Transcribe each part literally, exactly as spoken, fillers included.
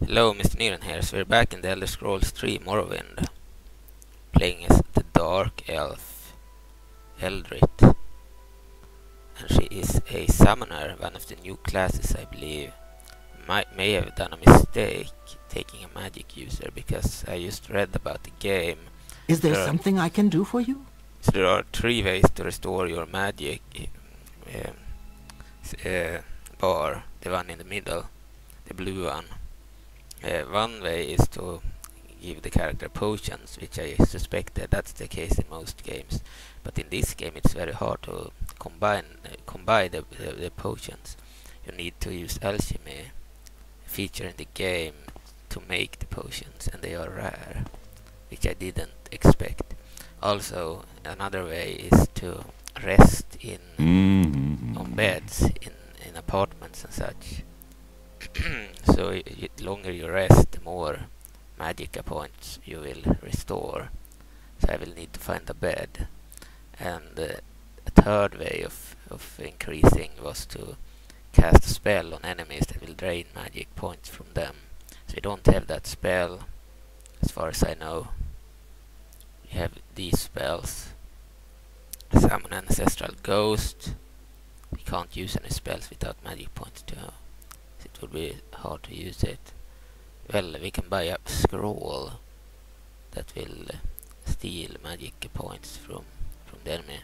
Hello, Mister Niren here. So we're back in the Elder Scrolls three Morrowind, playing as the Dark Elf, Eldrit. And she is a summoner, one of the new classes, I believe. Might, may have done a mistake taking a magic user, because I just read about the game. Is there, there something I can do for you? So there are three ways to restore your magic um, uh, bar, the one in the middle, the blue one. Uh, one way is to give the character potions, which I suspect that that's the case in most games. But in this game it's very hard to combine uh, combine the, the, the potions. You need to use alchemy, a feature in the game, to make the potions, and they are rare, which I didn't expect. Also, another way is to rest in mm-hmm. on beds in, in apartments and such. So the longer you rest, the more magic points you will restore. So I will need to find a bed. And uh, a third way of, of increasing was to cast a spell on enemies that will drain magic points from them. So we don't have that spell, as far as I know. We have these spells. Summon an ancestral ghost. We can't use any spells without magic points too. It would be hard to use it. Well, we can buy a scroll that will uh, steal magic points from, from the enemy.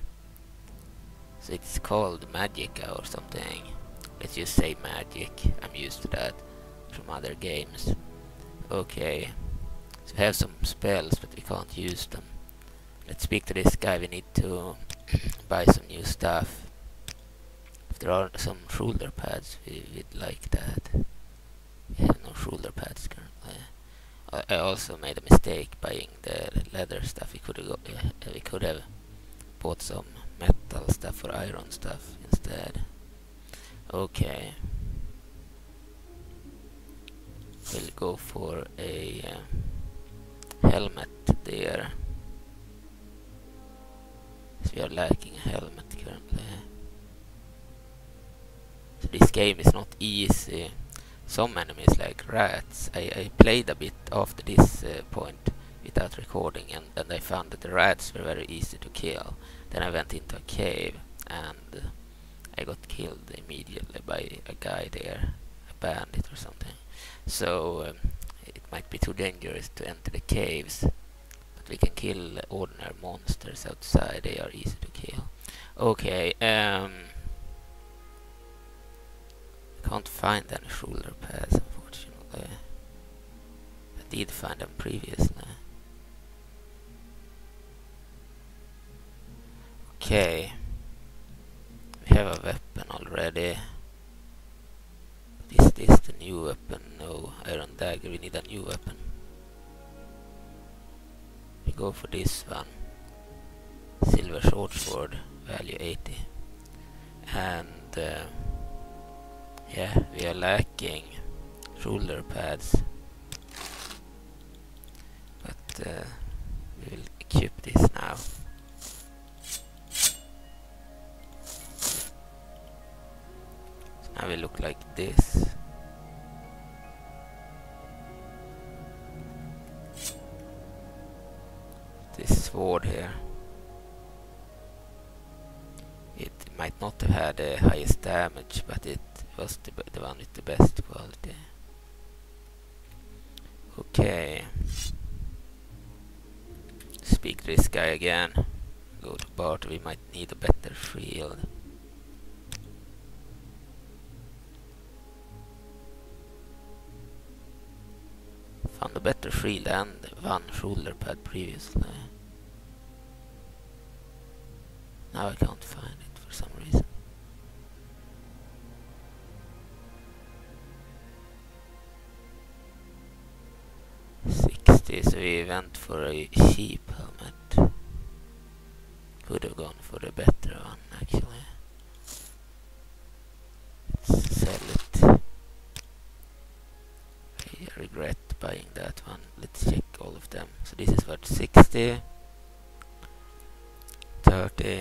So it's called Magica or something. Let's just say magic. I'm used to that from other games. Okay. So we have some spells, but we can't use them. Let's speak to this guy. We need to buy some new stuff. If there are some shoulder pads, we would like that. We have no shoulder pads currently. I, I also made a mistake buying the leather stuff. We could have uh, we could have bought some metal stuff or iron stuff instead. Okay. We'll go for a uh, helmet there. So we are lacking a helmet currently. So this game is not easy. Some enemies like rats. I, I played a bit after this uh, point without recording, and then I found that the rats were very easy to kill. Then I went into a cave and uh, I got killed immediately by a guy there, a bandit or something. So um, it might be too dangerous to enter the caves, but we can kill ordinary monsters outside. They are easy to kill. Okay, um... can't find any shoulder pads, unfortunately. I did find them previously. Okay. We have a weapon already. But is this the new weapon? No, iron dagger. We need a new weapon. We go for this one. Silver short sword, value eighty. And... Uh, yeah, we are lacking shoulder pads, but uh, we will equip this now. So now we look like this. This sword here. It might not have had the highest damage, but it was the, the one with the best quality. Okay. Speak to this guy again. Go to Bart. We might need a better shield. Found a better shield and one shoulder pad previously. Now I can't find it for some reason. sixty, so we went for a cheap helmet. Could have gone for a better one, actually. Let's sell it. I regret buying that one. Let's check all of them. So this is worth sixty, thirty,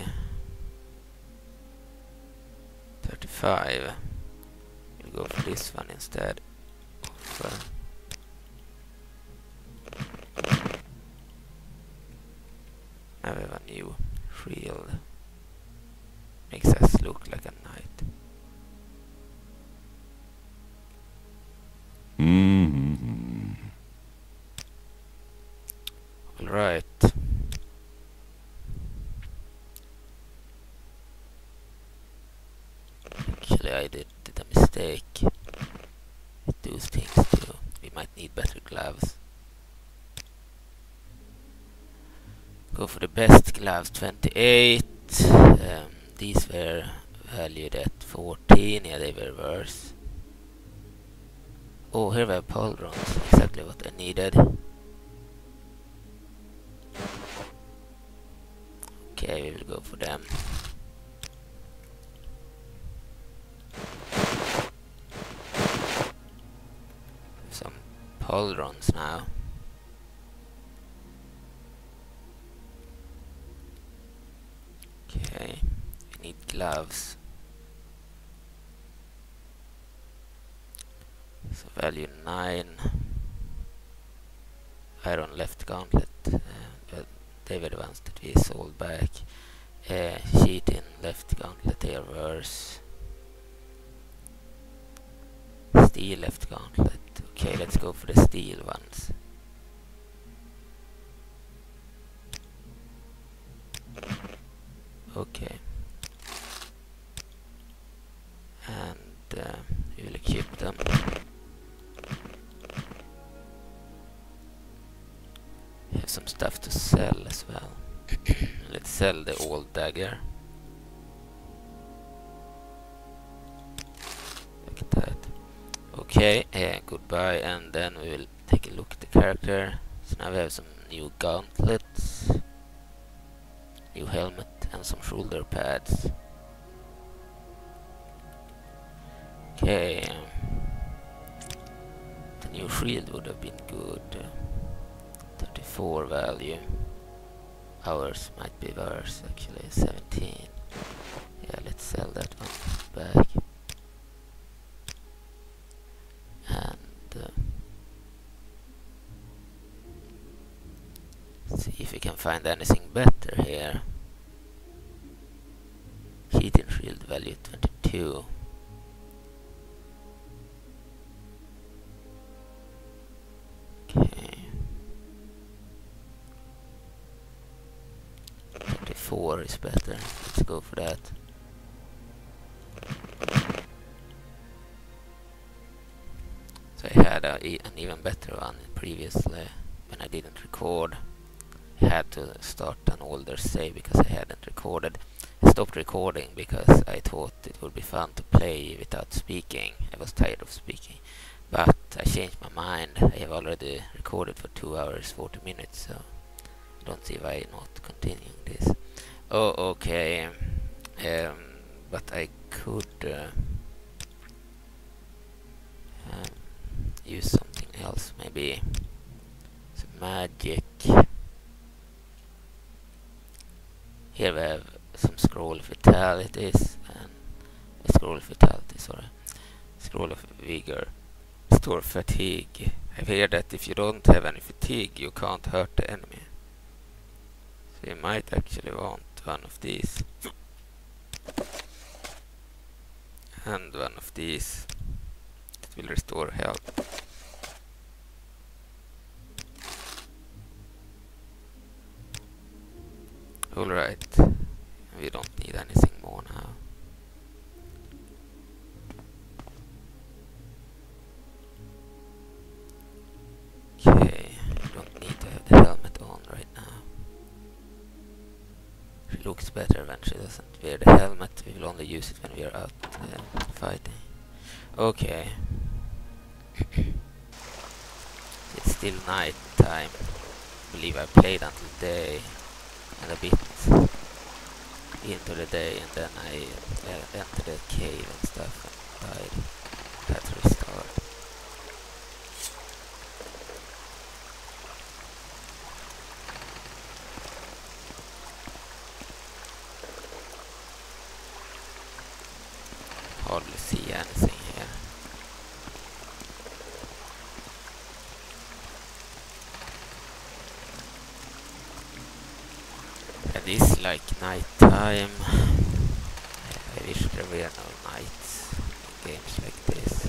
thirty-five. We'll go for this one instead of uh, shield. Makes us look like a knight. Mm-hmm. Alright. Actually, I did, did a mistake. With those things too. We might need better gloves. Go for the best gloves, twenty-eight. Um, these were valued at fourteen. Yeah, they were worse. Oh, here we have pauldrons. Exactly what I needed. Okay, we will go for them. Some pauldrons now. Okay, we need gloves. So value nine. Iron left gauntlet. Uh, well, they were the ones that we sold back. Uh, sheet in left gauntlet, they are worse. Steel left gauntlet. Okay, let's go for the steel ones. Okay. And uh, we will equip them. We have some stuff to sell as well. Let's sell the old dagger. Look at that. Okay, uh, goodbye, and then we will take a look at the character. So now we have some new gauntlets, new helmet, and some shoulder pads. Okay, um, the new shield would have been good. Uh, thirty-four value. Ours might be worse, actually. seventeen. Yeah, let's sell that one back. And uh, see if we can find anything better here. Heating shield value twenty-two. Okay. twenty-four is better. Let's go for that. So I had a, e- an even better one previously when I didn't record. I had to start an older save because I hadn't recorded. I stopped recording because I thought it would be fun to play without speaking. I was tired of speaking. But I changed my mind. I have already recorded for two hours, forty minutes, so I don't see why not continuing this. Oh, okay. Um, but I could uh, um, use something else, maybe some magic. Here we have some scroll of vitalities and a scroll of vitality, sorry, scroll of vigor, store fatigue. I've heard that if you don't have any fatigue, you can't hurt the enemy. So you might actually want one of these and one of these that will restore health. Alright, we don't need anything more now. Okay, we don't need to have the helmet on right now. She looks better when she doesn't wear the helmet. We will only use it when we are out uh, fighting. Okay. It's still night time. I believe I played until day and a bit into the day, and then I uh, entered the cave and stuff and died. Had to restart. Hardly see anything here. This like night time. I wish there were no nights in games like this.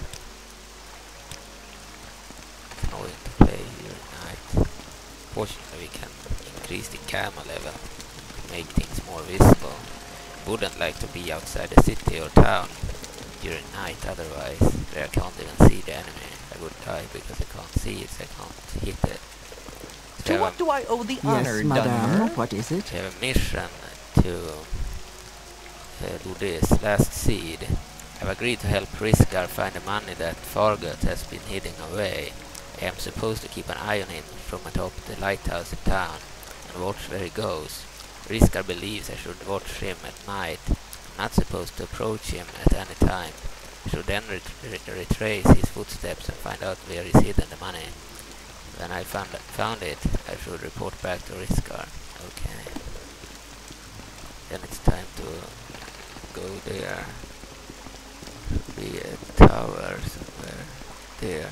It's annoying to play during night. Fortunately, we can increase the camo level to make things more visible. Wouldn't like to be outside the city or town during night, otherwise where I can't even see the enemy. I would die because I can't see it, so I can't hit it. So To what do I owe the Yes, honor, madame. Dunmer? What is it? we have a mission to uh, do this. Last seed. I've agreed to help Riskar find the money that Fargoth has been hiding away. I am supposed to keep an eye on him from atop the lighthouse in town and watch where he goes. Riskar believes I should watch him at night. I'm not supposed to approach him at any time. I should then ret ret retrace his footsteps and find out where he's hidden the money. When I found, found it, I should report back to Riskar. Okay. Then it's time to go there. Should be a tower somewhere there.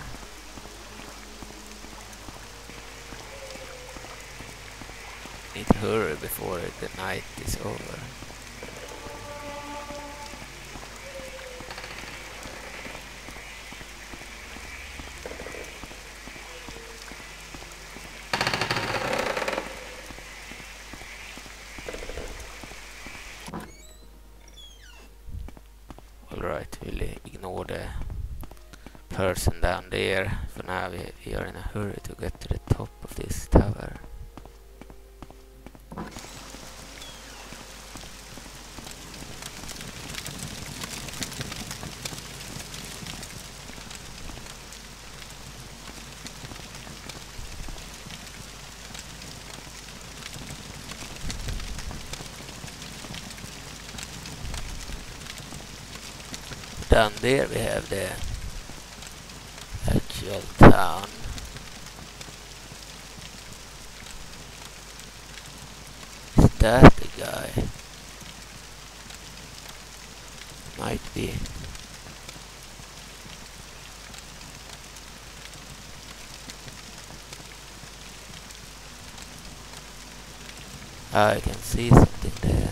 Need to hurry before the night is over. Alright, we'll ignore the person down there. For now we, we are in a hurry to get to the top of this tower. Down there we have the actual town. Is that the guy? Might be. I can see something there.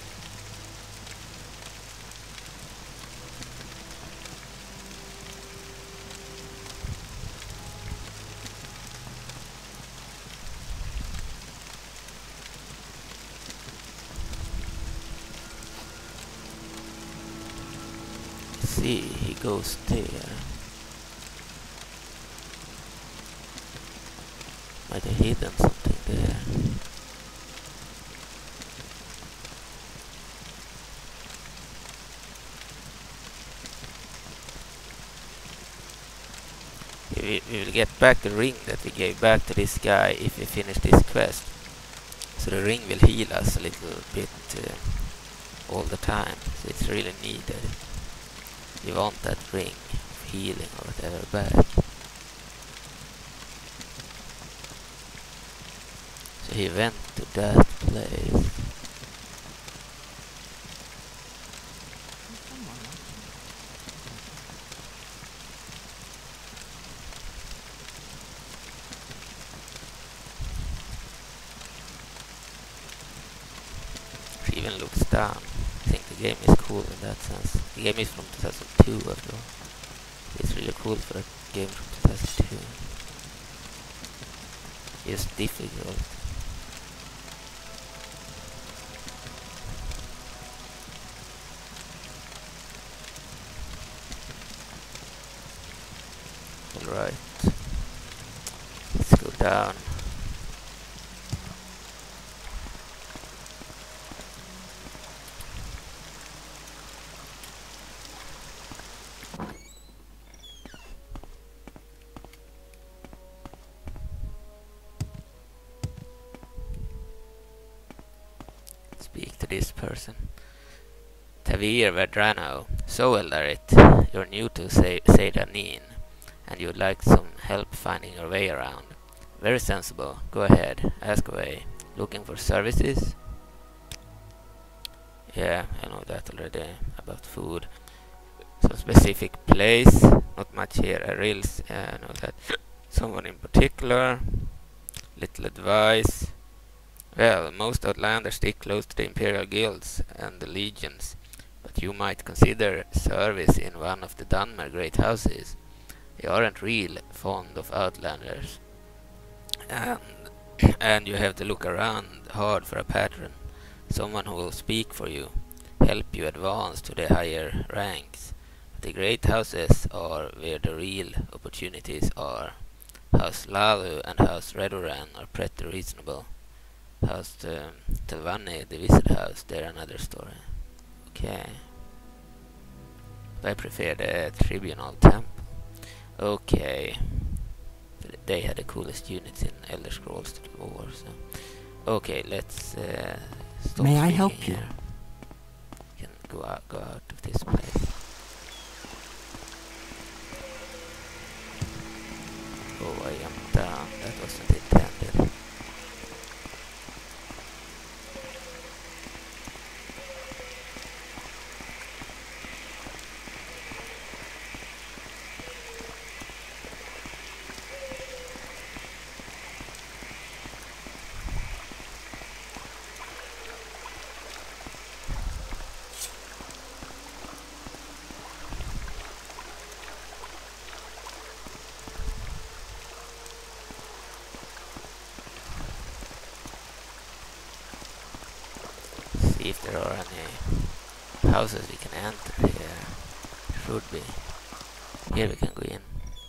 See, he goes there. Might have hidden something there. We, we will get back the ring that we gave back to this guy if we finish this quest. So the ring will heal us a little bit uh, all the time. So it's really needed. You want that ring of healing or whatever back. So he went to that place. He even looks down. I think the game is cool in that sense. The game is from two thousand two after all. It's really cool for a game from two thousand two. It's difficult. Alright. Let's go down. Speak to this person. Tavir Verdrano. So Eldarit, you're new to Seydanin, and you'd like some help finding your way around. Very sensible. Go ahead, ask away. Looking for services? Yeah, I know that already. About food. Some specific place. Not much here. I really uh, know that. Someone in particular. Little advice. Well, most outlanders stick close to the imperial guilds and the legions, but you might consider service in one of the Dunmer great houses. They aren't real fond of outlanders, and and you have to look around hard for a patron, someone who will speak for you, help you advance to the higher ranks. But the great houses are where the real opportunities are. House Lalu and House Redoran are pretty reasonable. House um, Telvanni, the wizard house, they're another story. Okay. I prefer the Tribunal Temple. Okay. They had the coolest units in Elder Scrolls to the War, so... Okay, let's uh, stop May I speaking help you? here. We can go out, go out of this place. Oh, I am down. That wasn't intended. See if there are any houses we can enter here. Should be. Here we can go in.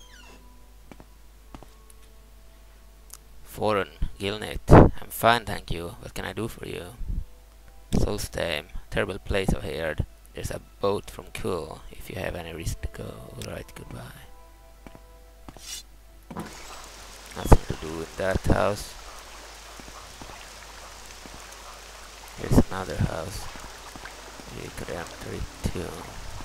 Foreign Gilnet. I'm fine, thank you. What can I do for you? Solstheim. Terrible place I've heard. There's a boat from Kull if you have any reason to go. Alright, goodbye. Nothing to do with that house. Here's another house. We could enter it too.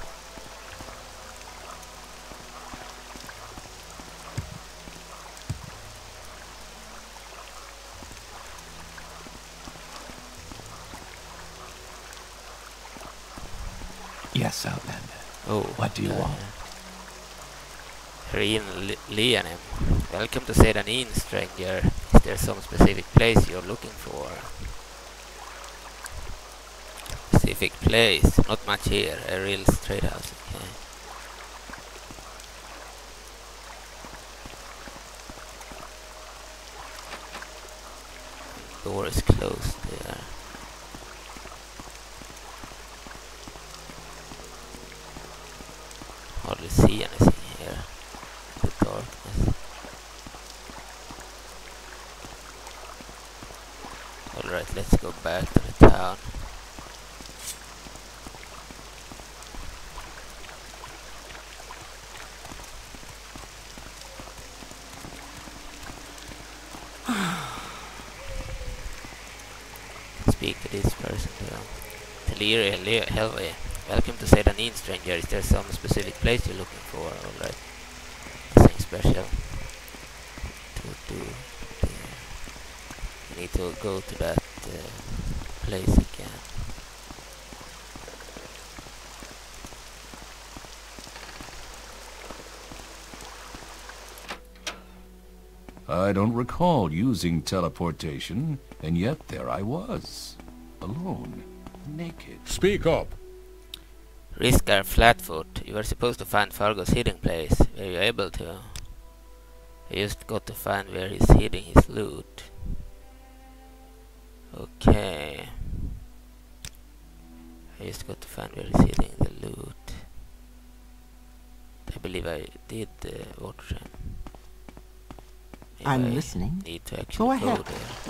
Yes, Outlander. Oh, What do you uh, want? Rin Lianem. Welcome to Sedanin, stranger. Is there some specific place you're looking for? Specific place? Not much here. A real straight house. Okay. Door is closed there. Hardly see anything here. The darkness. Alright, let's go back to the town. Speak to this person too. Telir Helve. Welcome to Sedanin, stranger. Is there some specific place you're looking for? Alright. Nothing special to do there. We need to go to that uh, place again. I don't recall using teleportation, and yet there I was. Alone. Naked. Speak up. Riskar Flatfoot. You were supposed to find Fargo's hiding place. Were you able to? I just got to find where he's hiding his loot. Okay. I just got to find where he's hiding the loot. I believe I did uh, watch him. Maybe I'm I listening. need to actually Go go ahead. there.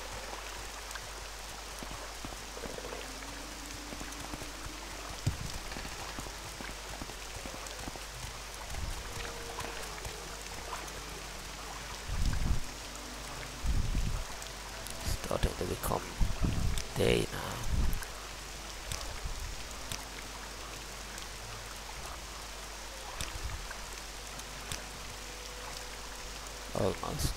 Starting to become day now. Almost.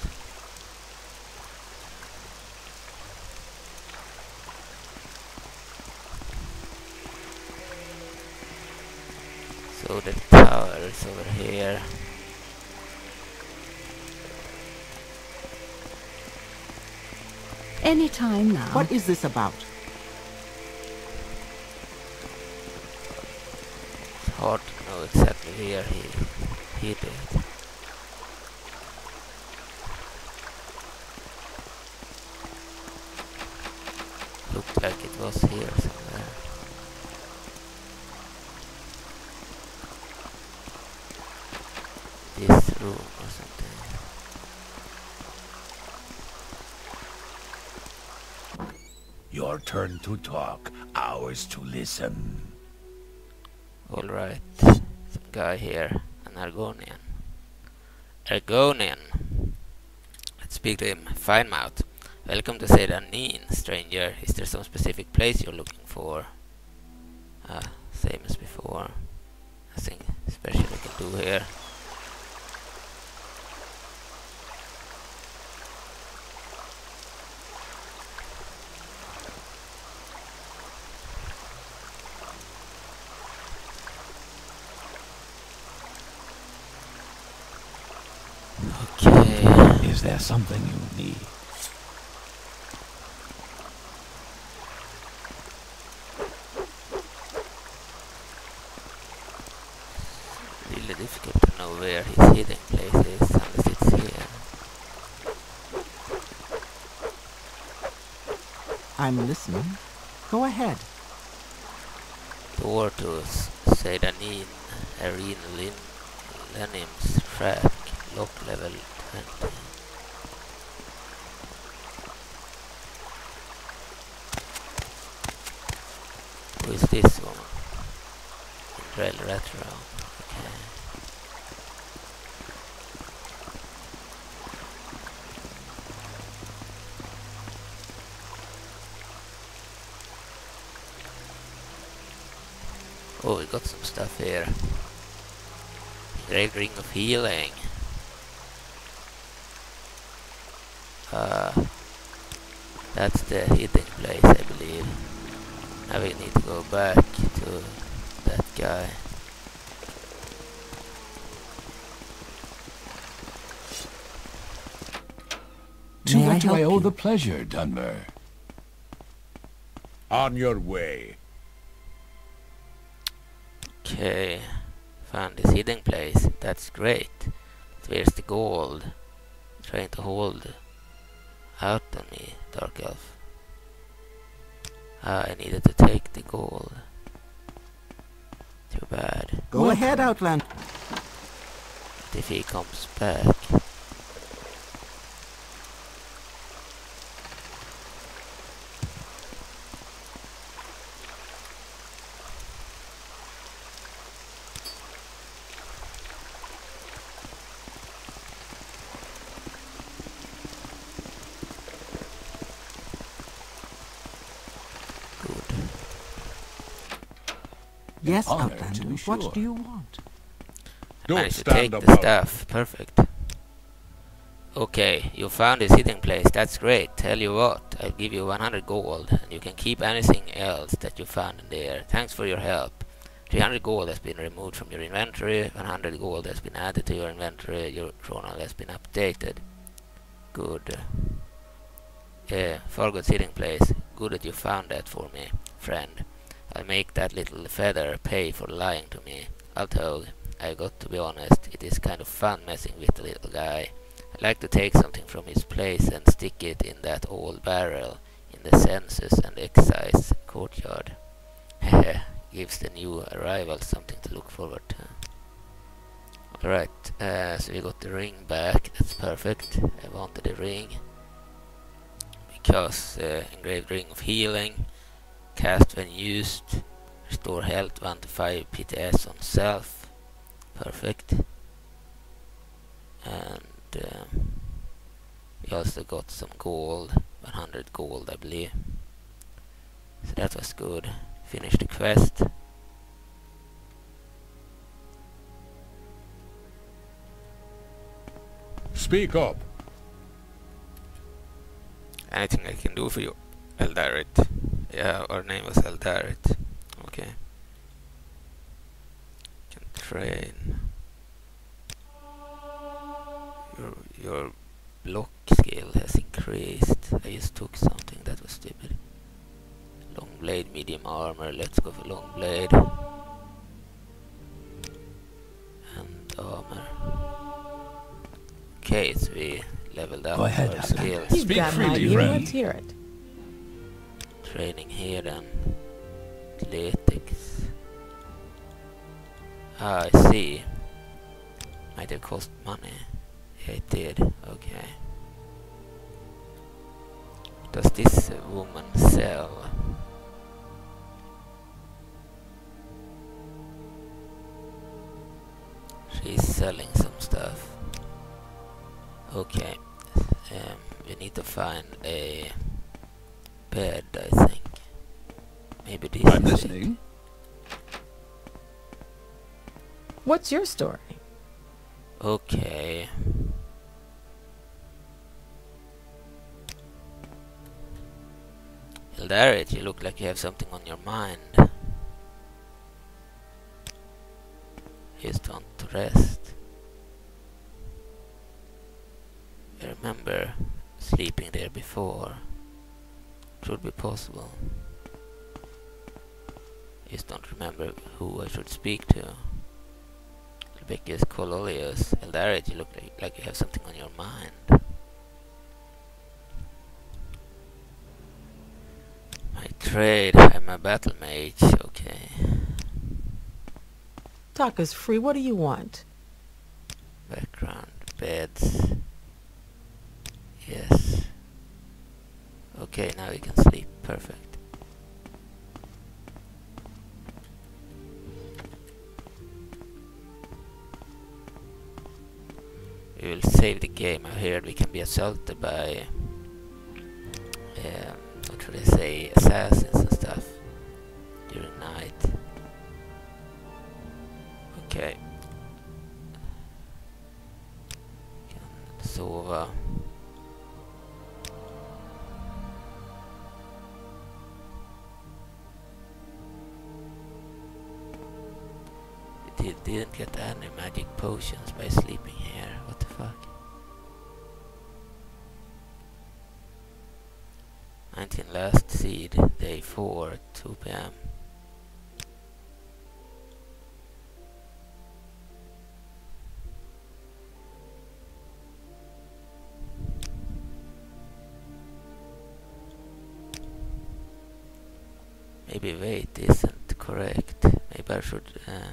So the tower is over here. Any time now. What is this about? It's hard to know exactly where he hid it. Looked like it was here somewhere. This room or something. Your turn to talk, ours to listen. Alright, some guy here, an Argonian. Argonian. Let's speak to him. Fine mouth. Welcome to Sedanin, stranger. Is there some specific place you're looking for? Ah, same as before. Nothing special we can do here. Okay. Is there something you need? Really difficult to know where his hiding place is unless it's here. I'm listening. Go ahead. Door to Sedanin, Arena Lin, Lenim's track, lock level twenty. Who is this one? Indrel Retro. Okay. Oh, we got some stuff here. Great Ring of Healing. Uh, that's the hiding place, I believe. Now we need to go back to that guy. To May I what do I help owe you? the pleasure, Dunmer? On your way. Okay, found this hiding place. That's great. But where's the gold? Trying to hold out on me, Dark Elf. Ah, I needed to take the gold. Too bad. Go Welcome. ahead, Outland. But if he comes back... Yes, Honor, Outland. to be What sure. do you want? Don't managed to stand take the above. stuff. Perfect. Okay, you found his hiding place. That's great. Tell you what, I'll give you one hundred gold, and you can keep anything else that you found in there. Thanks for your help. three hundred gold has been removed from your inventory. one hundred gold has been added to your inventory. Your journal has been updated. Good. Yeah, Fargo's hiding place. Good that you found that for me, friend. I'll make that little feather pay for lying to me. Although, I got to be honest, it is kind of fun messing with the little guy. I like to take something from his place and stick it in that old barrel in the census and excise courtyard. Heh, gives the new arrival something to look forward to. Alright, uh, so we got the ring back. That's perfect. I wanted the ring because uh, engraved ring of healing, cast when used, restore health one to five P T S on self. Perfect. And um, we also got some gold, one hundred gold I believe. So that was good. Finished the quest. Speak up. Anything I can do for you, Eldarit? Yeah, our name was Eldarit. Okay. Can train. You're, you're block skill has increased. I just took something that was stupid. Long blade, medium armor. Let's go for long blade. And armor. Okay, so we leveled up Go ahead, our Outlander. skills. You've Speak got my freely, ear. friend. Let's hear it. Training here then. Athletics. Ah, I see. Might have cost money. Yeah, it did. Okay. Does this uh, woman sell? She's selling some stuff. Okay. Um, we need to find a bed, I think. Maybe this I'm is listening. What's your story? it. Okay. Hildarit, you look like you have something on your mind. You just want to rest. I remember sleeping there before. Should be possible. I just don't remember who I should speak to. Rebecca's Cololius. Eldarit, you look like, like you have something on your mind. My trade, I'm a battle mage, okay. Talk is free. What do you want? Background, beds. Yes. Okay, now you can sleep. Perfect. We will save the game. I heard we can be assaulted by, um, what should I say, assassins and stuff during night. Okay. Kan sova. We didn't get any magic potions by sleeping here. What the fuck? nineteen last seed, day four, two p m Maybe wait isn't correct. Maybe I should... Uh,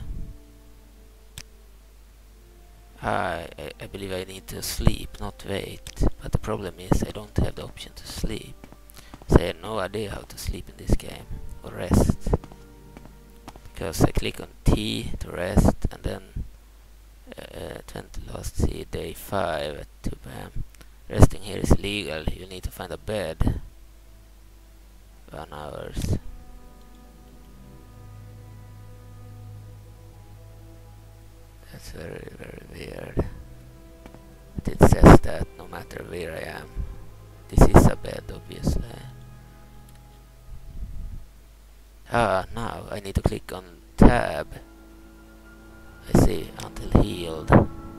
I, I, I believe I need to sleep, not wait. But the problem is I don't have the option to sleep. So I have no idea how to sleep in this game. Or rest. Because I click on T to rest and then uh, twenty last see day five at two p m Resting here is illegal. You need to find a bed. One hours. That's very, very weird. But it says that no matter where I am. This is a bed, obviously. Ah, now I need to click on tab. I see, until healed.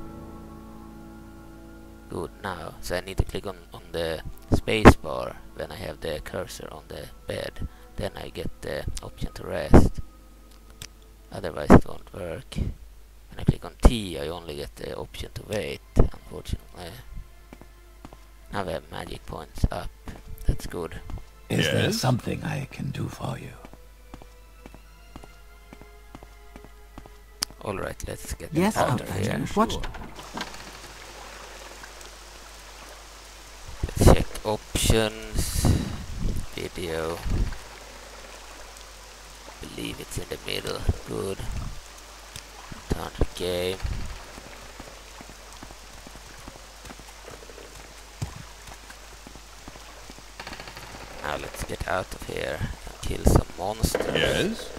Good, now. So I need to click on, on the space bar when I have the cursor on the bed. Then I get the option to rest. Otherwise it won't work. When I click on T, I only get the option to wait, unfortunately. Now we have magic points up. That's good. Is there Yes? something I can do for you? Alright, let's get Yes, out of Outlander. here. What? Let's check options. Video. Believe it's in the middle. Good. Turn the game. Now let's get out of here and kill some monsters. Yes?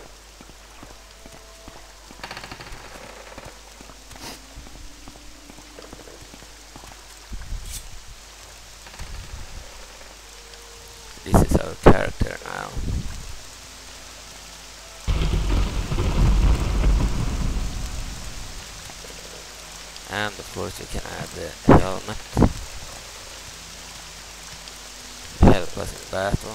This is our character now. And of course you can add the helmet. us in battle.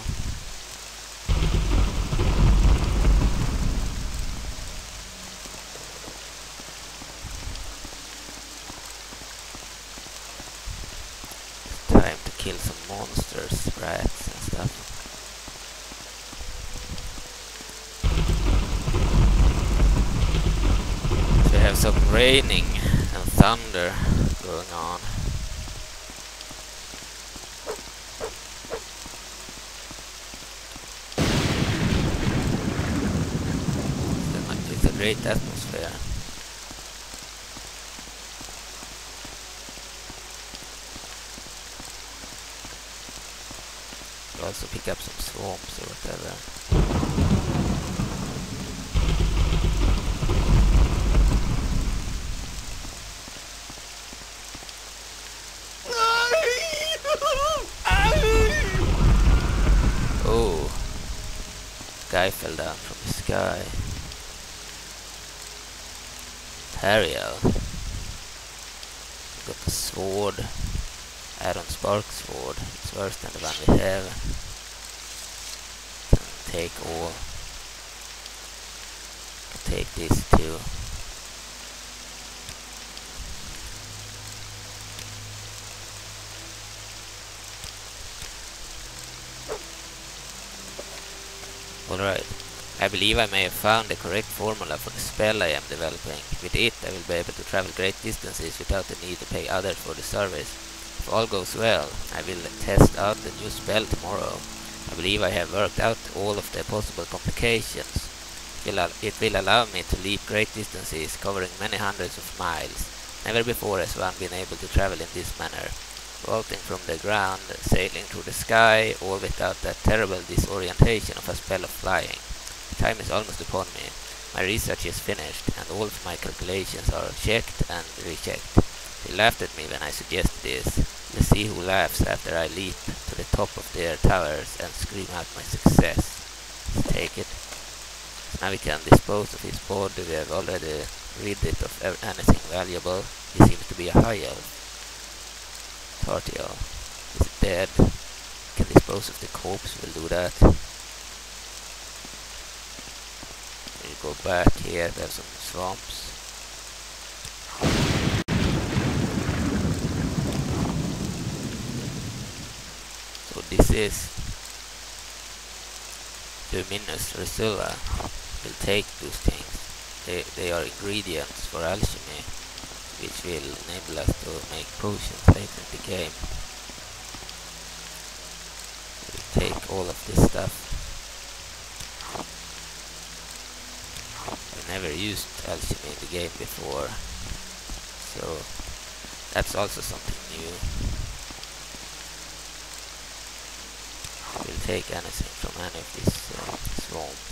It's time to kill some monsters, rats and stuff. We have some raining and thunder going on. It's a great atmosphere. You also pick up some swamps or whatever. Oh, guy fell down from the sky. Ariel got the sword, Iron Spark sword. It's worse than the one we have. Can take all. Can take this too. Alright, I believe I may have found the correct formula for the spell I am developing. With it, I will be able to travel great distances without the need to pay others for the service. If all goes well, I will test out the new spell tomorrow. I believe I have worked out all of the possible complications. It will, it will allow me to leap great distances, covering many hundreds of miles. Never before has one been able to travel in this manner. Vaulting from the ground, sailing through the sky, all without that terrible disorientation of a spell of flying. The time is almost upon me. My research is finished, and all of my calculations are checked and rechecked. They laughed at me when I suggested this. Let's see who laughs after I leap to the top of their towers and scream out my success. Let's take it. So now we can dispose of his body. We have already rid it of anything valuable. He seems to be a high elf. Tartiel is dead. Can dispose of the corpse, we'll do that. We'll go back here, we have some swamps. So this is Luminous Resula. We'll take those things. They, they are ingredients for alchemy, which will enable us to make potions later in the game. We'll take all of this stuff. We never used alchemy in the game before, so that's also something new. We'll take anything from any of these uh, swamps.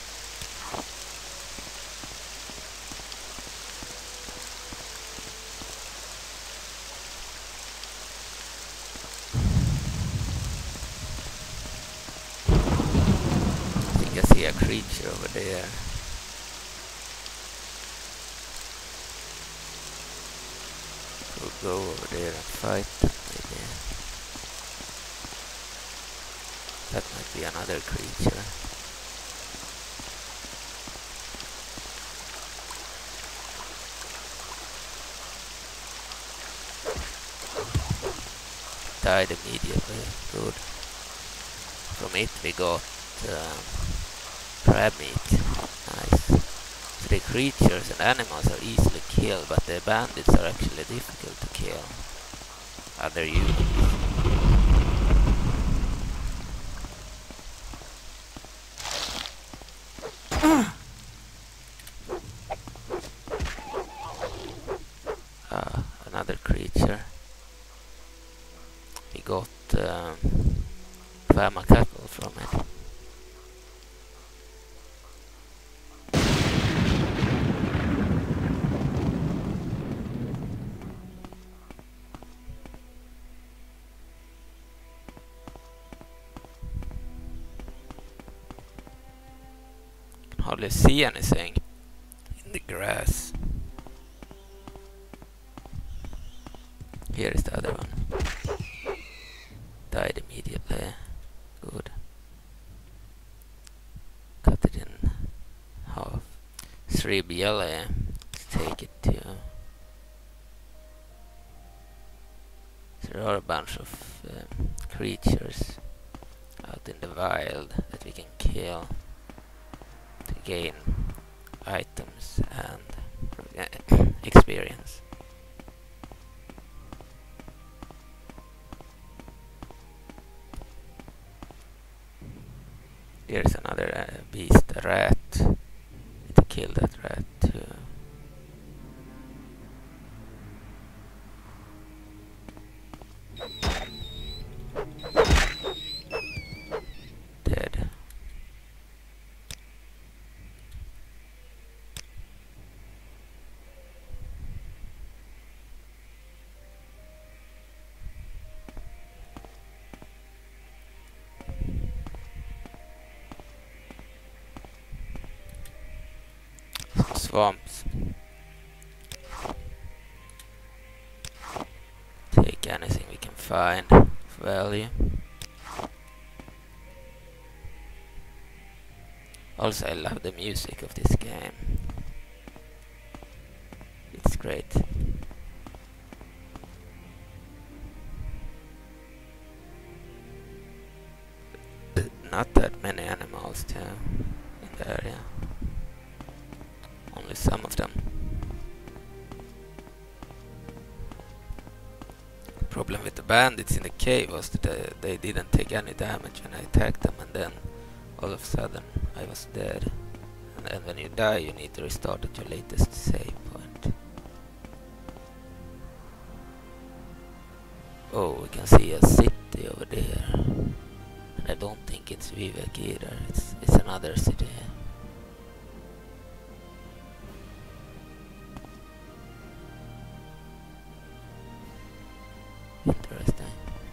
I see a creature over there. We'll go over there and fight them maybe. That might be another creature. Died immediately. Good. From it we got um, crab meat. Nice. So the creatures and animals are easily killed, but the bandits are actually difficult to kill. Other humans. Ah, another creature. We got um, Fama cattle from it. Hardly see anything in the grass. Here is the other one. Died immediately. Rib Jelly. Let's take it to... There are a bunch of um, creatures out in the wild that we can kill to gain items and uh, experience. Here's another uh, beast, a rat. Need to kill that rat too. Dead. Swamps. Take anything we can find of value. Also, I love the music of this game. It's great. Not that many animals too in the area. Only some of them. The problem with the bandits in the cave was that uh, they didn't take any damage when I attacked them, and then all of a sudden I was dead. And, and when you die, you need to restart at your latest save point. Oh, we can see a city over there. And I don't think it's Vivek either. It's, it's another city. Interesting.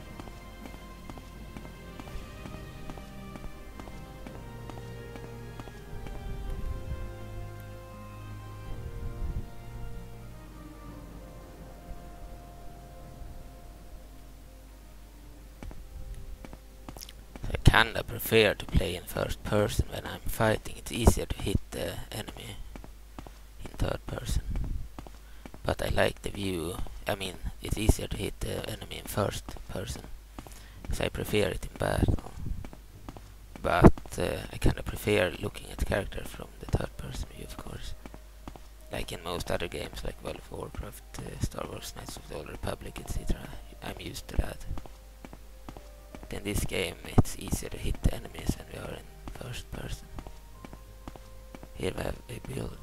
I kinda prefer to play in first person when I'm fighting. It's easier to hit the enemy in third person. But I like the view. I mean, it's easier to hit the enemy in first person, so I prefer it in battle. But uh, I kind of prefer looking at the character from the third person view, of course. Like in most other games, like World of Warcraft, uh, Star Wars, Knights of the Old Republic, et cetera. I'm used to that. But in this game, it's easier to hit the enemies when we are in first person. Here we have a building.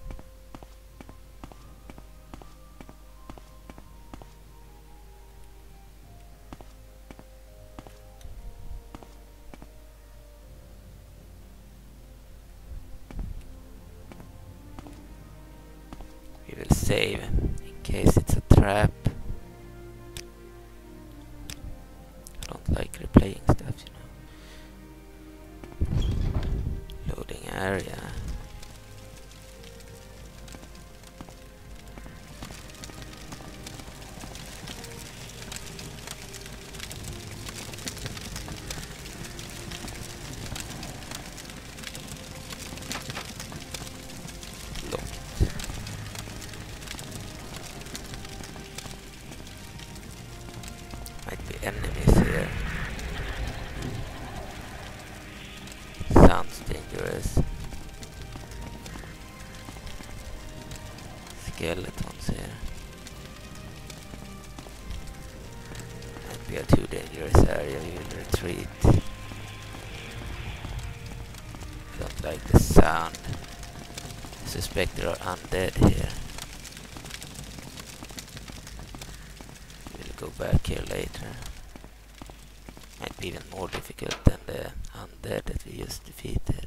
We will save in case it's a trap. I don't like replaying stuff, you know. Loading area. Enemies here. Sounds dangerous. Skeletons here. Might be a too dangerous area. We will retreat. I don't like the sound. I suspect there are undead here. We'll go back here later. Might be even more difficult than the undead that we just defeated.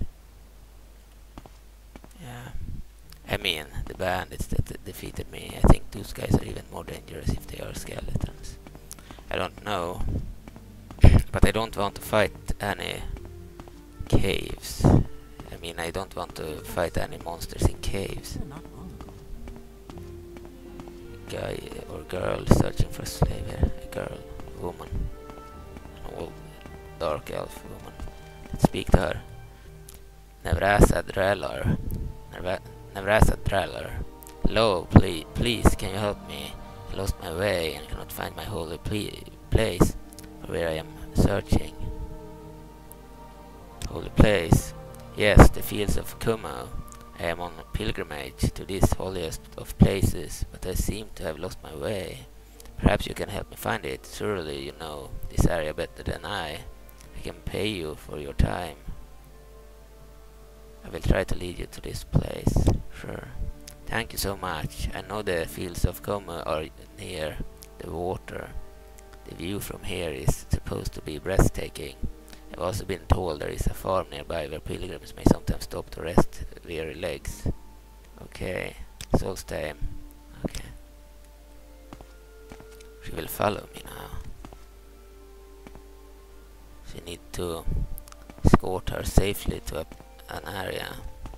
Yeah. I mean, the bandits that that defeated me, I think those guys are even more dangerous if they are skeletons. I don't know. But I don't want to fight any caves. I mean, I don't want to fight any monsters in caves. Not long ago. Guy or girl searching for a slave here. A girl, a woman. Old Dark Elf woman. Let's speak to her. Nevrasa Drelar. Nevrasa Traveler. Hello, please, please, can you help me? I lost my way and cannot find my holy ple- place for where I am searching. Holy place? Yes, the fields of Kumo. I am on a pilgrimage to this holiest of places, but I seem to have lost my way. Perhaps you can help me find it. Surely you know this area better than I. I can pay you for your time. I will try to lead you to this place. Sure. Thank you so much. I know the fields of Como are near the water. The view from here is supposed to be breathtaking. I've also been told there is a farm nearby where pilgrims may sometimes stop to rest weary legs. Okay. Solstheim. Okay. She will follow me now. She need to escort her safely to a, an area.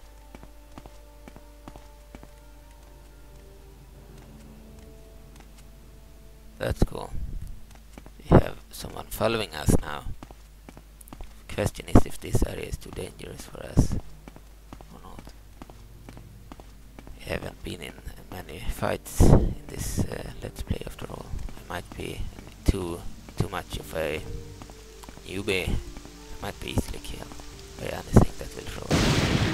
That's cool. We have someone following us now. The question is if this area is too dangerous for us or not. We haven't been in many fights in this uh, let's play after all. I might be too too much of a newbie. I might be easily killed by anything that will throw us.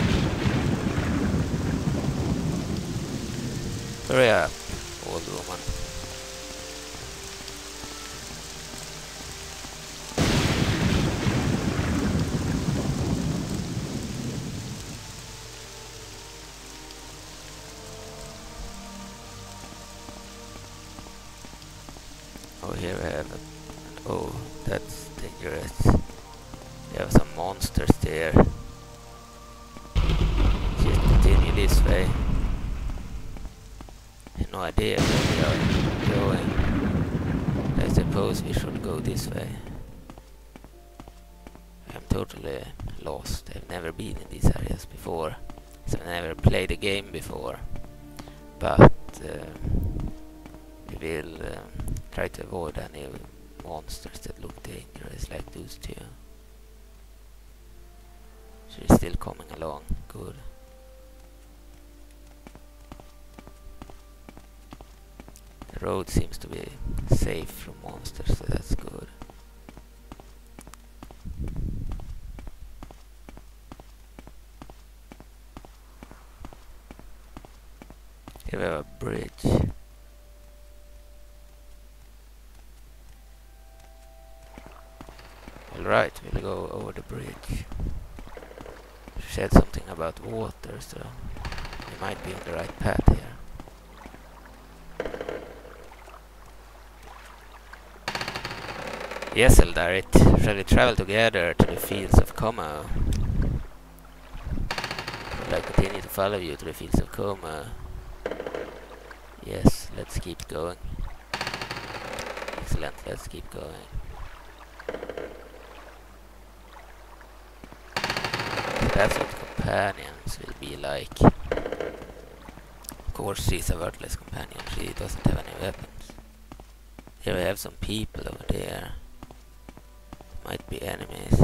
Hurry up, old woman. Oh, here we have a, oh, that's dangerous. We have some monsters there. Just continue this way. I have no idea where we are going. I suppose we should go this way. I'm totally lost. I've never been in these areas before. So I've never played a game before. But uh, we will um, try to avoid any monsters that look dangerous like those two. She's still coming along. Good. The road seems to be safe from monsters, so that's good. Here we have a bridge. Alright, we'll go over the bridge. She said something about water, so we might be on the right path here. Yes, Eldarit, shall we travel together to the fields of Como? Will I continue to follow you to the fields of Como? Yes, let's keep going. Excellent, let's keep going. That's what companions will be like. Of course, she's a worthless companion. She doesn't have any weapons. Here we have some people over there. Might be enemies.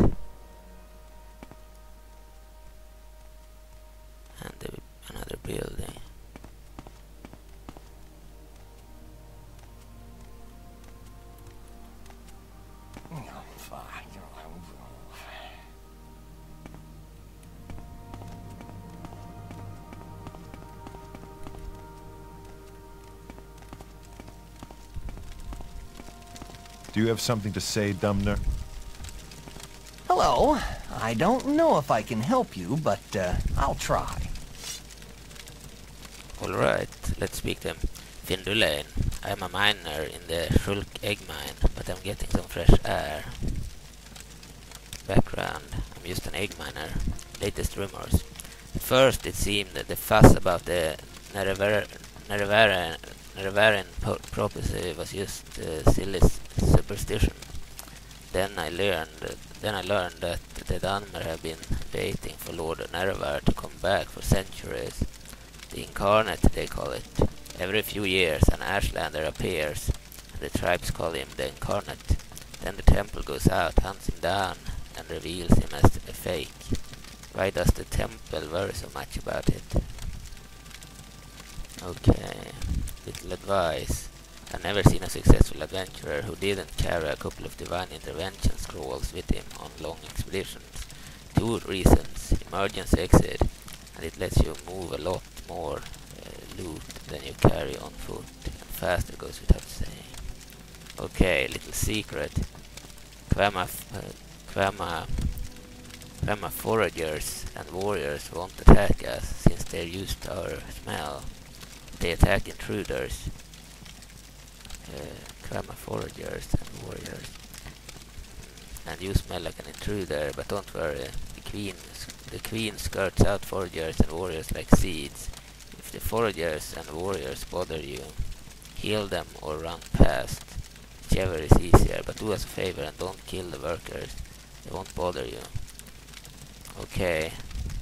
And the, another building. Do you have something to say, Dunmer? Hello. I don't know if I can help you, but uh, I'll try. Alright, let's speak to him. Findulane. I'm a miner in the Shulk egg mine, but I'm getting some fresh air. Background. I'm just an egg miner. Latest rumors. At first it seemed that the fuss about the Nerevar Nerevaran Nerevaran prophecy was just uh, silly superstition. Then I learned then I learned that the Dunmer have been waiting for Lord Nerevar to come back for centuries. The incarnate, they call it. Every few years an Ashlander appears, and the tribes call him the incarnate. Then the temple goes out, hunts him down, and reveals him as a fake. Why does the temple worry so much about it? Okay, little advice. I've never seen a successful adventurer who didn't carry a couple of divine intervention scrolls with him on long expeditions. Two reasons: emergency exit, and it lets you move a lot more uh, loot than you carry on foot, and faster, goes without saying. Okay, little secret. Quema, uh, Quema, Quema foragers and warriors won't attack us since they're used to our smell. They attack intruders. Uh, Quema foragers and warriors. And you smell like an intruder, but don't worry. The queen, the queen skirts out foragers and warriors like seeds. If the foragers and warriors bother you, heal them or run past. Whichever is easier, but do us a favor and don't kill the workers. They won't bother you. Okay.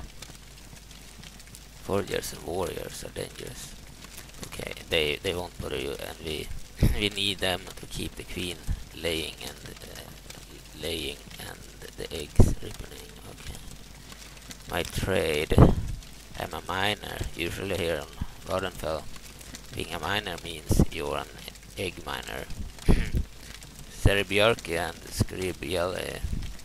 Foragers and warriors are dangerous. Okay, they they won't bother you, and we we need them to keep the queen laying and uh, laying and the eggs ripening. Okay. My trade. I'm a miner, usually here on Vardenfell. Being a miner means you're an egg miner. Cerebjörke and Scribjelle.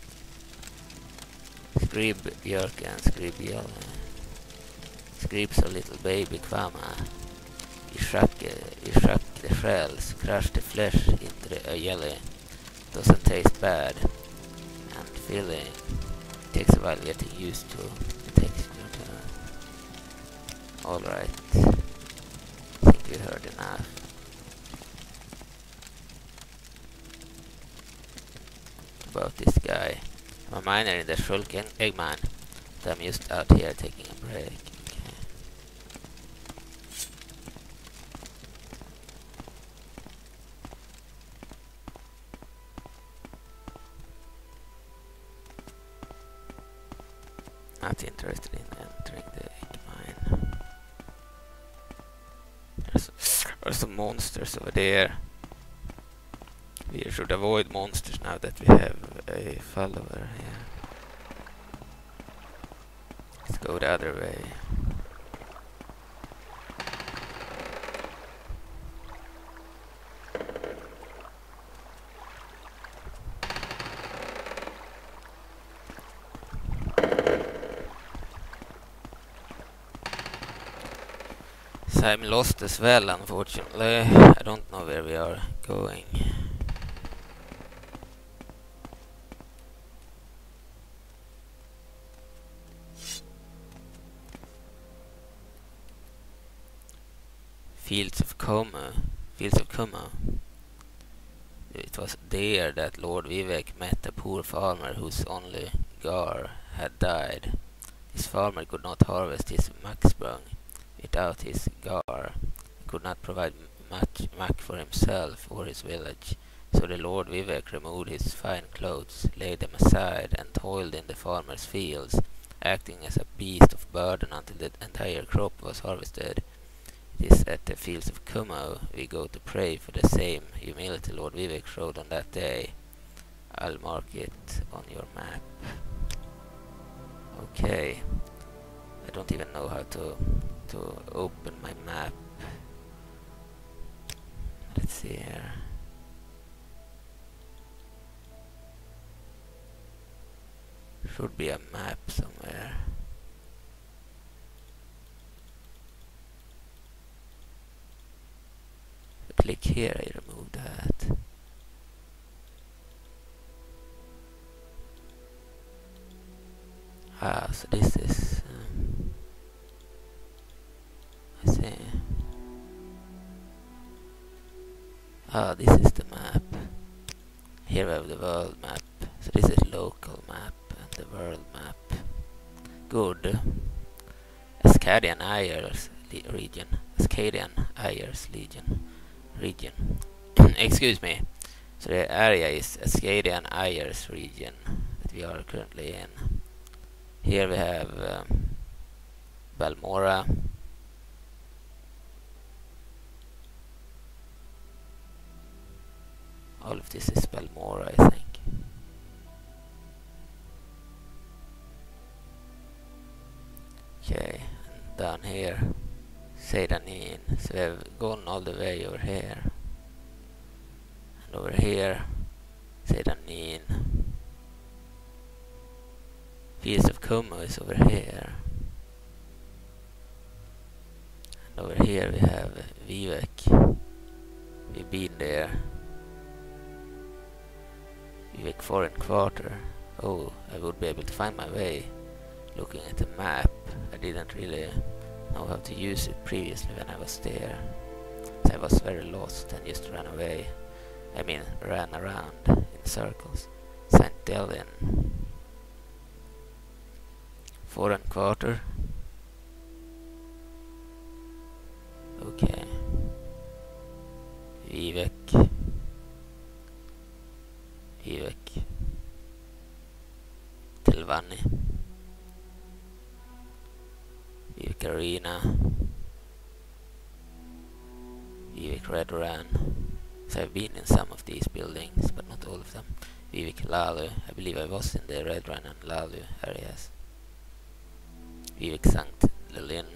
Scribjörke and Scribjelle. Scribs a little baby Kvama. You shuck, uh, you shuck the shells, crush the flesh into the uh, jelly. Doesn't taste bad. And filling. Takes a while getting used to the texture. Alright. I think we heard enough. About this guy. I'm a miner in the Shulk Eggman. So I'm just out here taking a break. Okay. Not interested in entering the egg mine. There's, there's some monsters over there. We should avoid monsters now that we have a follower here. Let's go the other way. So I'm lost as well, unfortunately. I don't know where we are going. Fields of Como. Fields of Como. It was there that Lord Vivek met a poor farmer whose only gar had died. This farmer could not harvest his macksprung without his gar. He could not provide much mack for himself or his village. So the Lord Vivek removed his fine clothes, laid them aside, and toiled in the farmer's fields, acting as a beast of burden until the entire crop was harvested. It is at the fields of Como we go to pray for the same humility Lord Vivek showed on that day. I'll mark it on your map. Okay. I don't even know how to to open my map. Let's see here. Should be a map somewhere. Click here, I remove that. Ah, so this is... Um, I see. Ah, this is the map. Here we have the world map. So this is local map and the world map. Good. Ascadian Ayers region. Ascadian Ayers Legion. Region. Excuse me. So the area is Ascadian Ayers region that we are currently in. Here we have um, Balmora. All of this is Balmora, I think. Okay, and down here Sedanin. So we have gone all the way over here. And over here, Sedanin. Fields of Como is over here. And over here we have Vivek. We've been there. Vivek Foreign Quarter. Oh, I would be able to find my way looking at the map. I didn't really know how to use it previously when I was there. So I was very lost and just ran away. I mean, ran around in circles. Saint Delin. Foreign Quarter. Okay. Vivek. Vivek. Telvanni. Vivek Arena. Vivek Redran. So I've been in some of these buildings, but not all of them. Vivek Lalu. I believe I was in the Redran and Lalu areas. Vivek Sankt Lelin.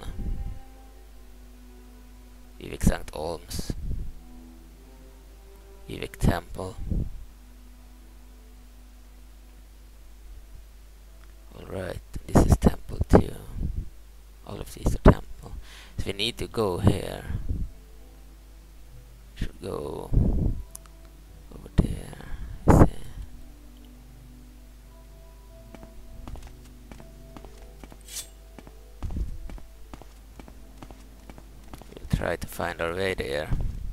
Vivek Sankt Olms. Vivek Temple. Alright, this is temple too. All of these are temple. So we need to go here. Should go over there. Let's see. We'll try to find our way there.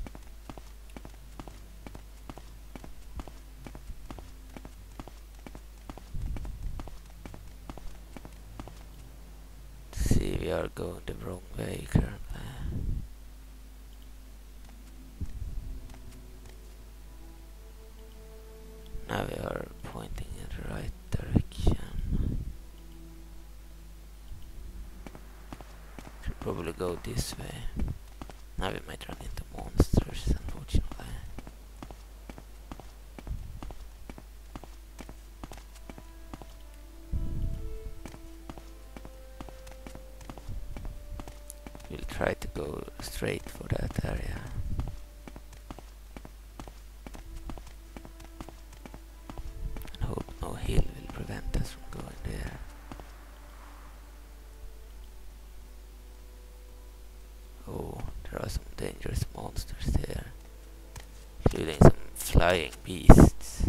See, we are going the wrong way currently. Now we are pointing in the right direction. Should probably go this way. Now we might run into monsters, unfortunately. We'll try to go straight for that area. And hope no hill will prevent us from going there. Oh, there are some dangerous monsters there, including some flying beasts.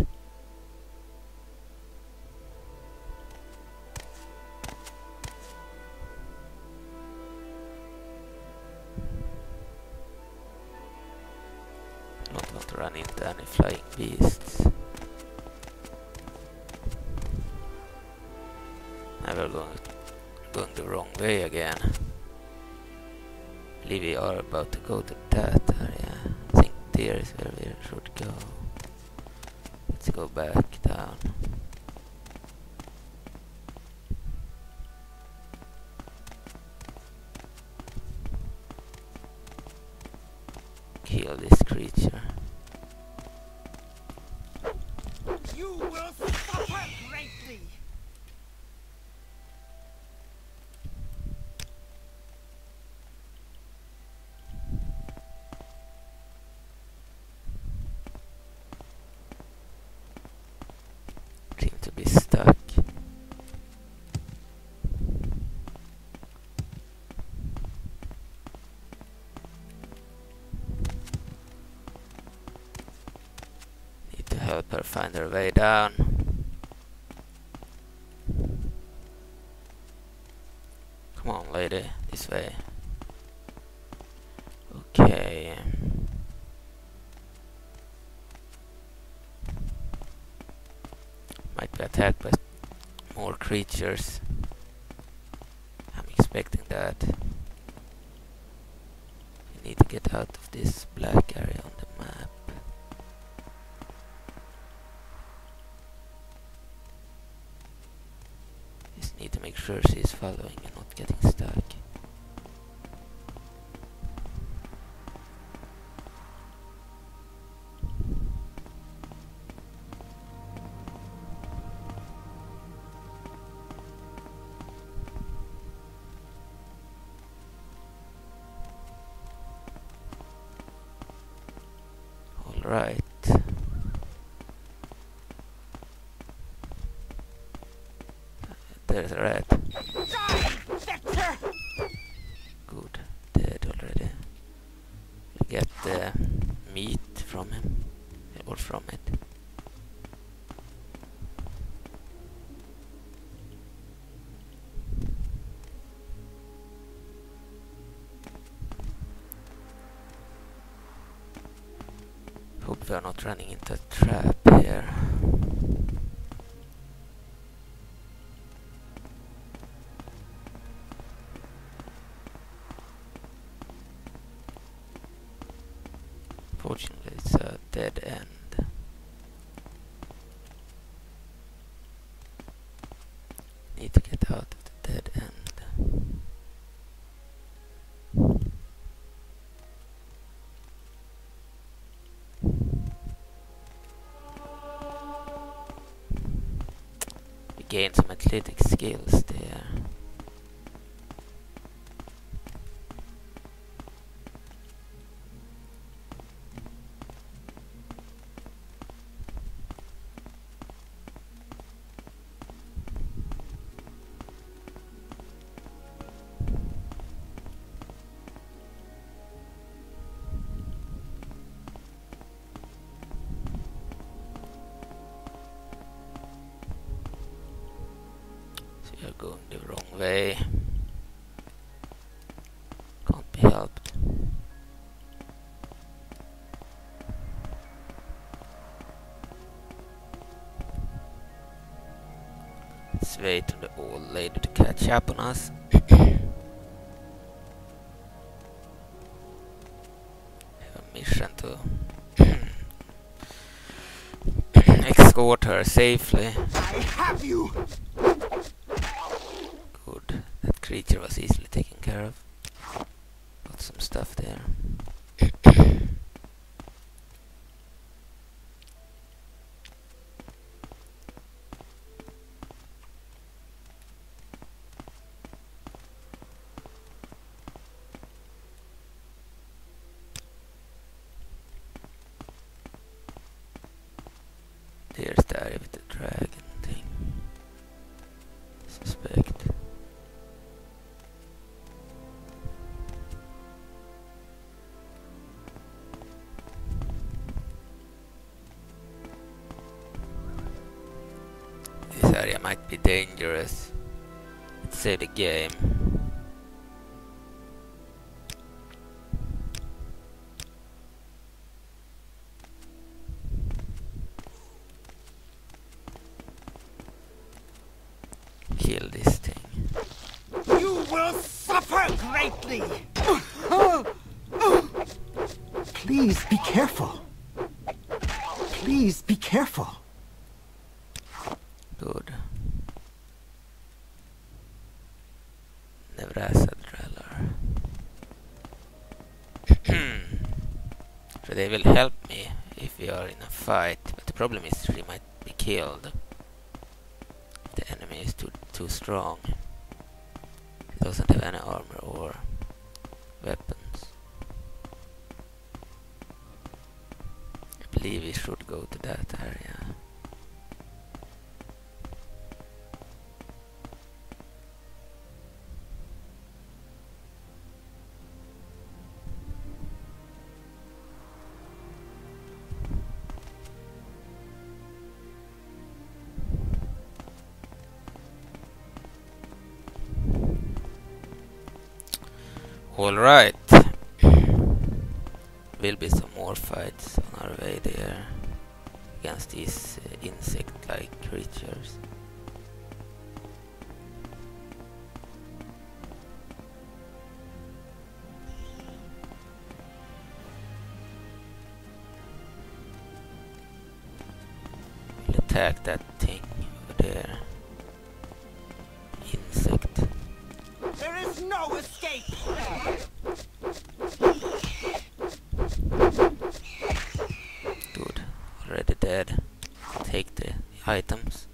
I don't want to run into any flying beasts. Now we're going, going the wrong way again. I believe we are about to go to that area. I think there is where we should go. Let's go back down. Kill this creature. You will suffer greatly. Seem to be stuck. Need to help her find her way down. Come on, lady, this way. Okay. Might be attacked by more creatures. I'm expecting that. We need to get out of this black area on the map. Just need to make sure she's following and not getting stuck. Right. There's a rat. Die, Victor! Good. Dead already. We get the meat from him. Or from it. Hope we are not running into a trap here. Fortunately, it's a dead end. Need to get out of the dead end. We gained some athletic skills there. We are going the wrong way. Can't be helped. Let's wait on the old lady to catch up on us. Have a mission to escort her safely. I have you! Good. That creature was easily taken care of. Got some stuff there. There's the area with the dragon thing. Suspect. This area might be dangerous. Let's save the game. Kill this thing. You will suffer greatly! Please be careful. Please be careful. Good. Nevrasa Dreller. So they will help me if we are in a fight, but the problem is she might be killed. The enemy is too too strong. He doesn't have any armor or weapons. I believe we should go to that area. Alright. Will be some more fights on our way there against these uh, insect-like creatures. We'll attack that thing over there. Insect. There is no escape! Good. Already dead. Take the items.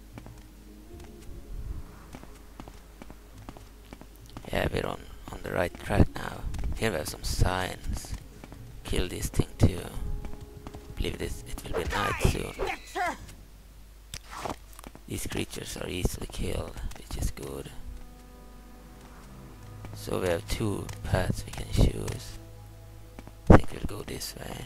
Yeah, we're on, on the right track now. Here we have some signs. Kill this thing too. believe this it will be night soon. Victor! These creatures are easily killed, which is good. So we have two paths we can choose. I think we'll go this way.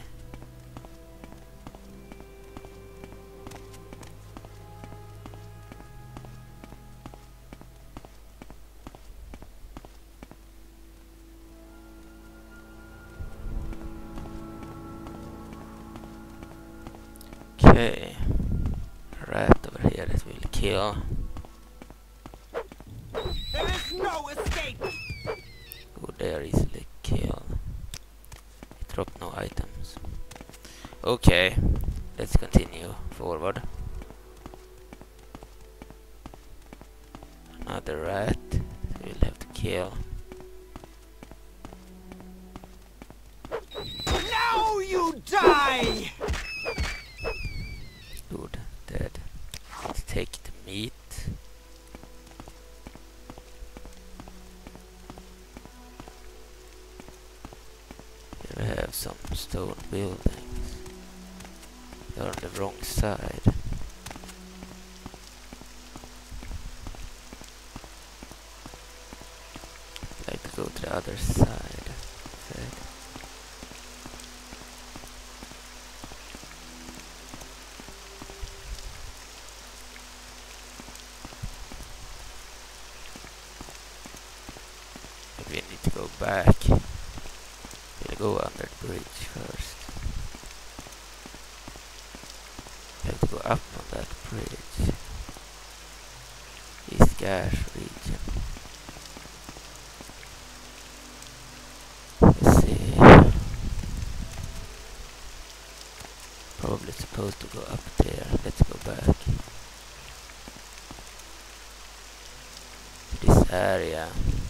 Okay, rat over here that we'll kill. There is no escape! Go there, easily kill. Drop no items. Okay, let's continue forward. Another rat we'll have to kill. Now you die! Good, dead. Let's take the meat. Here we have some stone buildings. They're on the wrong side. I'd like to go to the other side instead. We need to go back. We'll go under the bridge first. We have to go up on that bridge. East Gash region. Let's see. Probably supposed to go up there. Let's go back. This area.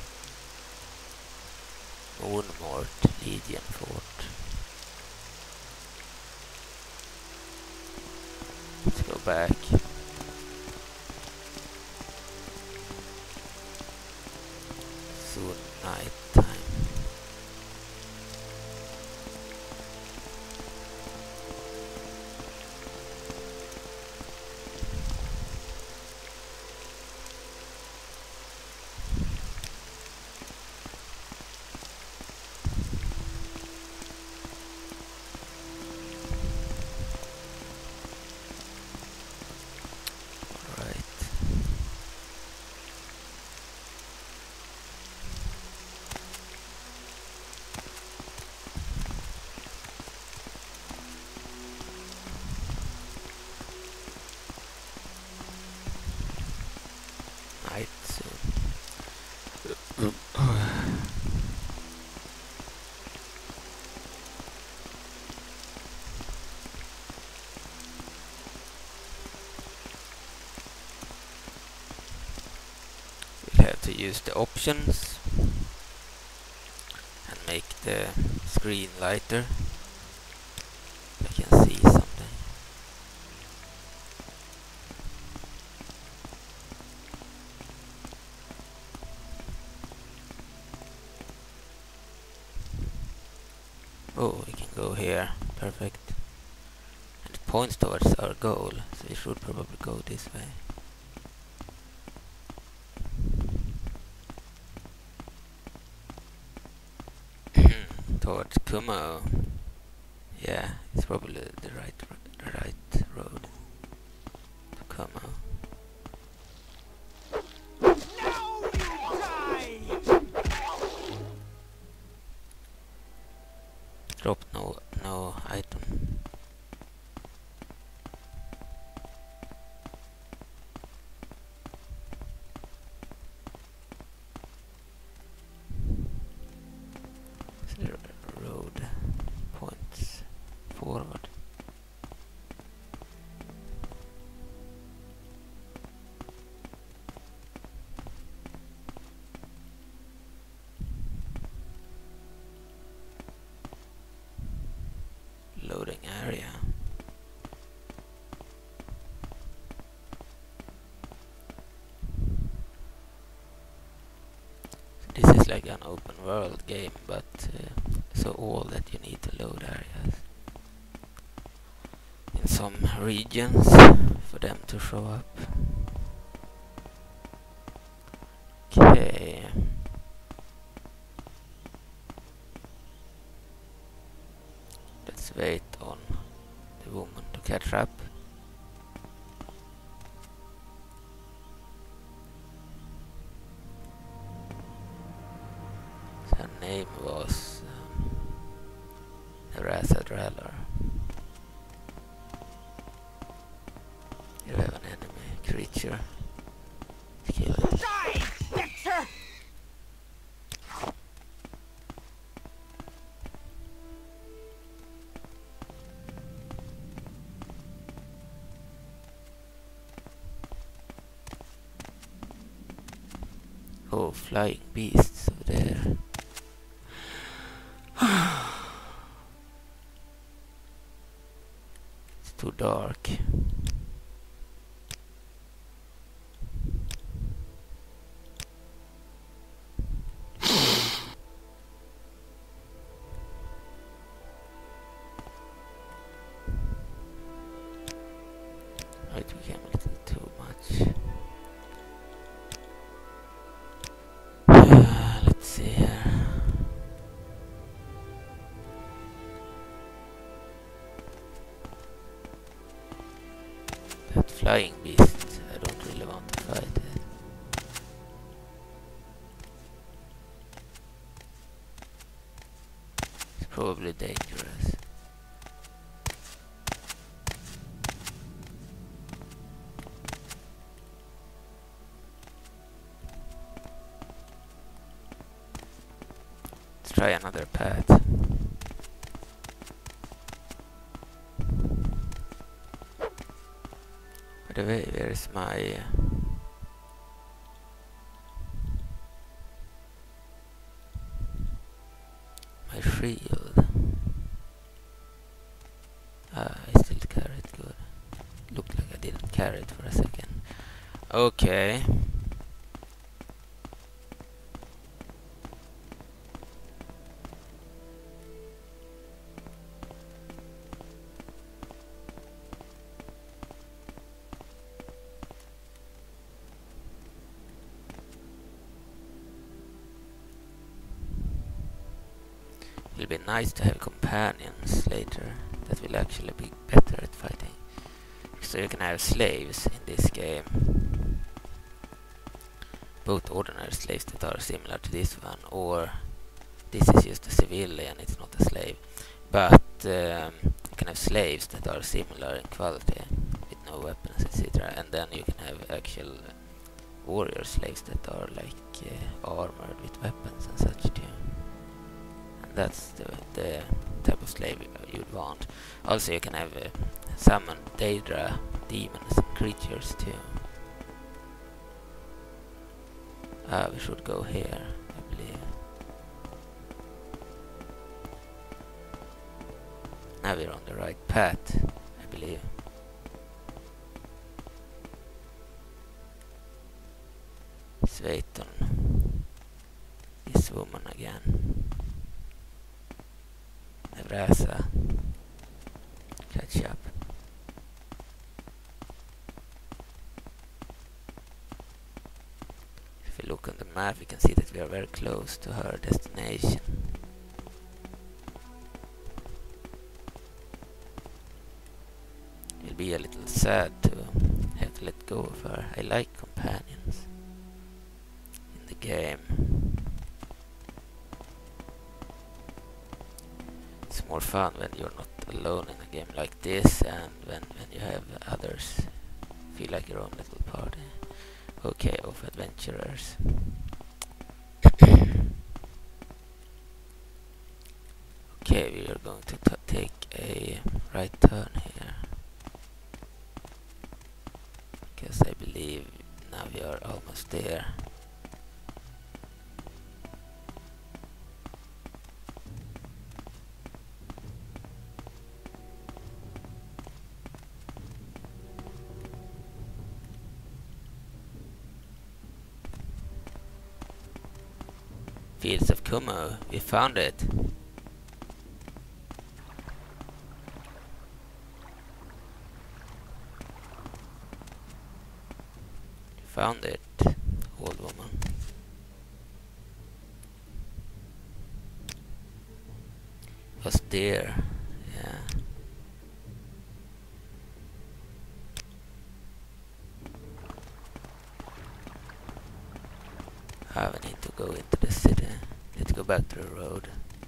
Dunmer Legion Fort. Let's go back. Soon night time. Night soon. We'll have to use the options and make the screen lighter. I can see something. Oh, we can go here. Perfect. And it points towards our goal, so we should probably go this way. Towards Kumo. Yeah, it's probably the right, the right road to Kumo. Now you die! Drop no no item. So the road points forward. Loading area. This is like an open world game, but uh, so all that you need to load areas. in some regions for them to show up. Okay. Let's wait on the woman to catch up. Her name was um, Rasa Draller. You have an enemy creature. Kill it. Die, Victor! Oh, flying beasts over there. It's too dark. It became a little too much. Uh, let's see here. That flying beast, I don't really want to fight it. It's probably dangerous. Try another path. By the way, where is my uh, my shield? Ah, I still carry it. Good. Looked like I didn't carry it for a second. Okay. It'll be nice to have companions later that will actually be better at fighting. So you can have slaves in this game. Both ordinary slaves that are similar to this one, or this is just a civilian, it's not a slave. But um, you can have slaves that are similar in quality with no weapons, et cetera. And then you can have actual warrior slaves that are like uh, armored with weapons and such too. That's the, the type of slave you'd want. Also you can have uh, summon Daedra demons and creatures too. Ah, we should go here, I believe. Now we're on the right path, I believe. Let's wait on this woman again. Rasa, catch up. If we look on the map, we can see that we are very close to her destination. It'll be a little sad to have to let go of her. I like companions in the game. It's more fun when you're not alone in a game like this, and when, when you have others, feel like your own little party. Okay, of adventurers. Okay, we are going to t take a right turn here, because I believe now we are almost there. Fields of Kumo, we found it. found it, old woman. It was there, yeah. Ah, we need to go into the city. Need to go back to the road.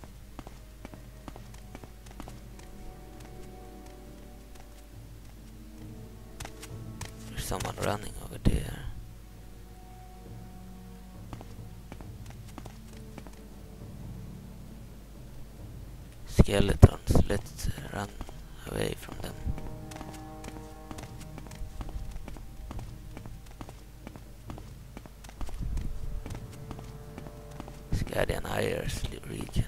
There's someone running over there. Skeletons, let's uh, run away from them. Guardian Ayers region.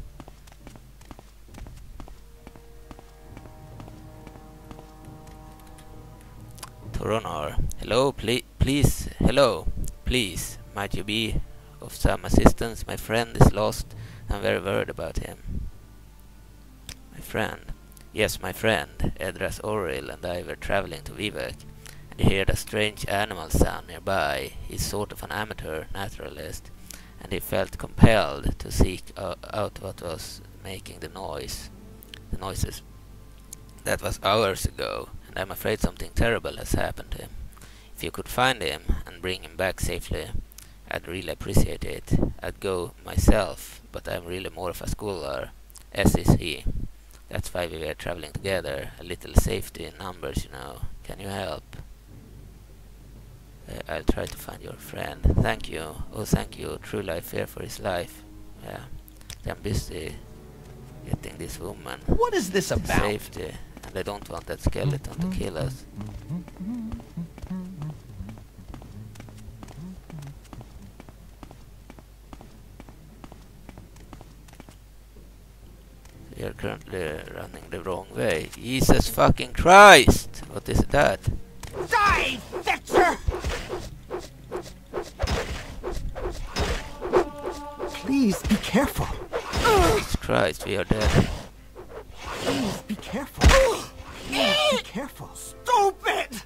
Toronar. Hello, ple please. Hello, please. Might you be of some assistance? My friend is lost. I'm very worried about him. My friend? Yes, my friend. Edras Oril and I were traveling to Vivek, and he heard a strange animal sound nearby. He's sort of an amateur naturalist, and he felt compelled to seek uh, out what was making the noise, the noises. That was hours ago, and I'm afraid something terrible has happened to him. If you could find him and bring him back safely, I'd really appreciate it. I'd go myself, but I'm really more of a scholar, as is he. That's why we were traveling together. A little safety in numbers, you know. Can you help? Uh, I'll try to find your friend. Thank you. Oh, thank you. Truly I fear for his life. Yeah. I'm busy getting this woman What is this to about? safety. And I don't want that skeleton to kill us. We are currently running the wrong way. Jesus fucking Christ! What is that? Die, Fetcher! Please be careful. Jesus Christ, we are dead. Please be careful. Please be careful. Stupid!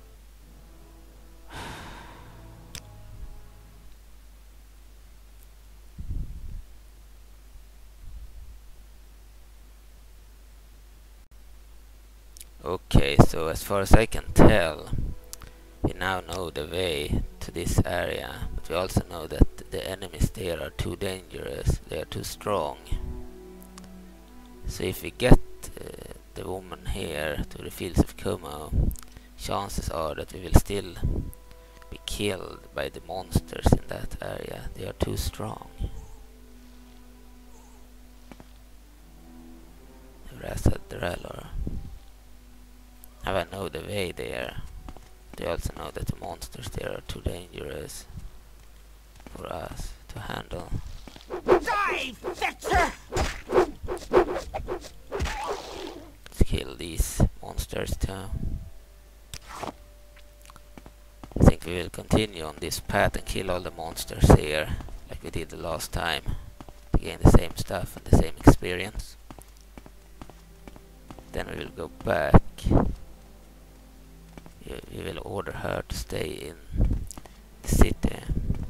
Okay, so as far as I can tell, we now know the way to this area, but we also know that the enemies there are too dangerous, they are too strong. So if we get uh, the woman here to the fields of Como, chances are that we will still be killed by the monsters in that area. They are too strong. Rasa Drellor. Now I know the way there. They also know that the monsters there are too dangerous for us to handle. Die, Fetcher! Let's kill these monsters too. I think we will continue on this path and kill all the monsters here, like we did the last time, to gain the same stuff and the same experience. Then we will go back. We will order her to stay in the city,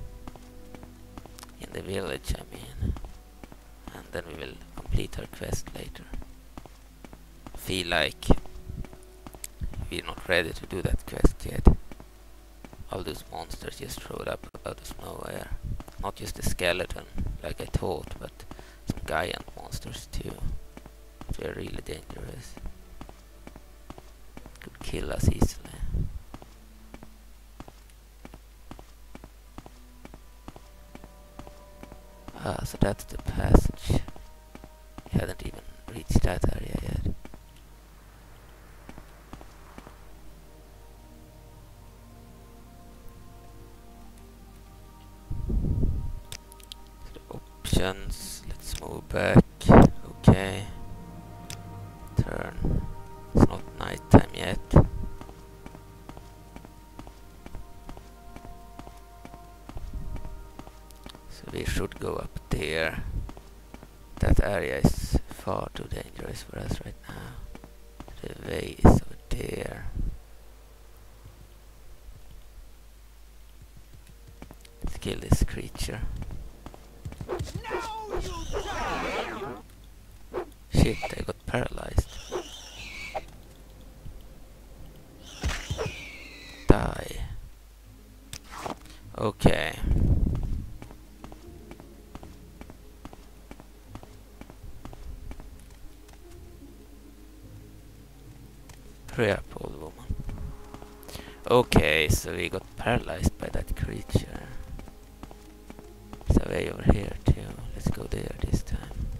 in the village I mean, and then we will complete her quest later. Feel like we're not ready to do that quest yet. All those monsters just showed up out of nowhere. Not just the skeleton like I thought, but some giant monsters too. They're really dangerous. Could kill us easily. Ah, so that's the passage. We hadn't even reached that area yet. So the options, let's move back. Okay. Turn. It's not night time yet. We should go up there. That area is far too dangerous for us right now. The way is over there. kill this creature. Now you die! Shit, I got paralyzed. Die. Okay. Hurry up, old woman. Okay, so we got paralyzed by that creature. There's a way over here too. Let's go there this time.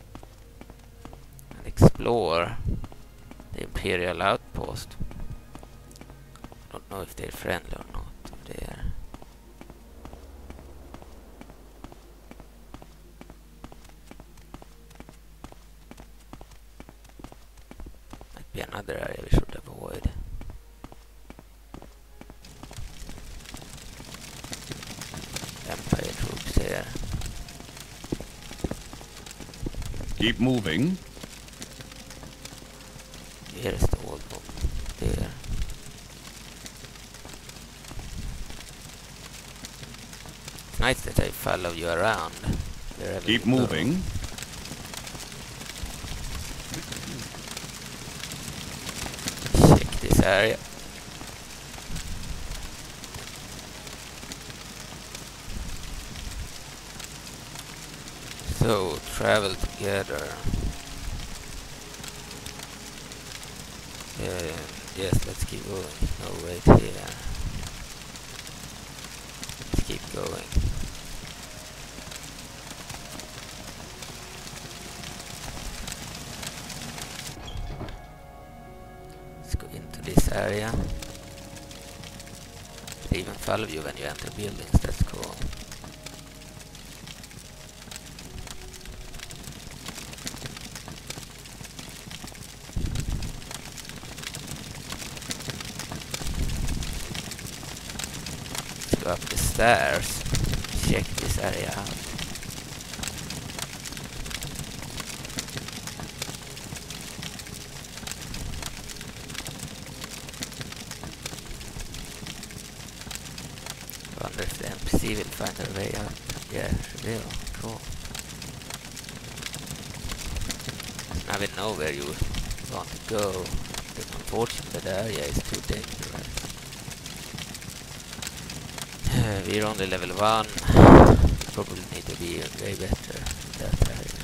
And explore the Imperial outpost. Don't know if they're friendly or not over there. Might be another area we should avoid. Empire troops here. Keep moving. Here's the old woman. There. It's nice that I follow you around. Wherever Keep you go. moving. Check this area. So, travel together. Uh, yes, let's keep going. No, wait here. Let's keep going. Let's go into this area. They even follow you when you enter buildings, that's cool. Up the stairs, check this area out. Wonder if the N P C will find their way up. Yeah, she will. Cool. So now we know where you want to go. But unfortunately, the area is too dangerous. We're only level one. Probably need to be way better in that area.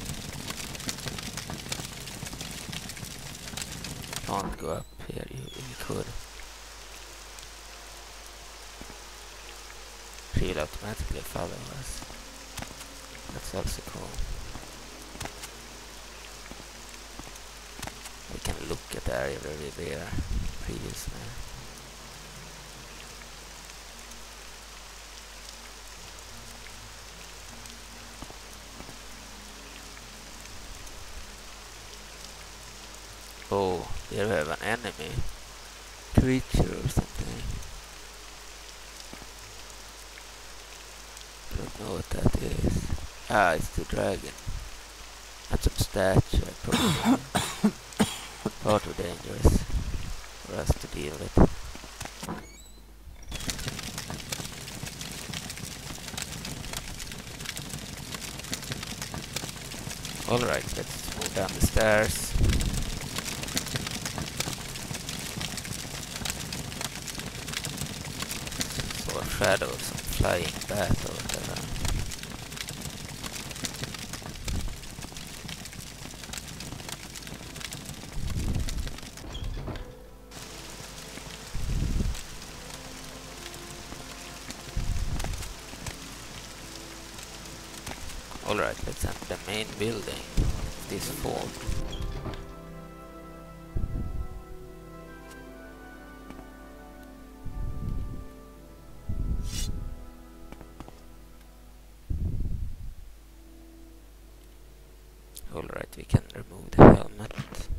Can't go up here, you, you could. She will automatically follow us. That's also cool. We can look at the area where we were previously. Oh, there we have an enemy creature or something. Don't know what that is. Ah, it's the dragon. That's some statue, probably. Far too dangerous for us to deal with. Alright, let's move down the stairs. Shadow of some flying bat or whatever. Alright, let's enter the main building of this fort. Alright, we can remove the helmet.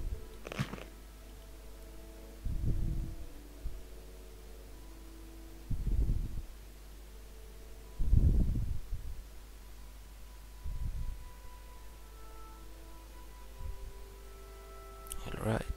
Alright.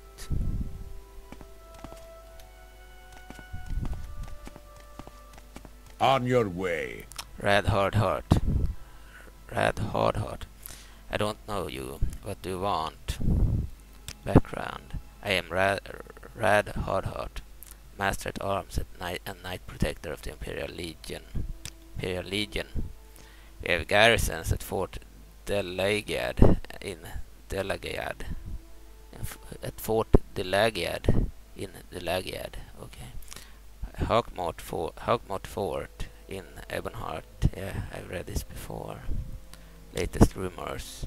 On your way. Rad hard heart. Rad hard heart. I don't know you. What do you want? Background. I am Rad, Rad hard heart. Master at arms at night and Knight Protector of the Imperial Legion. Imperial Legion. We have garrisons at Fort Delagiad in Delagiad. At Fort Delagiad in Delagiad. Okay. Hawkmoth Fort, Hawkmoth Fort in Ebonheart. Yeah, I've read this before. Latest rumors.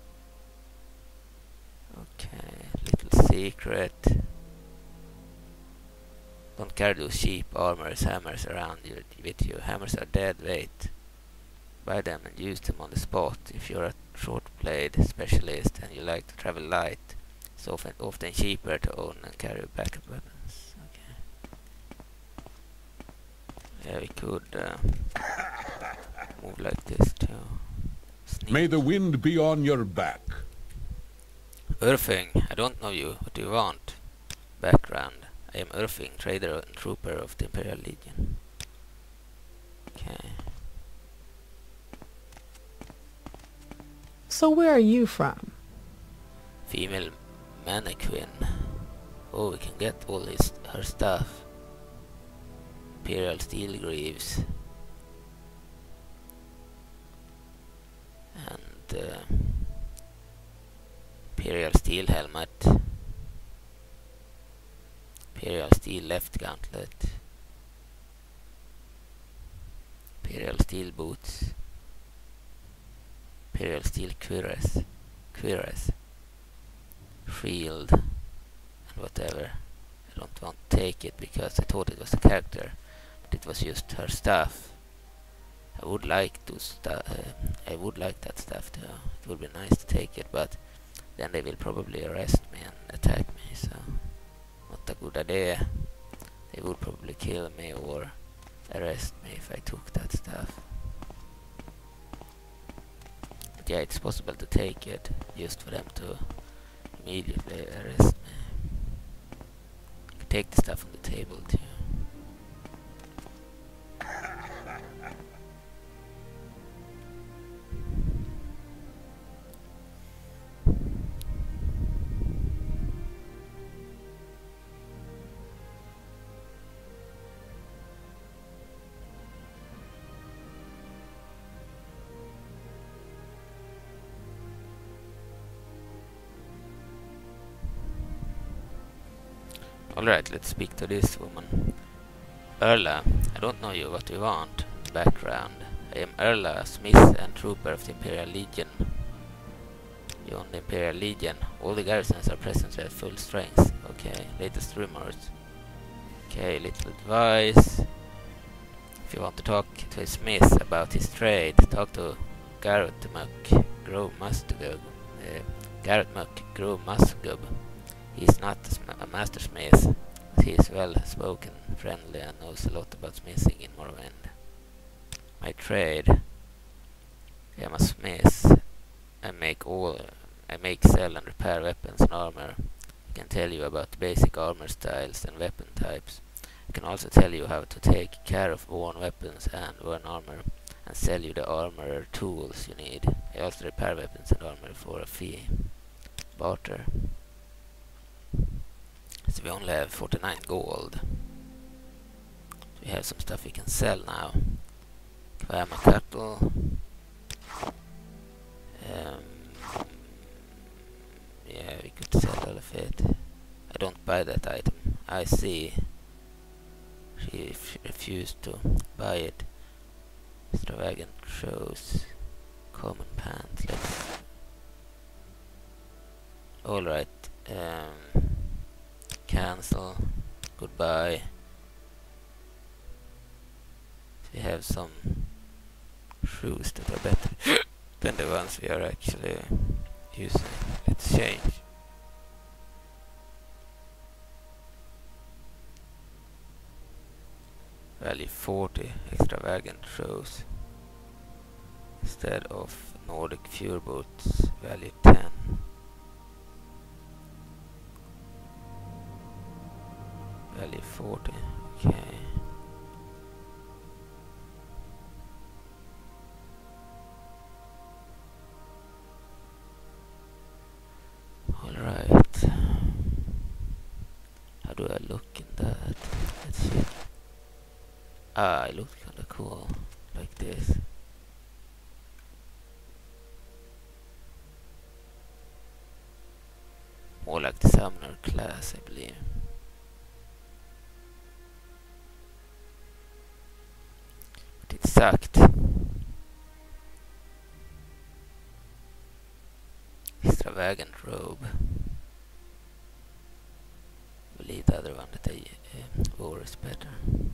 Okay, little secret. Don't carry those cheap armors, hammers around you, with you. Hammers are dead weight. Buy them and use them on the spot. If you're a short blade specialist and you like to travel light, it's often, often cheaper to own and carry backup weapons. Okay. Yeah, we could uh, move like this too. Sneak. May the wind be on your back. Urfing, I don't know you. What do you want? Background. I am Urfing, trader and trooper of the Imperial Legion. Okay. So where are you from? Female mannequin. Oh, we can get all his her stuff. Imperial steel greaves. And uh, Imperial steel helmet. Imperial steel left gauntlet. Imperial steel boots. Imperial steel cuirass. Cuirass. Shield. And whatever. I don't want to take it because I thought it was a character. But it was just her stuff. I would like to stu uh, I would like that stuff too. It would be nice to take it, but then they will probably arrest me and attack me, so not a good idea. They would probably kill me or arrest me if I took that stuff. But yeah, it's possible to take it just for them to immediately arrest me. I can take the stuff on the table too. Alright, let's speak to this woman. Erla, I don't know you, what do you want? Background. I am Erla, smith and trooper of the Imperial Legion. You own the Imperial Legion. All the garrisons are present at full strength. Okay, latest rumors. Okay, little advice. If you want to talk to a smith about his trade, talk to Garrett Muck, Grove Mustgub. Uh, Garrett Muck, Grove Mustgub. He is not a, sm a master smith, but he is well spoken, friendly, and knows a lot about smithing in Morrowind. My trade. I am a smith. I make all. I make, sell, and repair weapons and armor. I can tell you about the basic armor styles and weapon types. I can also tell you how to take care of worn weapons and worn armor, and sell you the armor tools you need. I also repair weapons and armor for a fee. Barter. So we only have forty-nine gold. We have some stuff we can sell now. Kvama cattle. Um, yeah, we could sell all of it. I don't buy that item. I see. She f refused to buy it. Extravagant shows. Common pants. Let's. Alright. Um. Cancel. Goodbye. We have some shoes that are better than the ones we are actually using. Let's change. Value forty. Extravagant shoes. Instead of Nordic Fury Boots. Value ten. Value forty, okay. do I look in that? Let's see. Ah, it looks kinda cool. Like this. More like the summoner class, I believe. But it sucked. Extravagant robe. I believe the other one that I uh, wore is better.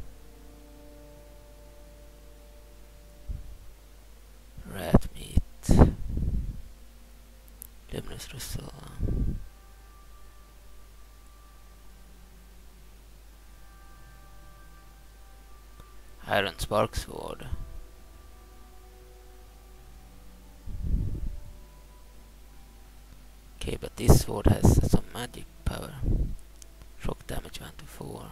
Rat meat. Luminous Rousseau. Iron Spark Sword. Okay, but this sword has some magic power. Shock damage one to four.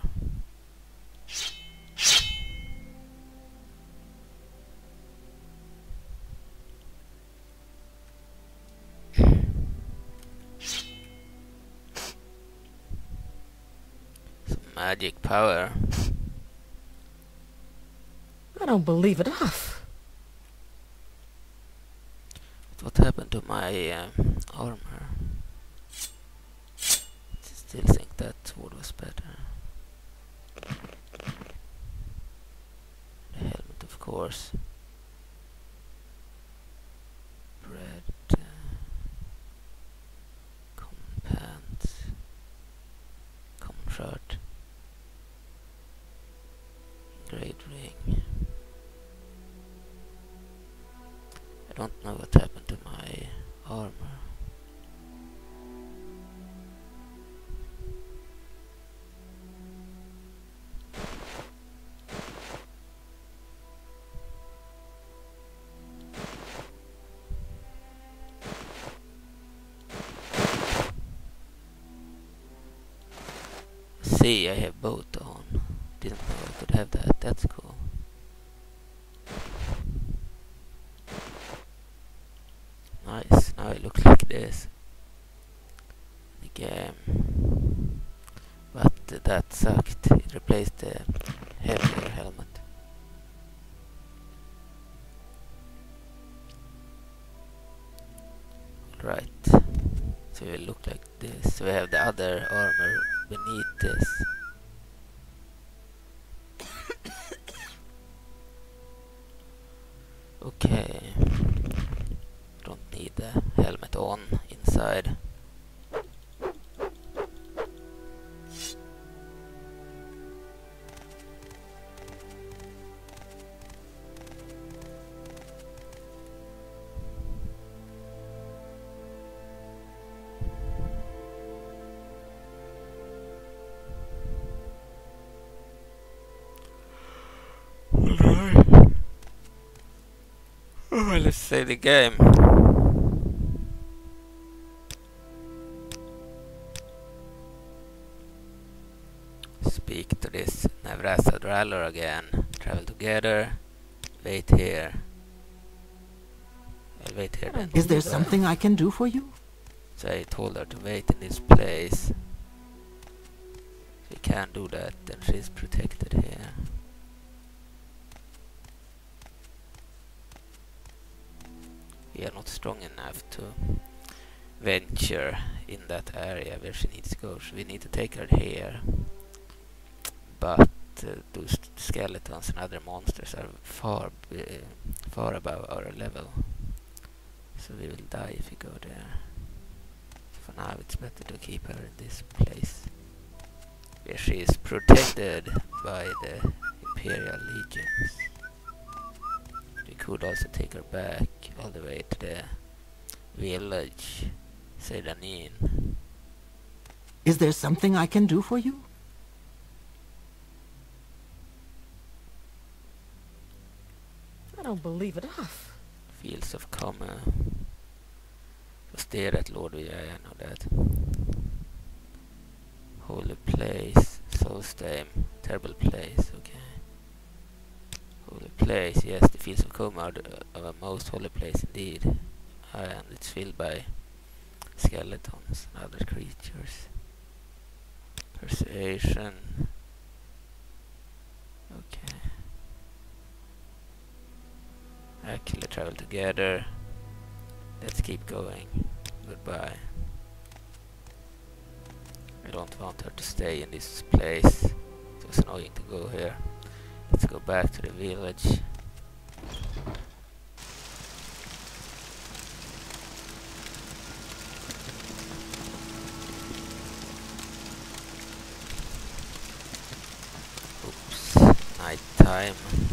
Some magic power. I don't believe it. Off. What happened to my um, armor? Still think that sword was better. The helmet, of course. Bread. Uh, common pants. Common shirt. Great ring. I don't know what happened to my armor. See, I have both on. Didn't know I could have that. That's cool. Nice. Now it looks like this. The game. But uh, that sucked. It replaced the heavier helmet. Right. So it look like this. So we have the other armor beneath this. Okay. Don't need the helmet on inside. Oh, let's say the game. Speak to this Nevrasa Draller again. Travel together. Wait here. I'll wait here then. Is there something I can do for you? So I told her to wait in this place. She can't do that, then she's protected here. We are not strong enough to venture in that area where she needs to go. So we need to take her here. But uh, those skeletons and other monsters are far, uh, far above our level. So we will die if we go there. So for now it's better to keep her in this place, where she is protected by the Imperial Legions. We could also take her back all the way to the village Sedanin. Is there something I can do for you? I don't believe it. Off. Fields of Coma. Was there at Lord? Yeah, I know that. Holy place. Soulstem. Terrible place. Okay. Holy place. Yes, the Fields of Coma are the, uh, most holy place indeed. Uh, and it's filled by skeletons and other creatures. Persuasion. Okay. Actually travel together. Let's keep going. Goodbye. I don't want her to stay in this place. It was annoying to go here. Let's go back to the village. Oops, night time.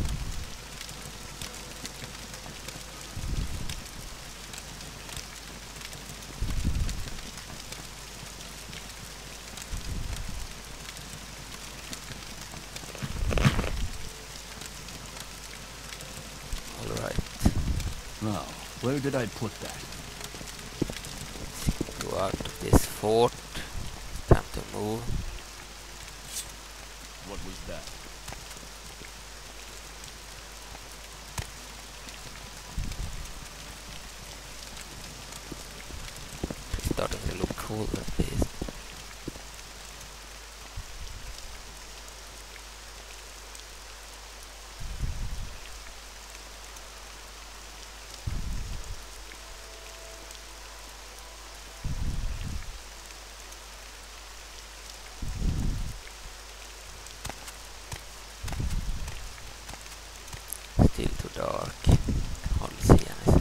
Now, where did I put that? Let's go out of this fort. Time to move. What was that? It's starting to look cool at least. Still too dark. Can't hardly see anything.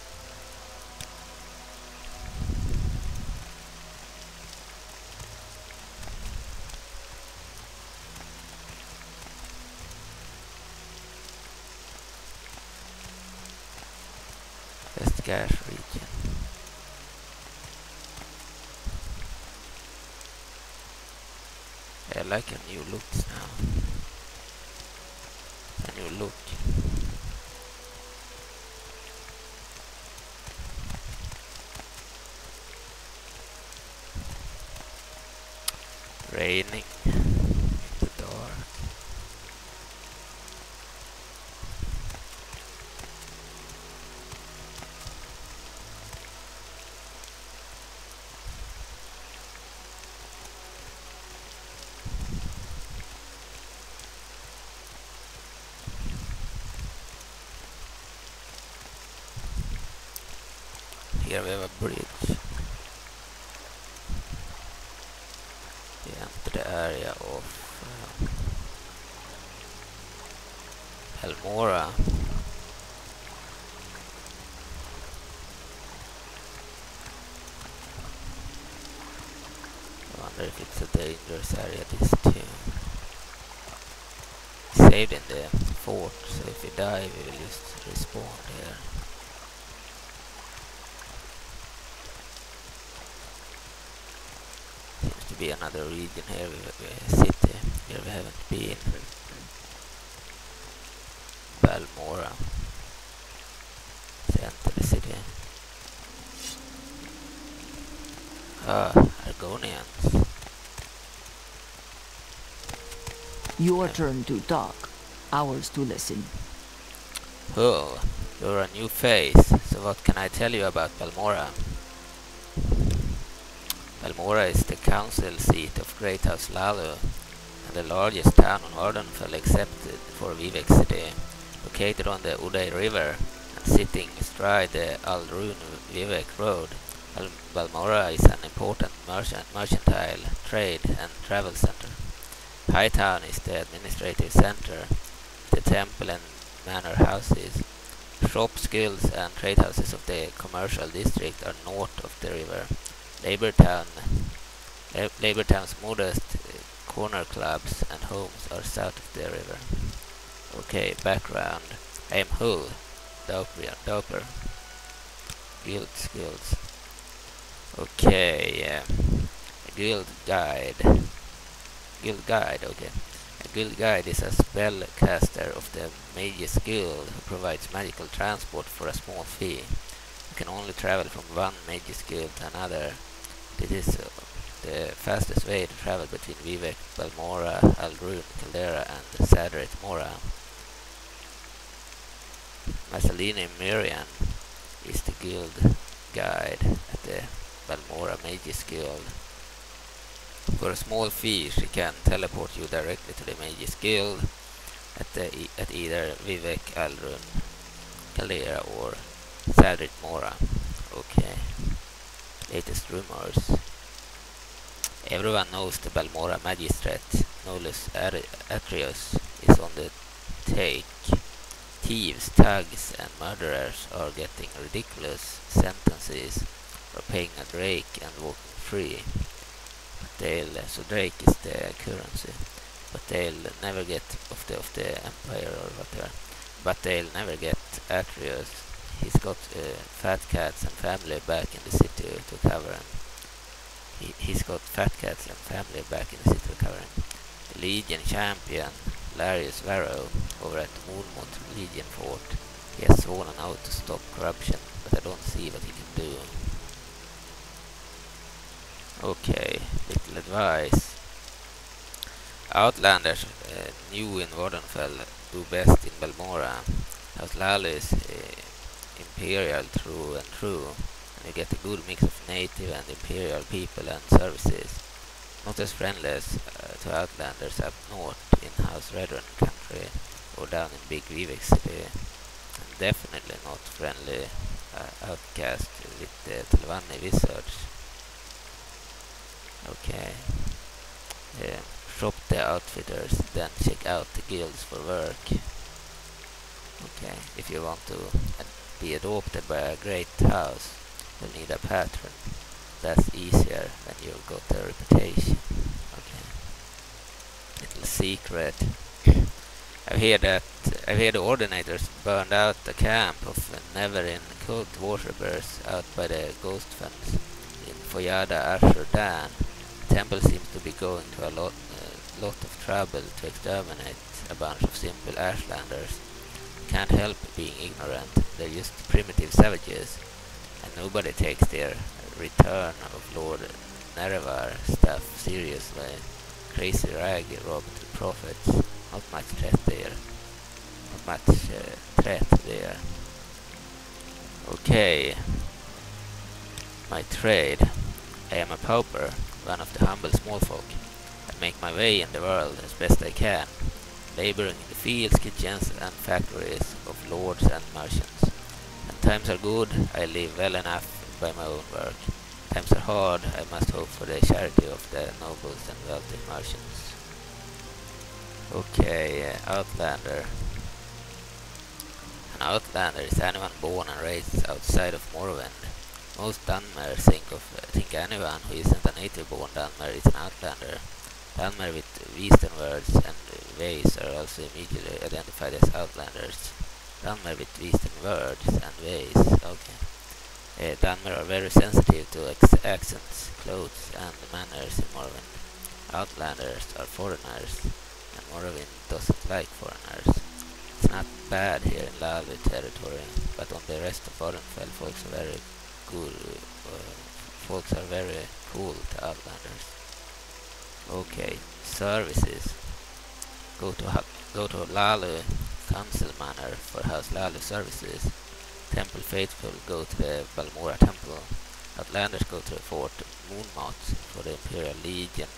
West Gas region. I like a new looks now. A new look. Raining in the dark. Here we have a bridge. We enter the area of um, Elmora. I wonder if it's a dangerous area this too. Saved in the fort, so if we die we will just respawn here. Seems to be another region here, we, we, city here we haven't been. Balmora. Let's enter the city. Ah, Argonians. Your turn to talk, ours to listen. Oh, you're a new face, so what can I tell you about Balmora? Balmora is the council seat of Great House Lalu, and the largest town on Ardenfell except for Vivek City, located on the Uday River and sitting astride the Aldrun Vivek Road. Bal Balmora is an important merchant, mercantile, trade and travel center. Hightown is the administrative center. The temple and manor houses, shops, guilds and trade houses of the commercial district are north of the river. Labor Town, La Labor Town's modest uh, corner clubs and homes are south of the river. Okay, background. I am Hull, Doper, Doper. Guild skills. Okay, uh, a guild guide. Guild guide, okay. A guild guide is a spellcaster of the Mage's Guild who provides magical transport for a small fee. You can only travel from one Mage's Guild to another. This is uh, the fastest way to travel between Vivek, Balmora, Aldrun, Caldera and Sadret Mora. Massalini Mirian is the guild guide at the Balmora Mage's Guild. For a small fee, she can teleport you directly to the Mage's Guild at, the, e- at either Vivek, Alrun, Caldera or Sadrit Mora. Okay. Latest rumors. Everyone knows the Balmora magistrate, Nolus Atreus, is on the take. Thieves, thugs and murderers are getting ridiculous sentences for paying a drake and walking free. But they'll, so drake is the currency. But they'll never get of the, of the empire or whatever. But they'll never get Atreus. He's got uh, fat cats and family back in the city to cover him. He, he's got fat cats and family back in the city to cover him. The Legion champion, Larius Varro, over at Moonmont Legion Fort. He has sworn an oath to stop corruption, but I don't see what he can do. Okay, little advice. Outlanders uh, new in Wardenfell do best in Balmora. House Lalo is uh, imperial through and through, and you get a good mix of native and imperial people and services. Not as friendly as uh, to Outlanders up north in House Redrun country or down in Big Vivek city, and definitely not friendly uh, outcast with the Telvanni wizards. Okay. Uh, shop the outfitters, then check out the guilds for work. Okay, if you want to ad- be adopted by a great house, you'll need a patron. That's easier when you've got a reputation. Okay. Little secret. I've heard that I've heard the ordinators burned out the camp of Neverin cult worshippers out by the ghost fence in Foyada Ashur Dan. The temple seems to be going to a lot uh, lot of trouble to exterminate a bunch of simple Ashlanders. Can't help being ignorant. They're just primitive savages, and nobody takes their return of Lord Nerevar stuff seriously. Crazy rag robbed prophets. Not much threat there. Not much uh, threat there. Okay. My trade. I am a pauper, one of the humble small folk. I make my way in the world as best I can, laboring in the fields, kitchens and factories of lords and merchants. When times are good, I live well enough by my own work. Times are hard, I must hope for the charity of the nobles and wealthy merchants. Okay, uh, Outlander. An Outlander is anyone born and raised outside of Morrowind. Most Dunmer think of uh, think anyone who isn't a native-born Dunmer is an Outlander. Dunmer with Western words and ways are also immediately identified as Outlanders. Dunmer with Western words and ways, okay. Uh, Dunmer are very sensitive to ex- accents, clothes and manners in Morrowind. Outlanders are foreigners, and Morrowind doesn't like foreigners. It's not bad here in Lalu territory, but on the rest of Wardenfell, folks are very cool. Uh, folks are very cool to Outlanders. Okay, services. Go to ha- go to Lalu Council Manor for House Lalu services. Temple faithful go to the Balmora Temple. Outlanders go to the Fort Moonmoth for the Imperial Legion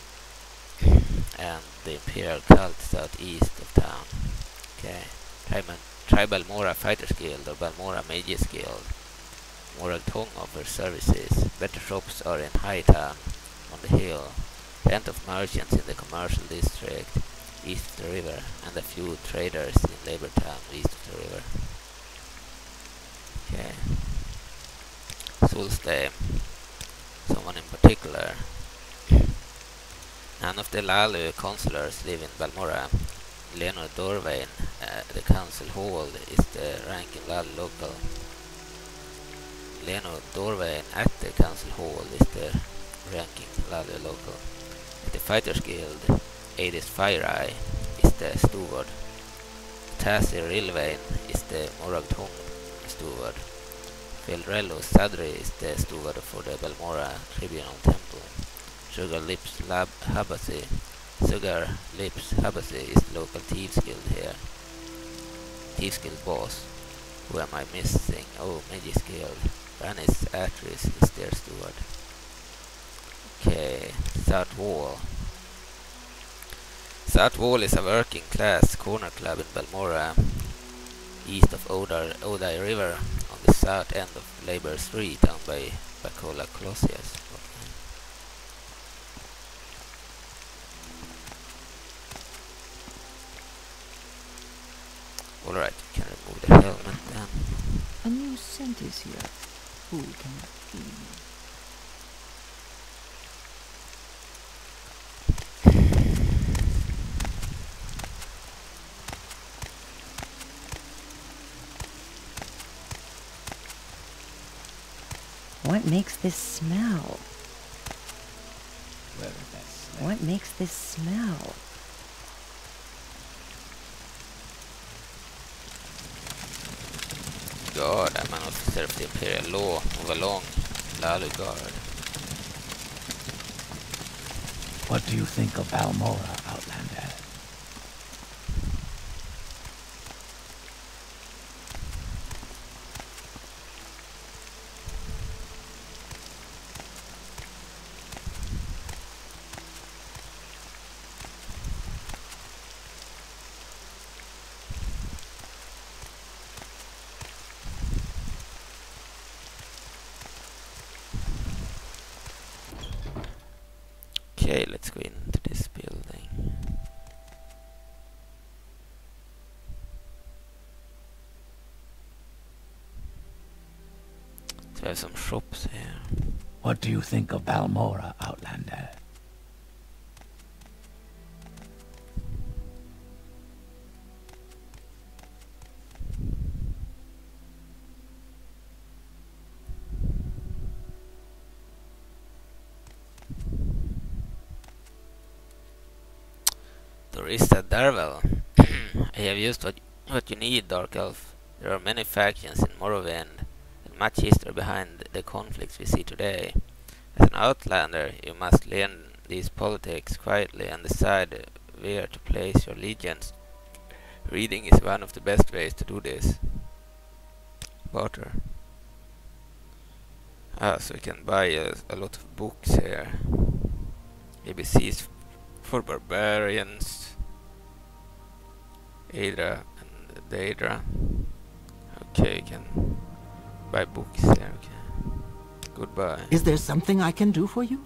and the Imperial Cult southeast of town. Okay, Tribal, Tribal Mora Fighters Guild or Balmora Mages Guild. Morag Tong offers services. Better shops are in High Town on the hill. Plenty of merchants in the commercial district east of the river, and a few traders in Labor Town east of the river. Okay. Solstheim. Someone in particular. None of the Lalu councillors live in Balmora. Leno Dorvain, uh, the council hall, is the ranking Lalu local. Leno Dorvain at the council hall is the ranking Lalu local. At the Fighters Guild, Adis Fireeye is the steward. Tassi Rilvain is the Morag Tong steward. Filrello Sadri is the steward for the Balmora Tribunal Temple. Sugar Lips Lab Habasi. Sugar Lips Habasi is the local Thieves Guild here. Thieves Guild boss. Who am I missing? Oh, Mages Guild. Ranis Atris is their steward. Okay, South Wall. South Wall is a working class corner club in Balmora, east of Odai, Odai River, on the south end of Labour Street, down by Bacola Colossius. Okay. Alright, we can remove the helmet then. A new scent is here. Who can it be? What makes this smell? Where is that smell? What makes this smell? God, I man måste serve the Imperial Law. Move along, Lalugard. What do you think of Balmora, Outlander? Okay, let's go into this building. So we have some shops here. What do you think of Balmora, Outlander? Torista Darvel. I have used what, what you need, Dark Elf. There are many factions in Morrowind, and much history behind the conflicts we see today. As an outlander, you must learn these politics quietly and decide where to place your legions. Reading is one of the best ways to do this. Barter. Ah, so we can buy a, a lot of books here. A B Cs for barbarians. Daedra and Daedra. Okay, you can buy books here. Okay. Goodbye. Is there something I can do for you?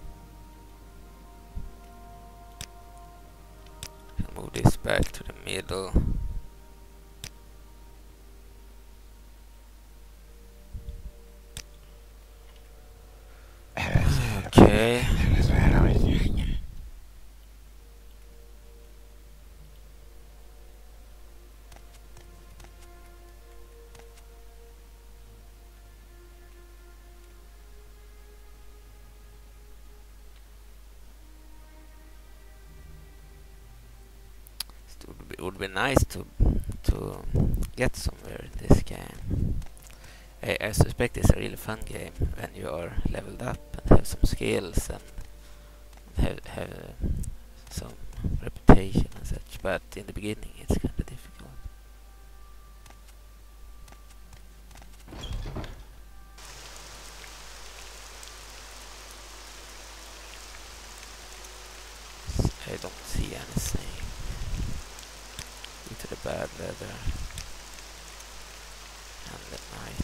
Can move this back to the middle. Okay. It would be nice to to get somewhere in this game. I, I suspect it's a really fun game when you are leveled up and have some skills and have have uh, some reputation and such. But in the beginning, it's kind of difficult. I don't see anything. Due to the bad weather and the night.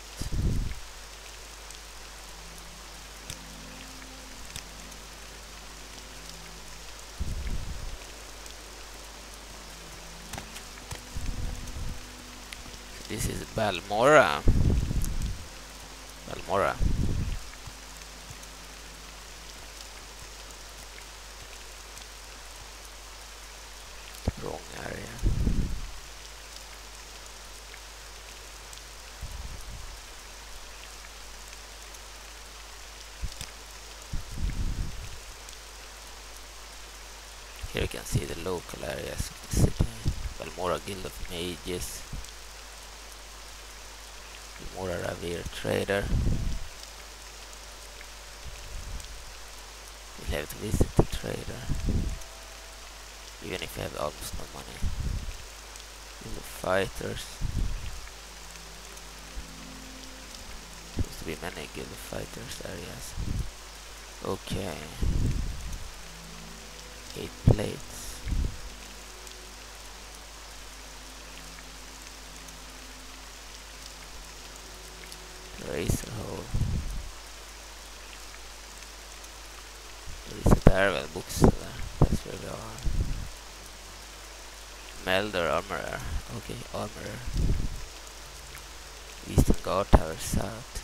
This is Balmora. Balmora. Wrong area. Here you can see the local areas of the city. Balmora Guild of Mages. Balmora Ravir Trader. You'll have to visit the trader. Even if you have almost no money. Guild of Fighters. Seems to be many Guild of Fighters areas. Okay. Eight plates. Razor hole. There is a Darwell bookseller. That's where we are. Melder armorer. Okay, armorer. Eastern Guard Tower South.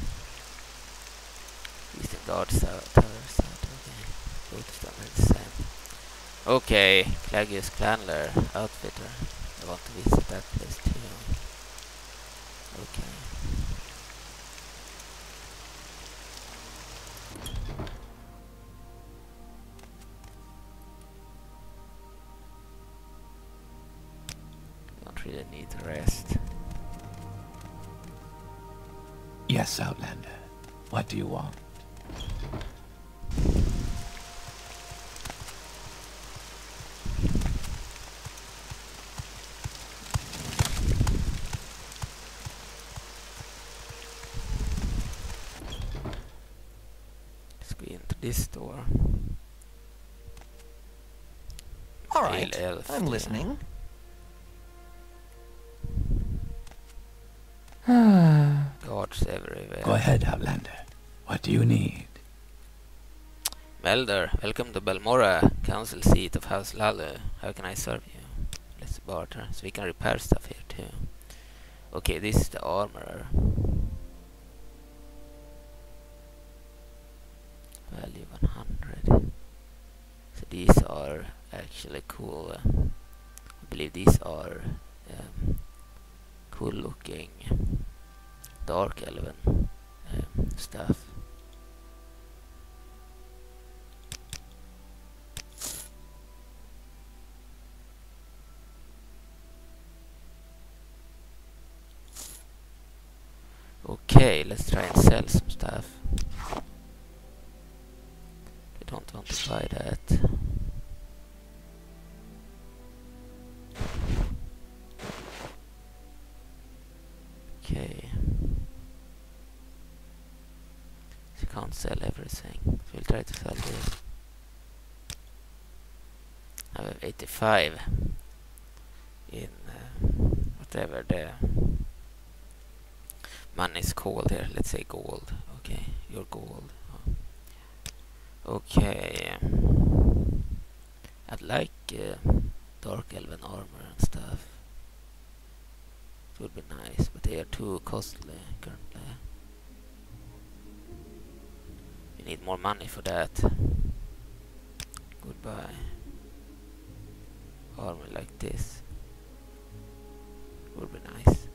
Eastern Guard South Tower South. Okay. Both of them are the same. Okay, Clagius Clanler outfitter. I want to visit that place too. Okay. Don't really need to rest. Yes, Outlander. What do you want? Let's go into this door. All right, Pale elf I'm there. listening. Guards everywhere. Go ahead, Outlander. What do you need? Melder, welcome to Balmora, council seat of House Lalu. How can I serve you? Let's barter, so we can repair stuff here too. Okay, this is the armorer. Value one hundred. So these are actually cool. Uh, I believe these are um, cool looking Dark Elven um, stuff. Okay, let's try and sell some stuff. I don't want to buy that. Okay. So you can't sell everything. So we'll try to sell this. I have eighty-five in uh, whatever the money is called here. Let's say gold. Okay, your gold. Oh. Okay. I'd like uh, Dark Elven armor and stuff. It would be nice, but they are too costly currently. You need more money for that. Goodbye. Armor like this would be nice.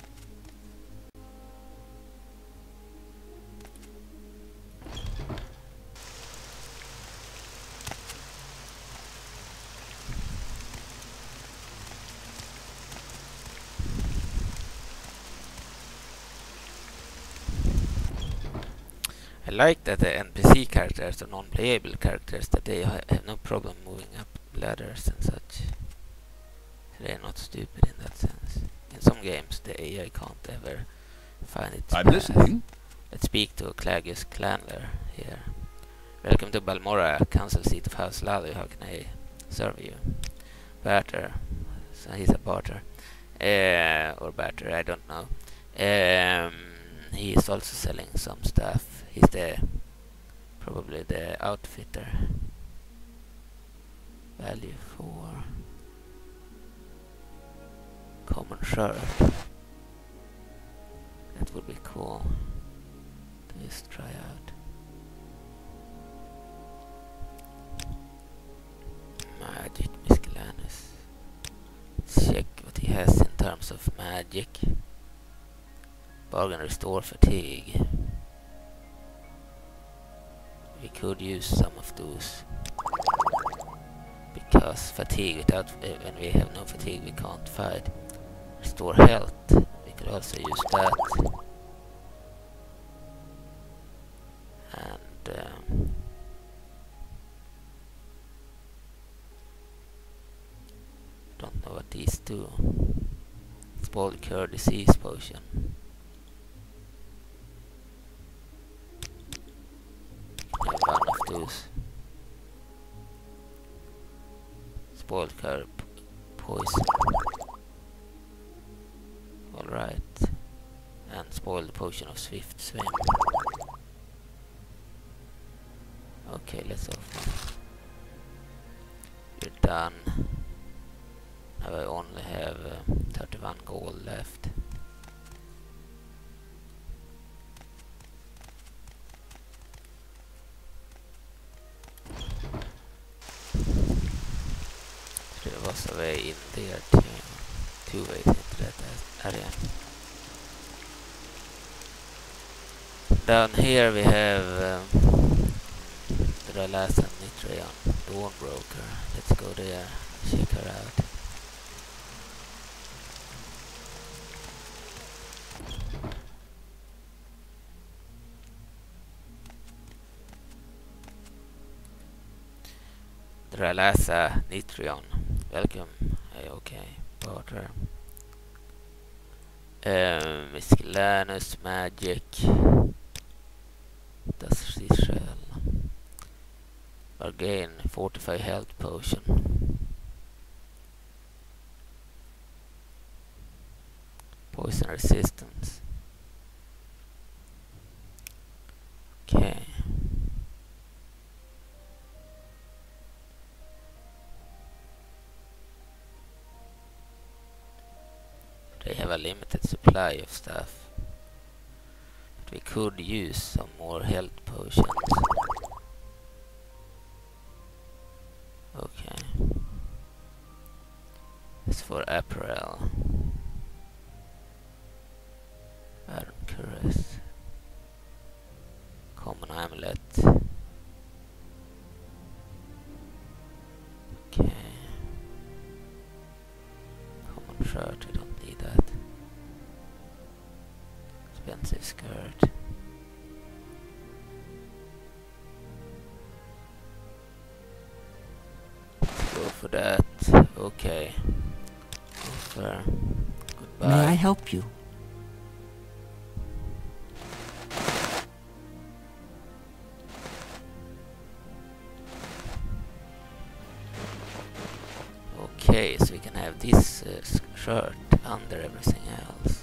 I like that the N P C characters are non-playable characters, that they ha have no problem moving up ladders and such. So they're not stupid in that sense. In some games the A I can't ever find its I'm path. listening. Let's speak to Clagius Clanler here. Welcome to Balmora, council seat of House Lalu. How can I serve you? Barter. So he's a barter. Uh, or barter, I don't know. Um, he is also selling some stuff. He's the probably the outfitter. Value for common shirt. That would be cool to just try out. Magic miscellaneous. Let's check what he has in terms of magic. Bargain restore fatigue. We could use some of those, because fatigue without uh, when we have no fatigue we can't fight. Restore health, we could also use that. And um, don't know what these do. Spoil cure disease potion. spoiled carrot poison. Alright. And spoiled potion of swift swim. Okay, let's off. We're done. Now I only have uh, thirty-one gold left. There was a way in there too. Two ways into that area. Down here we have um, the last Nitrion Dawnbroker. Let's go there and check her out. Dralasa Nitrion. Welcome. Hey, okay. Porter. Um, Miscellaneous Magic. Does she shell? Bargain. Fortify Health Potion. Poison Resistance. Okay. They have a limited supply of stuff, but we could use some more health potions. Okay. It's for apparel. Iron Cuirass. Common amulet. Okay. Common shirt, I don't need that. Expensive skirt. Let's go for that. Okay. Offer. Goodbye. May I help you? Okay, so we can have this uh, shirt under everything else.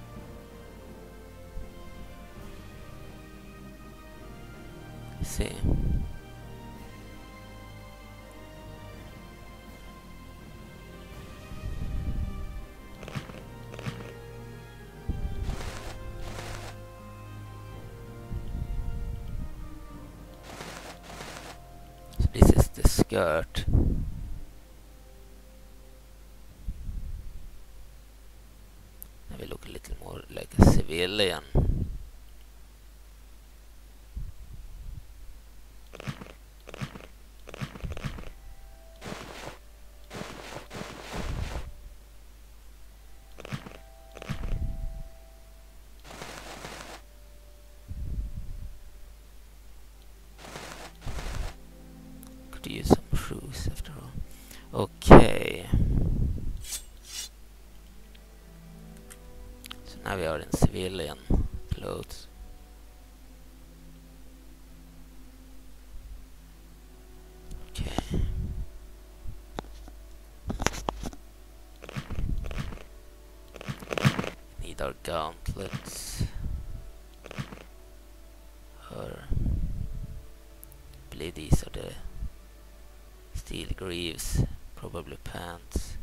Let's see. So this is the skirt. We look a little more like a civilian. Could use some shoes after all. Okay. Now we are in civilian clothes. Okay. Need our gauntlets. Or I believe these are the steel greaves, probably pants.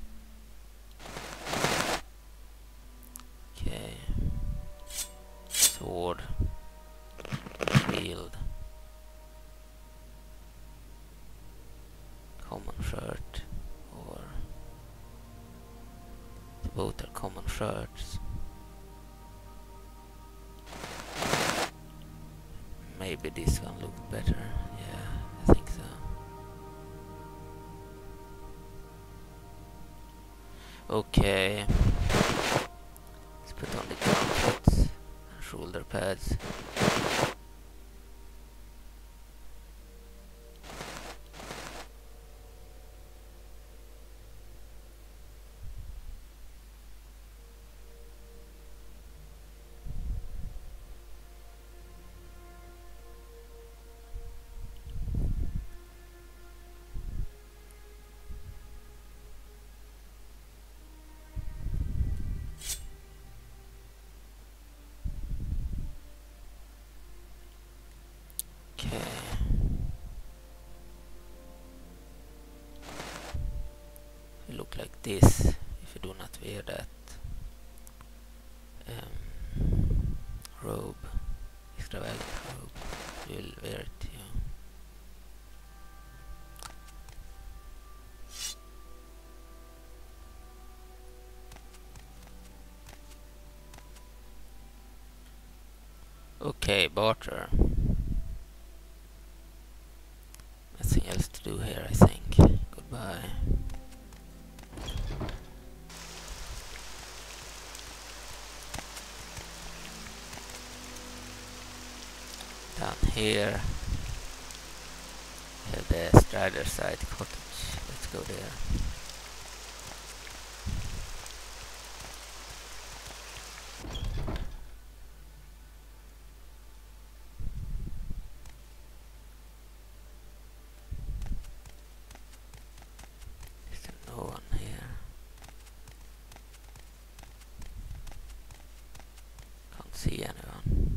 Okay. Sword. Shield. Common shirt. Or both are common shirts. Maybe this one looked better. Yeah, I think so. Okay. Let's put on the gauntlets and shoulder pads. this if you do not wear that um, robe, extravagant robe. You will wear it, yeah. Okay, barter. Nothing else to do here, I think. Goodbye. Down here, we have the Strider side cottage. Let's go there. No one here. Can't see anyone.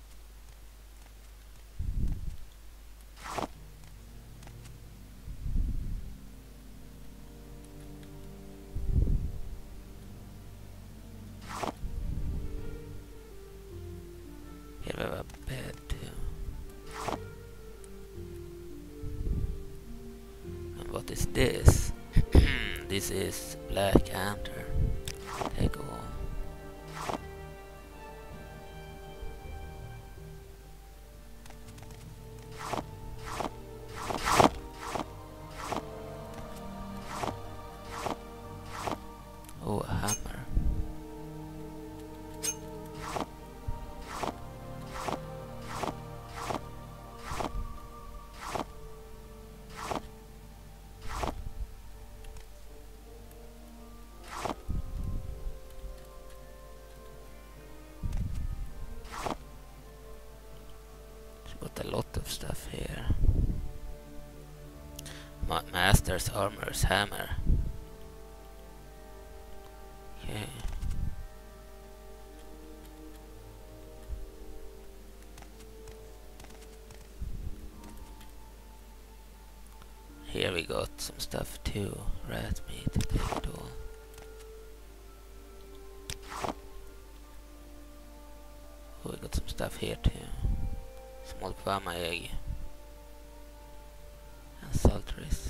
Here we have a bed too. And what is this? This is Black Antler. Take all. Oh, a hammer. Got a lot of stuff here. Ma Master's Armor's Hammer. Okay. Here we got some stuff too. Rat meat, take it all. Oh, we got some stuff here too. Small Pama egg and salteries.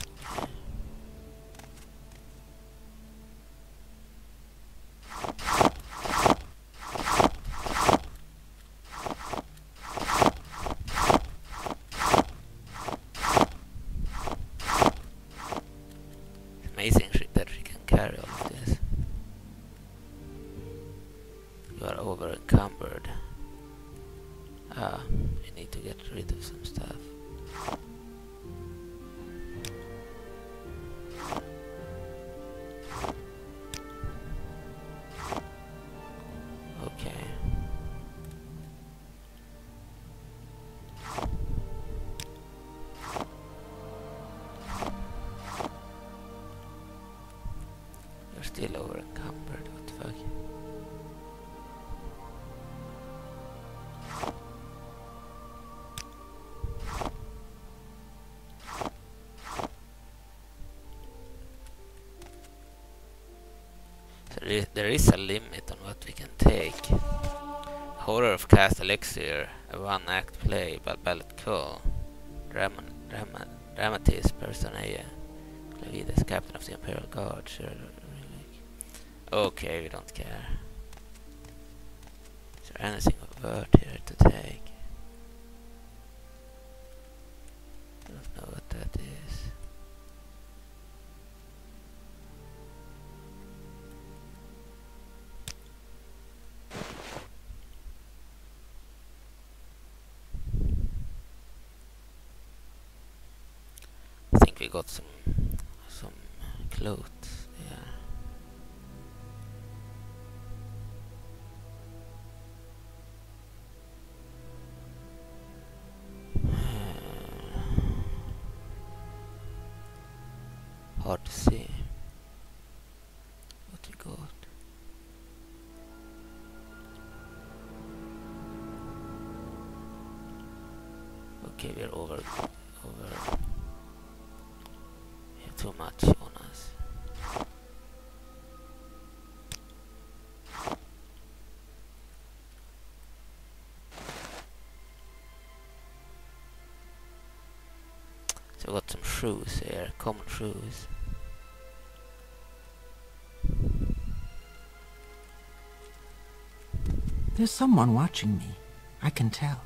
It's amazing that she can carry all of this. You are over encumbered. Ah, you need to get rid of some stuff. Okay. You're still over encumbered, what the fuck? There is a limit on what we can take. Horror of Cast Elixir, a one-act play by Ballot Call. Drama, drama, Dramatis Personae, Clavides, Captain of the Imperial Guard. Sure, really. Okay, we don't care. Is there anything of worth here to take? I don't know what that is. We got some some clothes, yeah. Hard to see what we got. Okay, we're over over. Too much on us. So I got some shoes here, common shoes. There's someone watching me. I can tell.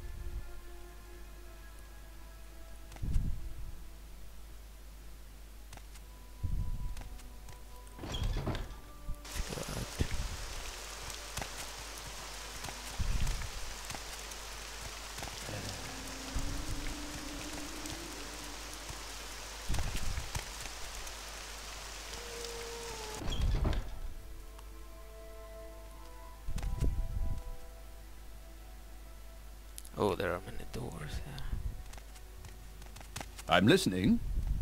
Oh, there are many doors here. I'm listening.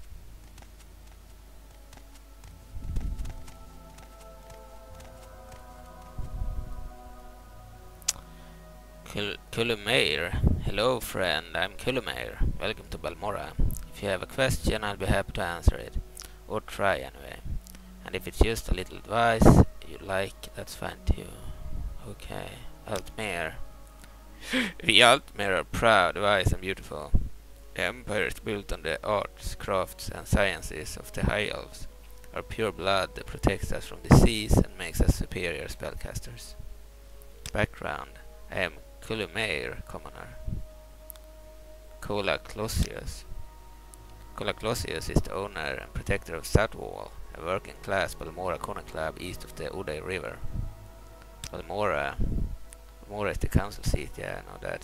Kul Kulumair. Hello, friend. I'm Kulumair. Welcome to Balmora. If you have a question, I'll be happy to answer it. Or try anyway. And if it's just a little advice you like, that's fine too. Okay. Altmer. We Altmer are proud, wise and beautiful. The empire is built on the arts, crafts and sciences of the High Elves. Our pure blood that protects us from disease and makes us superior spellcasters. Background. I am Kulumair, commoner. Kola Closius. Kola Closius is the owner and protector of Southwall, a working class Balmora Corner Club east of the Uday River. Balmora Balmora is the council seat, yeah, I know that.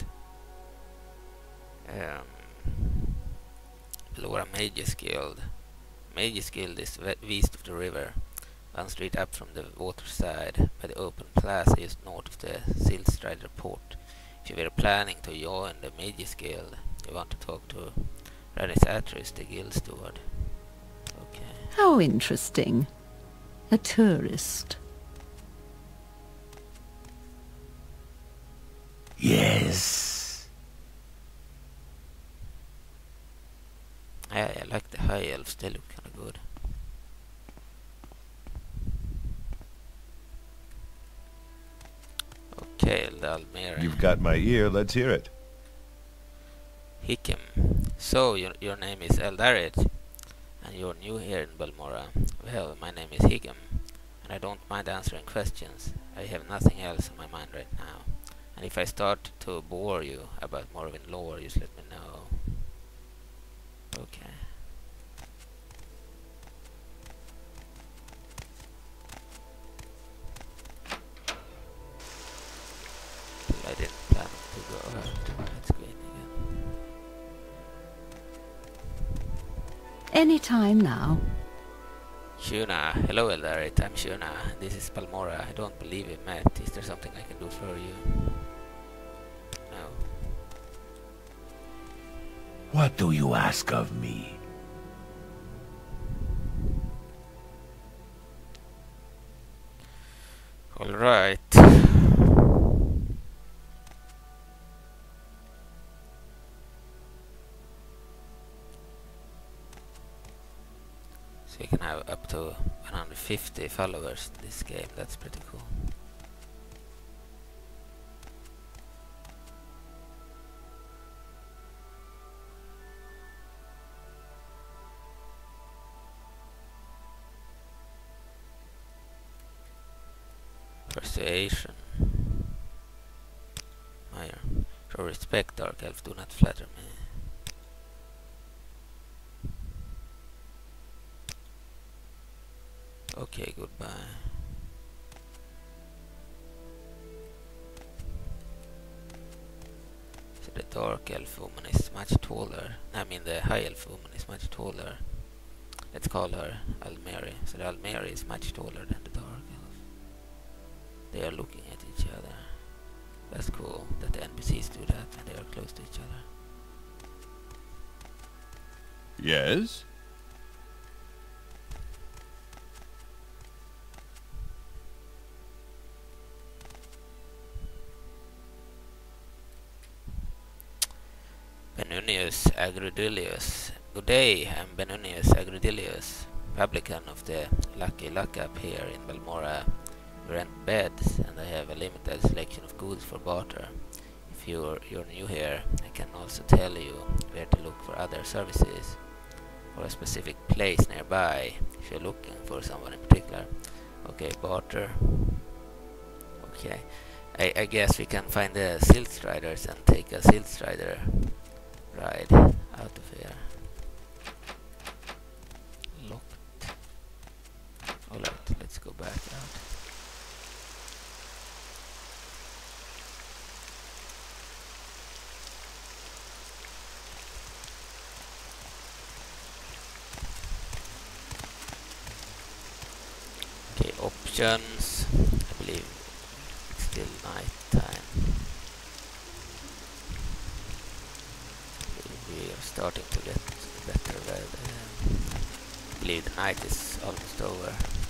Um, Balmora Mages Guild. Mages Guild is west of the river, one street up from the water side, by the open plaza just north of the Silstrider port. If you were planning to join the Mages Guild, you want to talk to Ranis Atris, the guild steward. Okay. How interesting. A tourist. Yes. I, I like the High Elves, they look kind of good. Okay, the Almere. You've got my ear, let's hear it. Hickem. So, your, your name is Eldarit, and you're new here in Balmora. Well, my name is Hickem, and I don't mind answering questions. I have nothing else on my mind right now. And if I start to bore you about Morrowind lore, just let me know. Okay. I didn't plan to go out. Let's go in again. Any time now. Shuna. Hello, Eldarit. I'm Shuna. This is Balmora. I don't believe we met. Is there something I can do for you? No. What do you ask of me? All right. So you can have up to one hundred fifty followers in this game. That's pretty cool. Persuasion. Meyer. Show respect, Dark Elves. Do not flatter me. Okay, goodbye. So the Dark Elf woman is much taller. I mean the High Elf woman is much taller. Let's call her Almeri. So the Almeri is much taller than the Dark Elf. They are looking at each other. That's cool that the N P Cs do that when they are close to each other. Yes? Benunius Agrodilius. Good day, I'm Benunius Agrodilius, publican of the Lucky Luck up here in Balmora. We rent beds and I have a limited selection of goods for barter. If if you're, you're new here, I can also tell you where to look for other services or a specific place nearby if you're looking for someone in particular. Okay, barter. Okay, I, I guess we can find the Silt Striders and take a Silt Strider ride out of here. Locked. Alright, let's go back out. Okay, options. I believe it's still night time. We are starting to get better weather. I believe the night is almost over.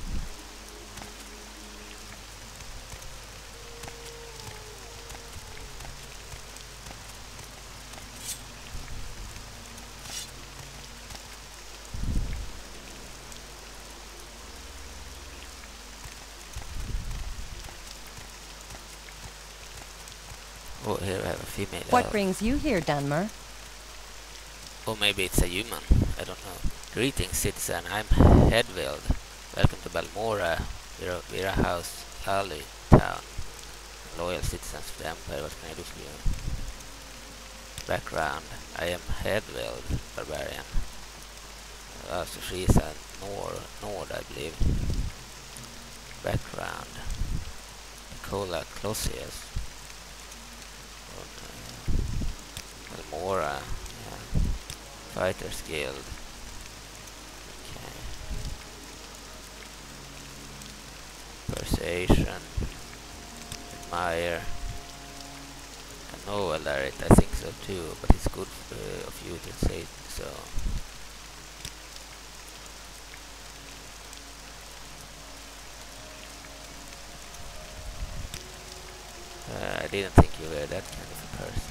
Oh, here I have a female What elf. brings you here, Dunmer? Or maybe it's a human. I don't know. Greetings, citizen. I'm Hedwild. Welcome to Balmora, We're, we're a house, Alley town. Loyal citizens of the Empire. What can I do for you? Background. I am Hedwild, barbarian. Uh, so she is a Nord, Nord, I believe. Background. Nicola Closius. Balmora, yeah. Fighters Guild. Okay. Persuasion. Admire. I know Alarit, I think so too, but it's good uh, of you to say so. Uh, I didn't think you were that kind of a person.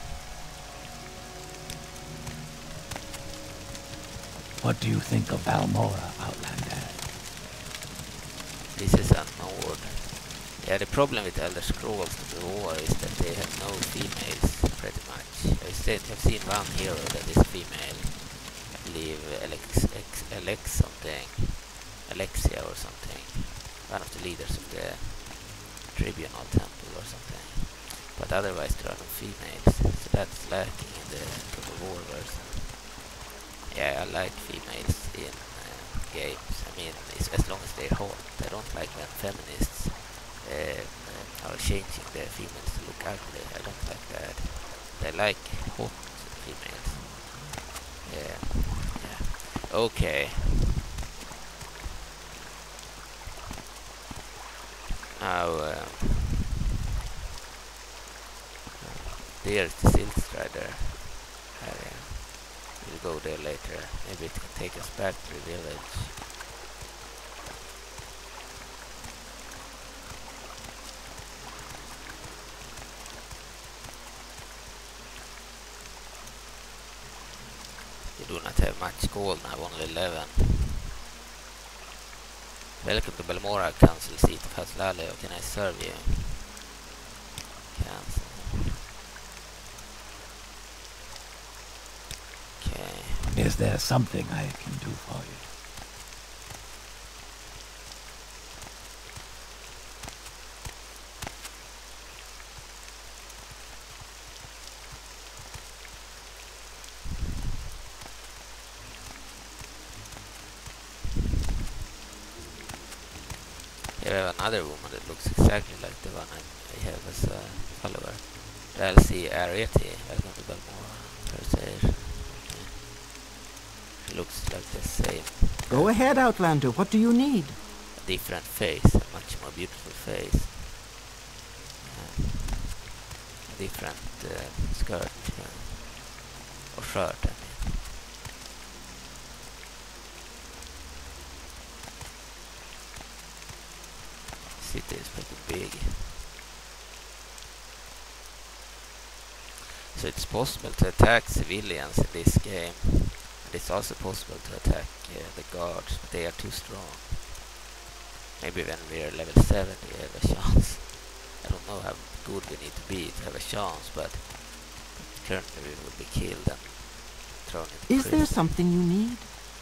What do you think of Balmora, Outlander? This is a Nord. Yeah, the problem with Elder Scrolls of War is that they have no females, pretty much. I said I've seen one hero that is female. I believe Alex, Alex, Alex something. Alexia or something. One of the leaders of the Tribunal Temple or something. But otherwise there are no females, so that's lacking in the Total War version. Yeah, I like females in uh, games. I mean, it's as long as they're hot. I don't like when feminists uh, uh, are changing their females to look ugly. I don't like that. I like hot females. Yeah. Yeah. Okay. Now, um, there's the Silt Strider area. We'll go there later. Maybe it can take us back to the village. You do not have much gold now, only eleven. Welcome to Balmora Council seat of Haslale. How can I serve you? Cancel. Okay. Is there something I can do for you? Here I have another woman that looks exactly like the one I, I have as a follower. Elsie Arieti. Welcome to Balmora. Persuasion. Okay. She looks like the same. Go ahead, Outlander. What do you need? A different face, a much more beautiful face. Yeah. A different uh, skirt. Yeah. Or shirt, I mean. City is pretty big. So it's possible to attack civilians in this game. And it's also possible to attack uh, the guards, but they are too strong. Maybe when we are level seven we have a chance. I don't know how good we need to be to have a chance, but currently we would be killed and thrown into Is there prison. something you need?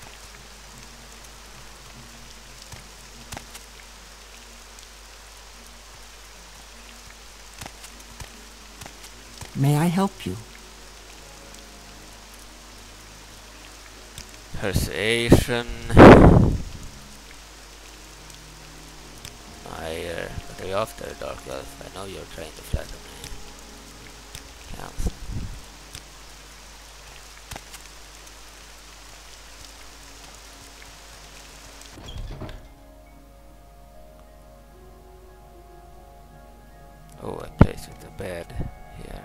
May I help you? Persuasion. I, uh, what are you after, Dark Elves? I know you're trying to flatter me. Cancel. Oh, a place with a bed here.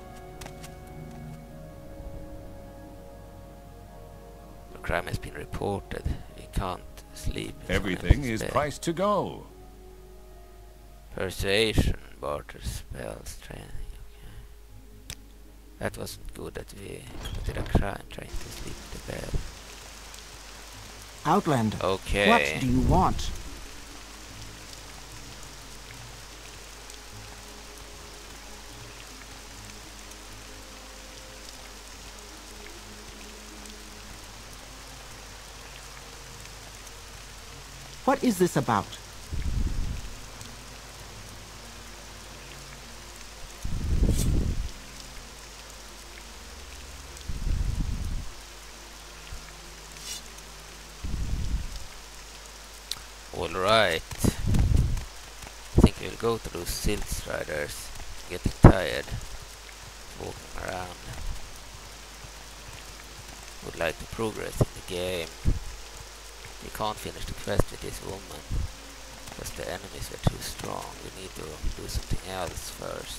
The crime has been reported. We can't sleep. in Everything someone's is bed. priced to go. Persuasion, barter spells, training. Okay. That wasn't good that we committed a crime trying to sleep in the bed. Outlander. Okay. What do you want? What is this about? Alright. I think we'll go to those silt striders. Getting tired. Walking around. Would like to progress in the game. We can't finish the quest with this woman. Because the enemies were too strong. We need to do something else first.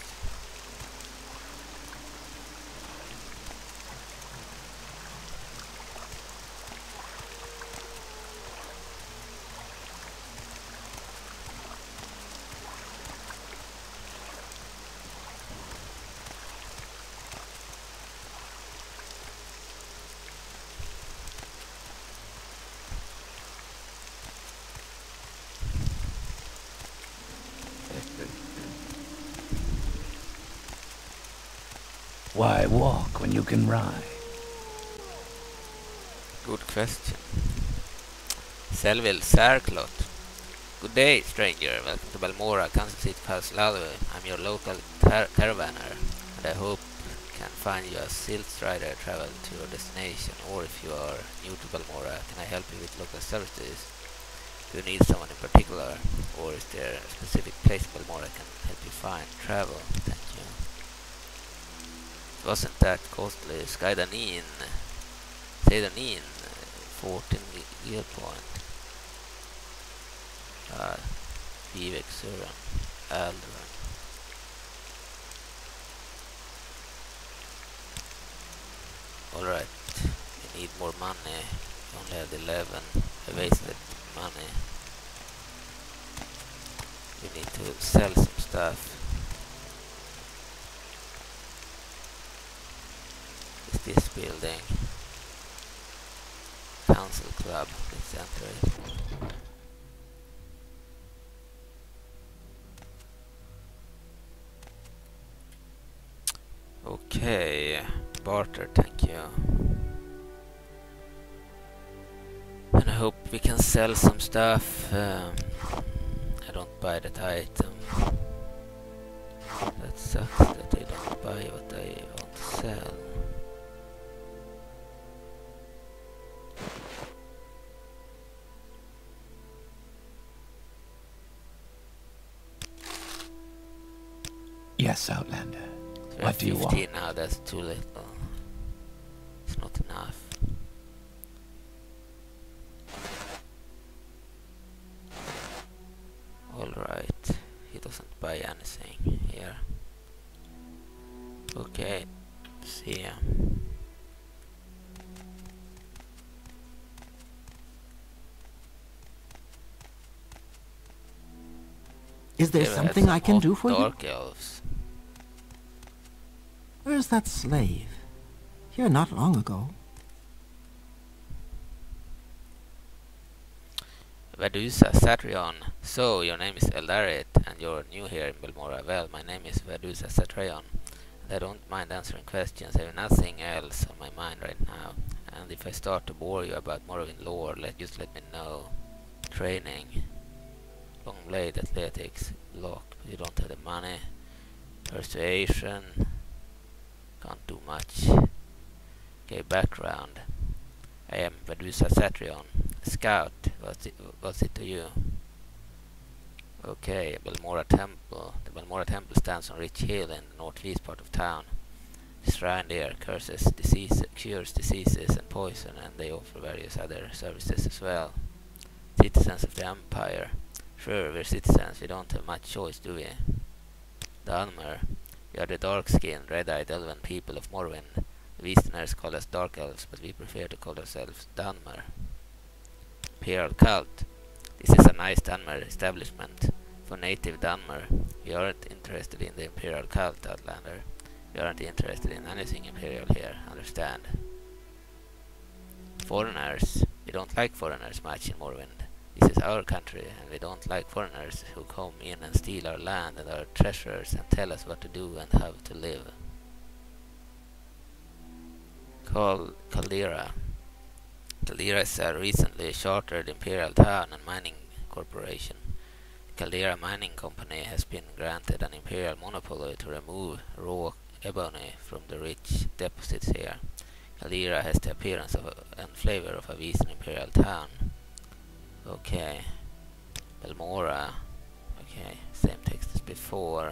Why walk when you can ride? Good question. Selville Sarklot. Good day, stranger. Welcome to Balmora, Council Seat Paslalu. I'm your local car caravaner, and I hope can find you a silt strider travel to your destination. Or if you are new to Balmora, can I help you with local services? Do you need someone in particular, or is there a specific place in Balmora can help you find travel? Thank you. It wasn't that costly. Skydanin, Skydanin, fourteen gear point. Uh, Vivek Suran, Alderan. Alright, we need more money. We only had eleven. I wasted money. We need to sell some stuff. Is this building? Council Club. Let's enter it. Okay, barter, thank you. And I hope we can sell some stuff. Um, I don't buy that item. That sucks that I don't buy what I want to sell. Yes, Outlander. So What do you want? fifteen now, that's too little. It's not enough. Alright, he doesn't buy anything here. Okay, see ya. Is there Here we had something some I can hot do for you? Dark Elves. Where's that slave? Here not long ago. Vedusa Satrion. So, your name is Eldarit, and you're new here in Balmora. Well, my name is Vedusa Satrion, and I don't mind answering questions. I have nothing else on my mind right now. And if I start to bore you about Morrowind lore, let just let me know. Training, long blade, athletics, lock, but you don't have the money. Persuasion, can't do much. Okay, background. I am Vedusa Satrion, scout. What's it, what's it to you? Okay, Balmora Temple. The Balmora Temple stands on Rich Hill in the northeast part of town. The shrine there curses disease, cures diseases and poison, and they offer various other services as well. Citizens of the Empire. Sure, we're citizens, we don't have much choice, do we? Dunmer. We are the dark-skinned, red-eyed elven people of Morrowind. The Easterners call us Dark Elves, but we prefer to call ourselves Dunmer. Imperial Cult. This is a nice Dunmer establishment. For native Dunmer, we aren't interested in the Imperial Cult, Outlander. We aren't interested in anything Imperial here, understand? Foreigners. We don't like foreigners much in Morrowind. This is our country, and we don't like foreigners who come in and steal our land and our treasures and tell us what to do and how to live. Called Caldera. Caldera is a recently chartered imperial town and mining corporation. The Caldera Mining Company has been granted an imperial monopoly to remove raw ebony from the rich deposits here. Caldera has the appearance of a, and flavor of a Eastern imperial town. Okay. Balmora. Okay, same text as before.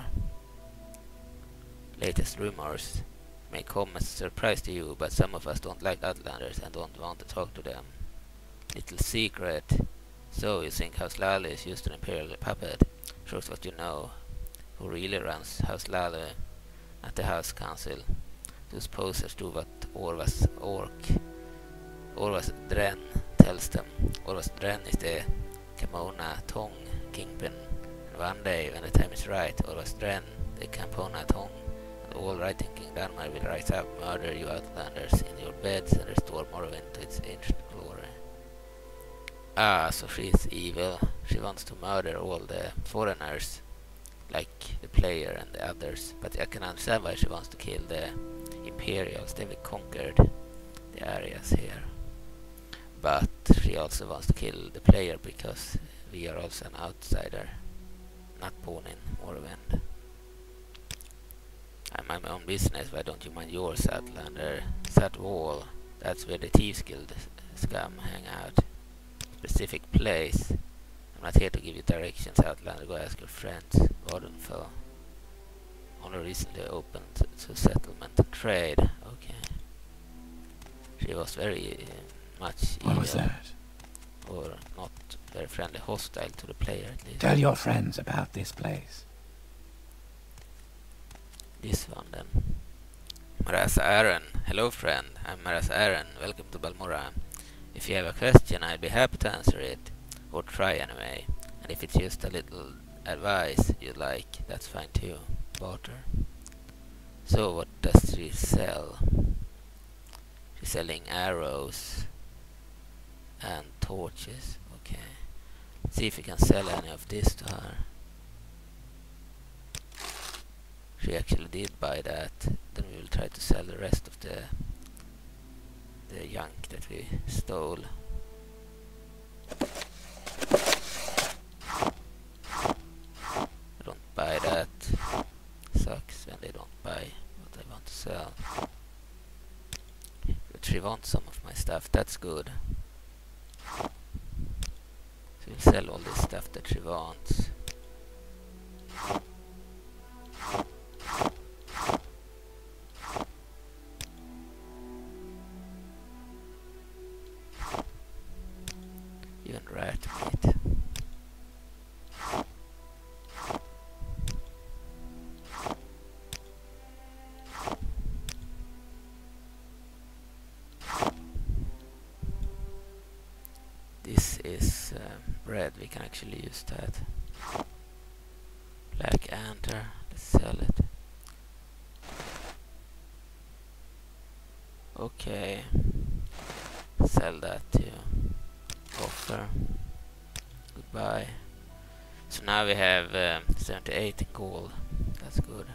Latest rumors may come as a surprise to you, but some of us don't like Outlanders and don't want to talk to them. Little secret. So you think House Lally is just an imperial puppet? Shows what you know. Who really runs House Lally at the House Council? Those posers do what Orvas Orc, Orvas Dren tells them. Orvas Dren is the Camona Tong kingpin, and one day when the time is right, Orvas Dren, the Campona Tong, all right-thinking Dunmer will rise up, murder you Outlanders in your beds, and restore Morrowind to its ancient glory. Ah, so she's evil. She wants to murder all the foreigners, like the player and the others. But I can understand why she wants to kill the Imperials. They've conquered the areas here. But she also wants to kill the player because we are also an outsider, not born in Morrowind. I mind my own business, why don't you mind yours, Outlander? That wall, that's where the Thieves Guild scum hang out. Specific place. I'm not here to give you directions, Outlander. Go ask your friends. Wardenfell. Only recently opened to settlement and trade. Okay. She was very uh, much evil. What was that? Or not very friendly, hostile to the player at least. Tell your friends about this place. This one then. Marasa Aaron. Hello friend, I'm Marasa Aaron. Welcome to Balmora. If you have a question, I'd be happy to answer it. Or try anyway. And if it's just a little advice you like, that's fine too. Barter. So what does she sell? She's selling arrows and torches. Okay. Let's see if we can sell any of this to her. She actually did buy that. Then we will try to sell the rest of the the junk that we stole. I don't buy that. Sucks when they don't buy what I want to sell. But she wants some of my stuff. That's good. So we'll sell all this stuff that she wants. Even rat meat. This is um, bread. We can actually use that. Black anter. Let's sell it. Okay. Sell that too. Offer. Goodbye. So now we have um, seventy-eight in gold. That's good.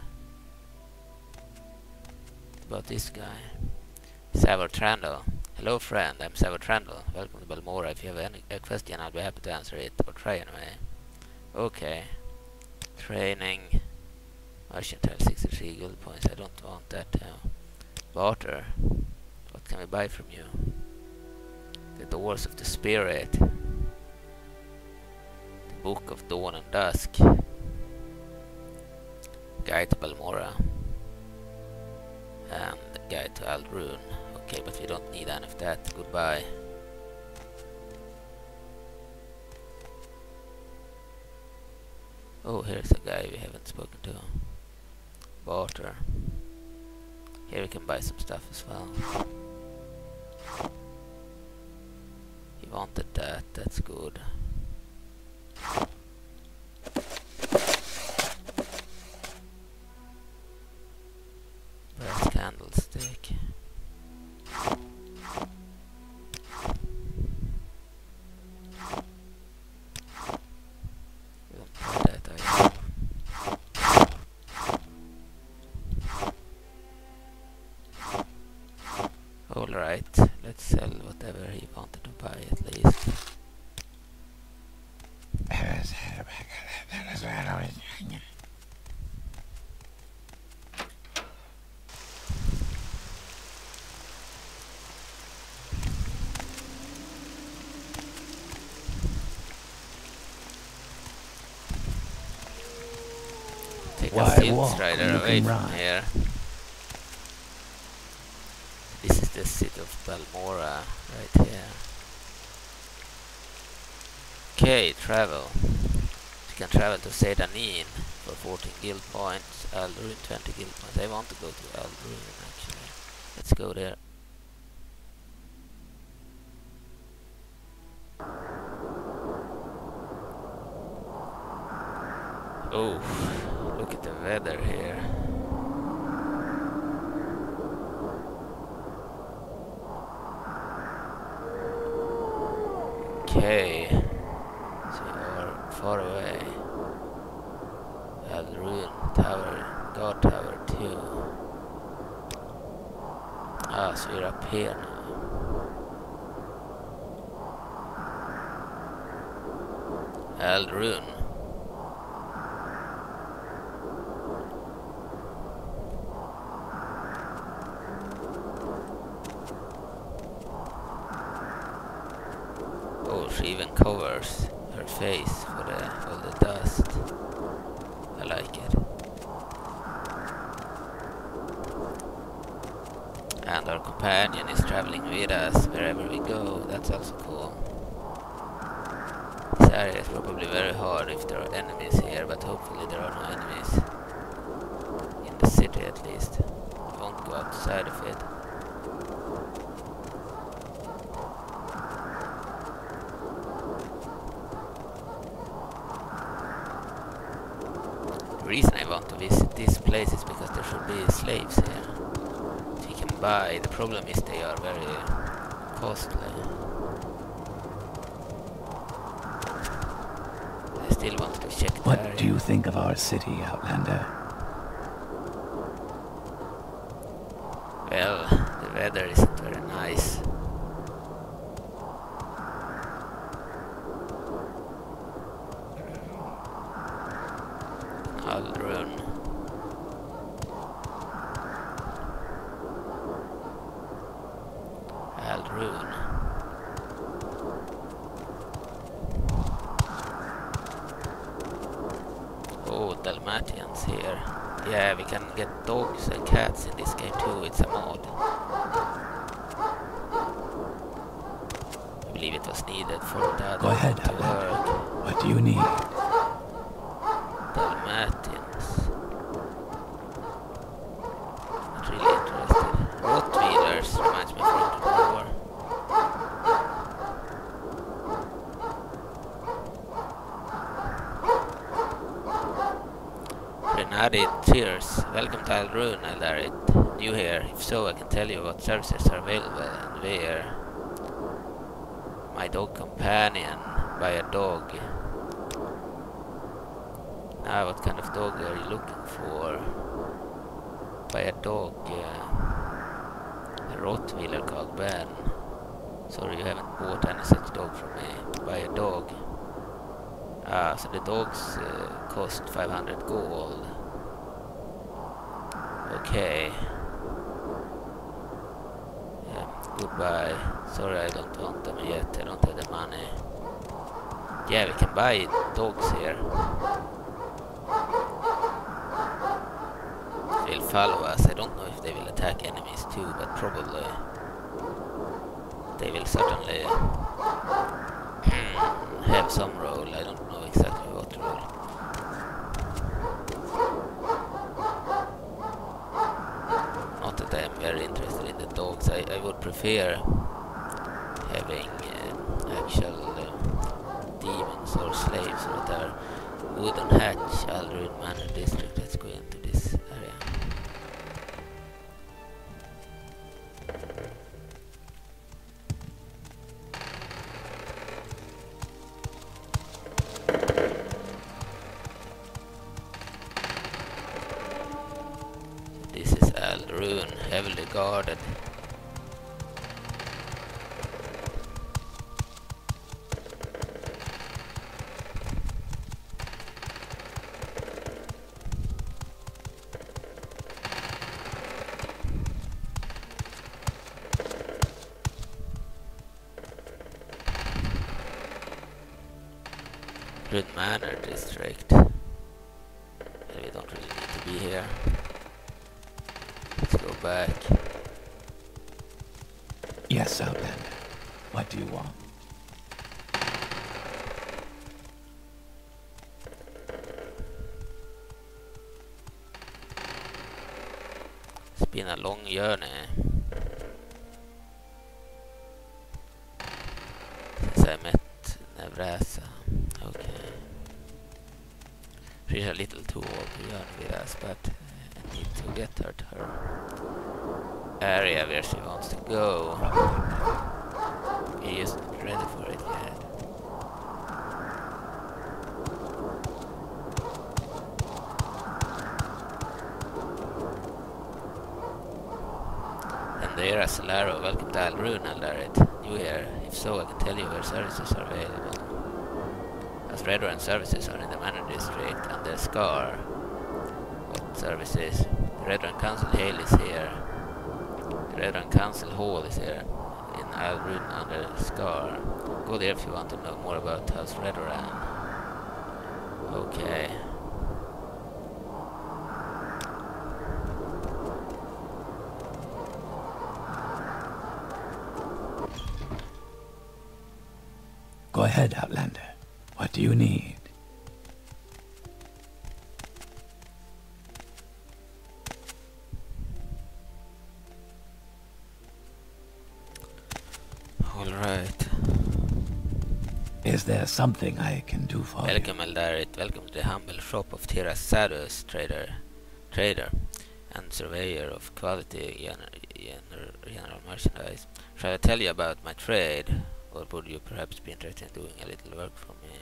About this guy. Savor Trandle. Hello friend, I'm Savor Trandle. Welcome to Balmora. If you have any a question, I'll be happy to answer it. Or try anyway. Okay. Training. Merchant have sixty-three gold points. I don't want that. Uh, barter. What can we buy from you? The Doors of the Spirit. The Book of Dawn and Dusk. Guide to Balmora. And Guide to Aldrune. Okay, but we don't need any of that. Goodbye. Oh, here's a guy we haven't spoken to. Barter. Here we can buy some stuff as well. He wanted that, that's good. Brass candlestick. We don't buy that either. Alright, let's sell whatever he wanted to buy at least. Take Why a Silt walk Strider when you away can from ride? here. This is the city of Balmora, right here. Okay, travel. You can travel to Sedanin for fourteen guild points, Aldrune twenty guild points. I want to go to Aldrune actually. Let's go there. Oh, look at the weather here. Okay, so we are far away. Aldrune Tower, God Tower two. Ah, so we're up here now. Aldrune. Oh, she even covers her face for the all the dust. I like it. And our companion is traveling with us wherever we go. That's also cool. This area is probably very hard if there are enemies here, but hopefully there are no enemies in the city at least. We won't go outside of it. The reason I want to visit this place is because there should be slaves here. So you can buy. The problem is they are very costly. I still want to check the What area. do you think of our city, Outlander? Well, the weather isn't very nice. Aldrune. Aldrune. Oh, Dalmatians here. Yeah, we can get dogs and cats in this game too. It's a mod. I believe it was needed for that Go ahead, to Outlander. work. What do you need? Dalmatians. Not really interested. Rottweilers reminds me from the war. Renadi Tears. Welcome to Aldrune, Eldarit. New here. If so, I can tell you what services are available and where. My dog companion. Buy a dog. Ah, what kind of dog are you looking for? Buy a dog. Uh, a Rottweiler called Ben. Sorry, you haven't bought any such dog from me. Buy a dog. Ah, so the dogs uh, cost five hundred gold. Okay. Yeah, goodbye. Sorry, I don't want them yet. I don't have the money. Yeah, we can buy dogs here. They'll follow us. I don't know if they will attack enemies too, but probably. They will certainly have some role. I don't know exactly what role. Not that I am very interested in the dogs. I, I would prefer having uh, actual uh, demons or slaves or whatever. Wooden Hatch, Alruin Manor District. Let's go into this area. This is Alruin, heavily guarded. Good Manor District. We don't really need to be here. Let's go back. Yes, Outlander. What do you want? It's been a long journey since I met Nevrasa. Okay. She's a little too old to journey with us, but I need to get her to her area where she wants to go. We're just not ready for it yet. And there, Solaro, welcome to Alruin, Aldarit. You here? If so, I can tell you where services are available. As Redrun services are in the Manor District and the Scar. What services? The Redrun Council Hall is here. The Redrun Council Hall is here in Alruin under Scar. Go there if you want to know more about House Redrun. Okay. Go ahead, Outlander. What do you need? All right. Is there something I can do for Welcome, Eldarit. Welcome to the humble shop of Tirasadus, trader, trader, and surveyor of quality gener gener general merchandise. Shall I tell you about my trade, or would you perhaps be interested in doing a little work for me?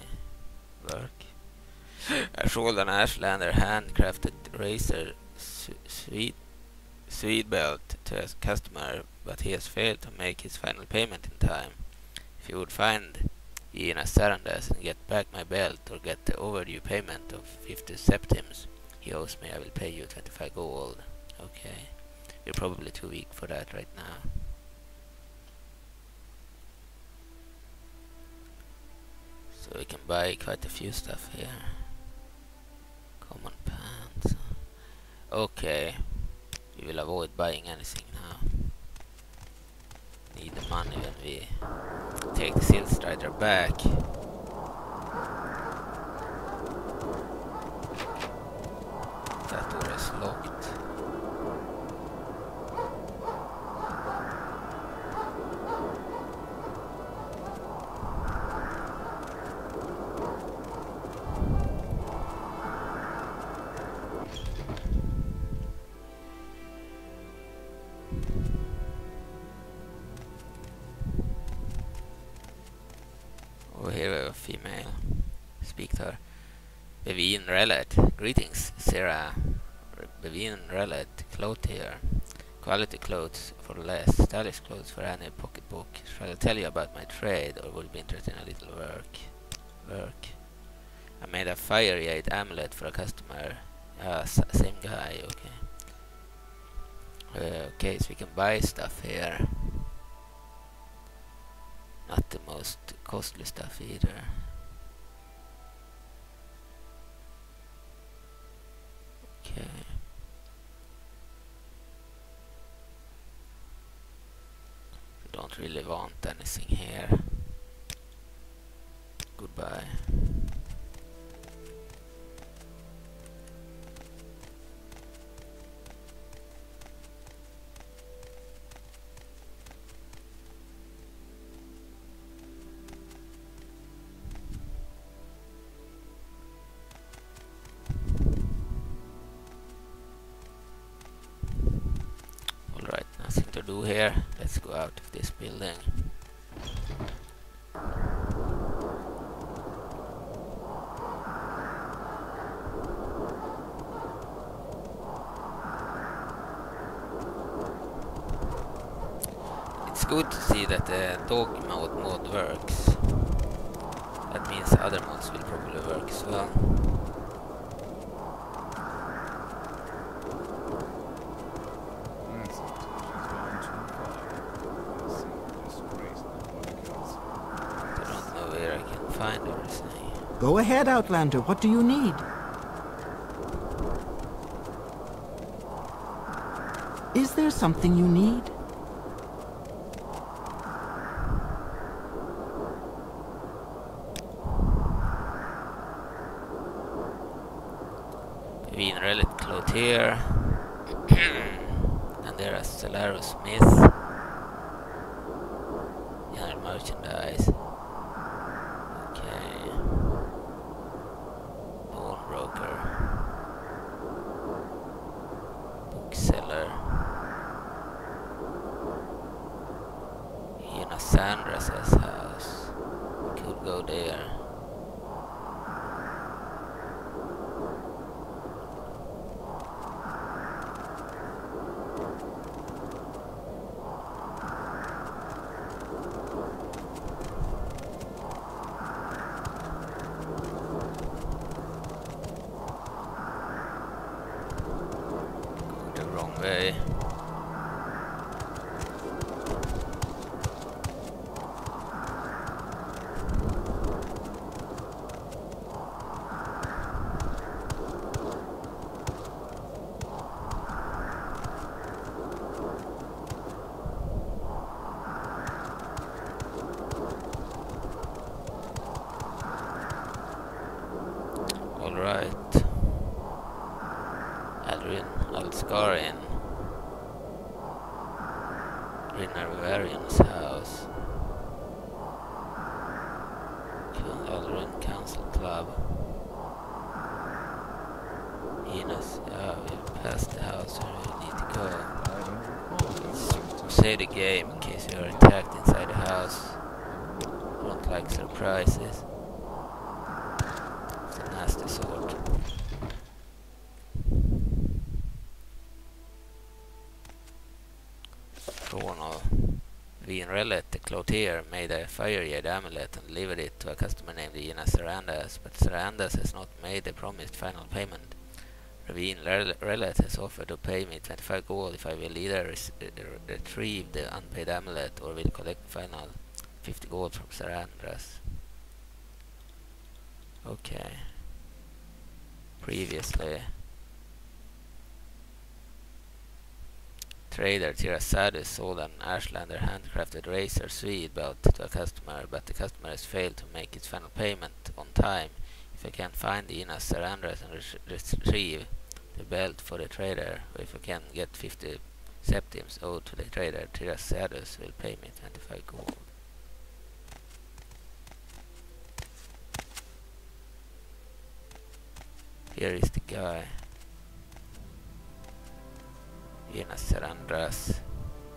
Work? I sold an Ashlander handcrafted razor sweet sweet belt to a customer, but he has failed to make his final payment in time. If you would find Ian Sarandas and get back my belt or get the overdue payment of fifty septims he owes me, I will pay you twenty-five gold. Okay. You're probably too weak for that right now. So we can buy quite a few stuff here. Common pants. Okay. We will avoid buying anything now. Need the money when we take the Silt Strider back. That door is locked. Over here we have a female. Speak to her. Är vi inne Relet. Greetings, Sarah. Bevin Relet. Cloth here. Quality clothes for less. Stylish clothes for any pocketbook. Shall I tell you about my trade, or would you be interested in a little work? Work. I made a fire jade amulet for a customer. Ah, s same guy, okay. Uh, okay, so we can buy stuff here. Not the most costly stuff either. Okay. Don't really want anything here. Goodbye. Alright, nothing to do here. Let's go out of this building. It's good to see that the dog mode mod works. That means other mods will probably work as well. Find everything. Go ahead, Outlander. What do you need? Is there something you need? Bevin Relet cloth here. And there is Solaro Smith. General merchandise. Bookseller. Hina Sandra's house. Could go there. Way. All right. Adrian Alscarin. Bavarian's house. Alderan Council Club. Enos, yeah, we passed the house where we need to go. Let's save the game in case we are attacked inside the house. I don't like surprises. It's a nasty sort. Ronald. Bevin Relet, the clothier, made a fire jade amulet and delivered it to a customer named Ina Sarandas, but Sarandas has not made the promised final payment. Bevin Relet has offered to pay me twenty-five gold if I will either retrieve the unpaid amulet or will collect the final fifty gold from Sarandas. Okay. Previously. Trader Tirasadu sold an Ashlander handcrafted razor Swede belt to a customer, but the customer has failed to make its final payment on time. If I can find the Ina Sarandas and retrieve the belt for the trader, or if I can get fifty septims owed to the trader, Tirasadu will pay me twenty-five gold. Here is the guy. Ina Sarandas.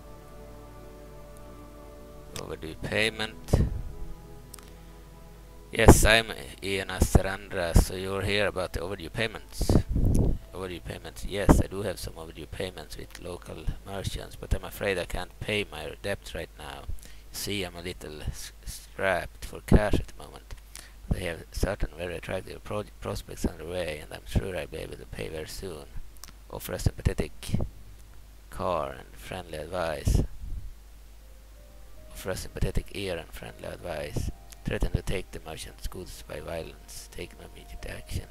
Overdue payment. Yes, I'm Ian Asterandra, so you're here about the overdue payments. Overdue payments, yes, I do have some overdue payments with local merchants, but I'm afraid I can't pay my debt right now. You see, I'm a little strapped for cash at the moment. They have certain very attractive pro prospects underway, and I'm sure I'll be able to pay very soon. Offer a sympathetic car and friendly advice. Offer a sympathetic ear and friendly advice. Threaten to take the merchant's goods by violence. Take no immediate action.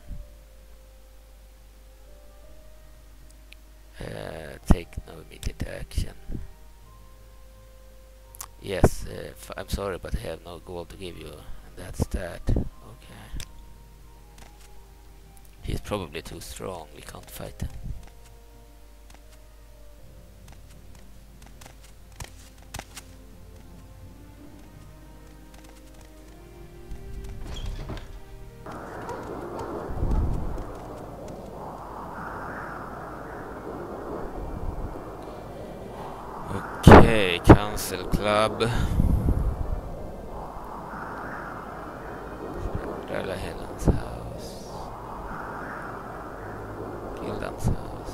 Uh, take no immediate action. Yes, uh, f I'm sorry, but I have no gold to give you, and that's that. Okay. He's probably too strong. We can't fight him. Okay, Council Club. Rölla Helens house. Gildan's house.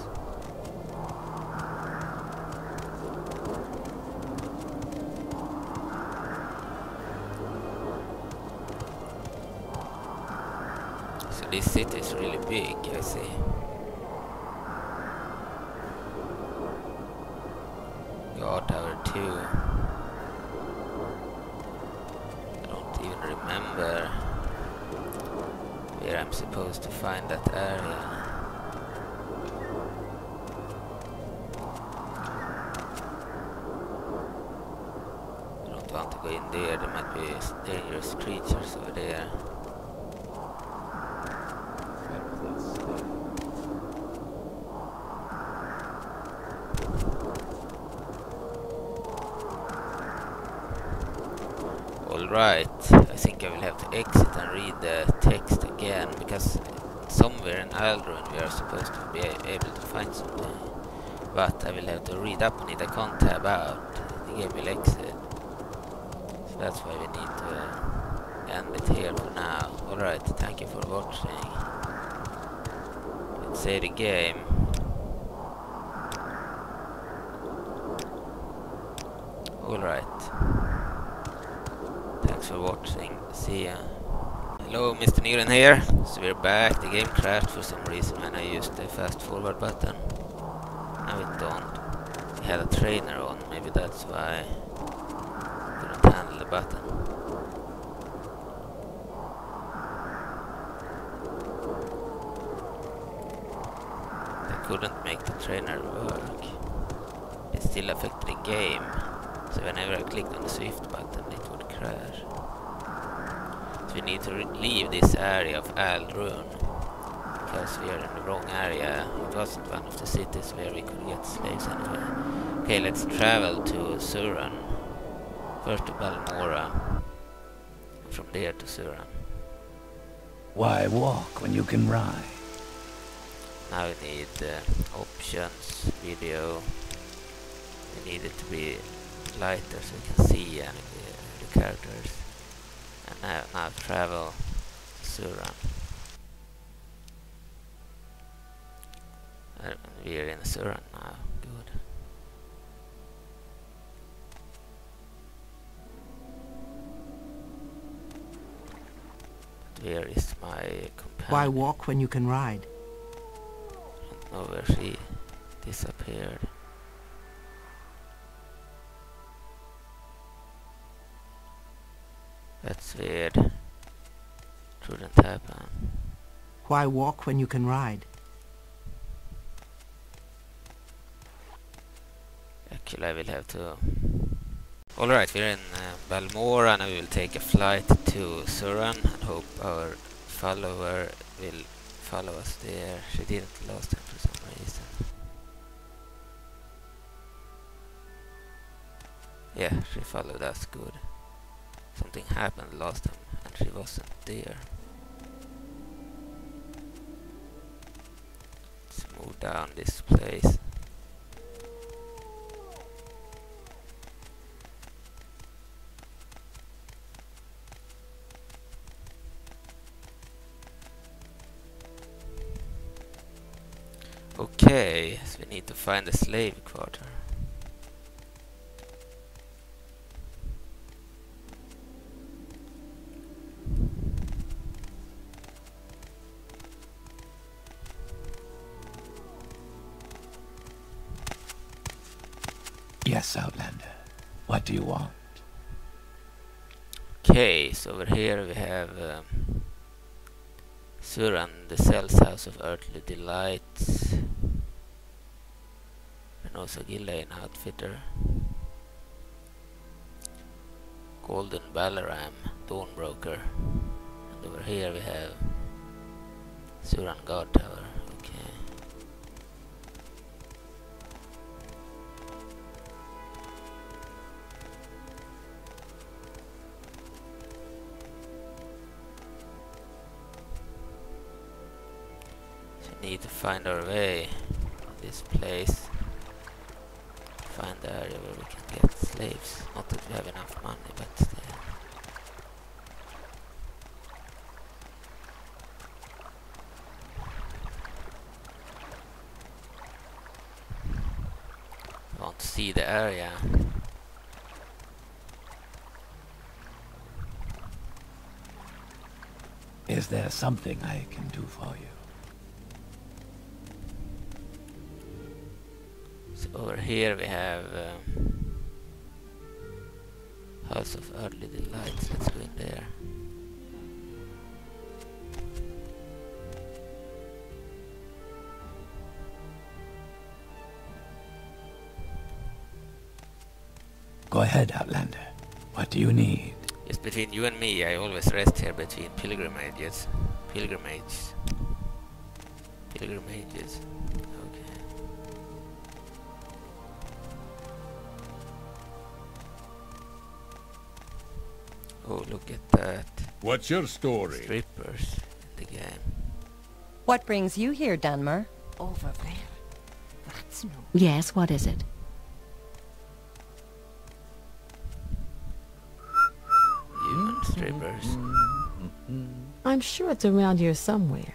So this city is really big, I see. Guard Tower two. I don't even remember where I'm supposed to find that area. I don't want to go in there, there might be dangerous creatures over there. Alright, I think I will have to exit and read the text again, because somewhere in Aldrun we are supposed to be able to find something. But I will have to read up on it, I can't tab out. The game will exit. So that's why we need to end it here for now. Alright, thank you for watching. Let's say the game. Alright. Thanks for watching. See ya. Hello, Mister Nygren here. So we're back. The game crashed for some reason when I used the fast forward button. Now it don't. I had a trainer on, maybe that's why I couldn't handle the button. I couldn't make the trainer work. It still affected the game. So whenever I clicked on the Swift button, it would crash. So we need to leave this area of Aldrun, because we are in the wrong area. It wasn't one of the cities where we could get slaves anyway. Okay, let's travel to Suran. First to Balmora, and from there to Suran. Why walk when you can ride? Now we need uh, options, video. We need it to be lighter so we can see uh, the characters. And now, now travel to Suran. Uh, we are in Suran now. Good. But where is my companion? Why walk when you can ride? I don't know where she disappeared. That's weird. Shouldn't happen. Why walk when you can ride? Actually, I will have to... Alright, we're in uh, Balmora and I will take a flight to Suran and hope our follower will follow us there. She didn't last time for some reason. Yeah, she followed us, good. Something happened last time and she wasn't there. Let's move down this place. Okay, so we need to find the slave quarter. Yes, Outlander. What do you want? Okay, so over here we have um, Suran, the Cell's House of Earthly Delights, and also Gillian Outfitter, Golden Balaram, Dawnbroker, and over here we have Suran Guard Tower. Okay. Need to find our way in this place. Find the area where we can get slaves. Not that we have enough money, but still. I want to see the area. Is there something I can do for you? So over here we have um, House of Earthly Delights. Let's go in there. Go ahead, Outlander. What do you need? Just between you and me, I always rest here between pilgrimages. Pilgrimages. Pilgrimages. Okay. Oh, look at that. What's your story? Strippers in the game. What brings you here, Dunmer? Over there. That's no... Yes, what is it? Human strippers. I'm sure it's around here somewhere.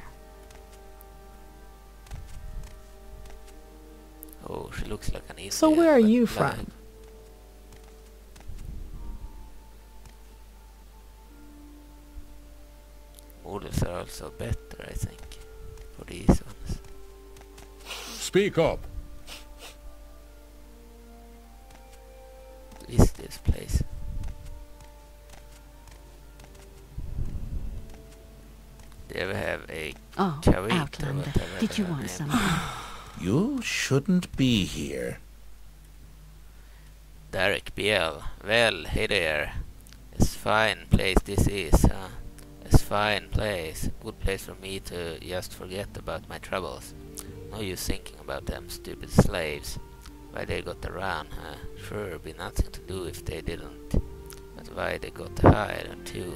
Oh, she looks like an Indian. So where are but you black. from? Models are also better, I think, for these ones. Speak up. What is this place? Do you ever have a Oh, Chawit or Outlander. whatever Did you their want name something? You shouldn't be here. Derek B L. Well, hey there. It's fine place this is, huh? It's fine place. Good place for me to just forget about my troubles. No use thinking about them stupid slaves. Why they got around, huh? Sure, be nothing to do if they didn't. But why they got to hide too?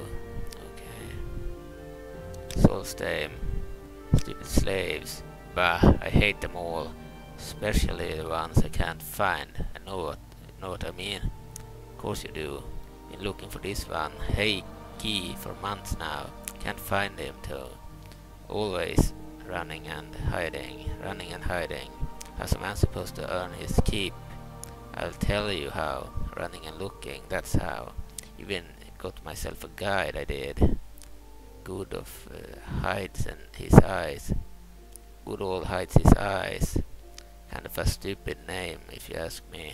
Okay. Solstheim. Stupid slaves. Bah, I hate them all. Especially the ones I can't find. I know what know what I mean. Of course you do. Been looking for this one. Hey, key for months now. Can't find him too. Always running and hiding, running and hiding. How's a man supposed to earn his keep? I'll tell you how. Running and looking, that's how. Even got myself a guide, I did. Good of uh, hides and his eyes. Good old hides his eyes. Kind of a stupid name, if you ask me.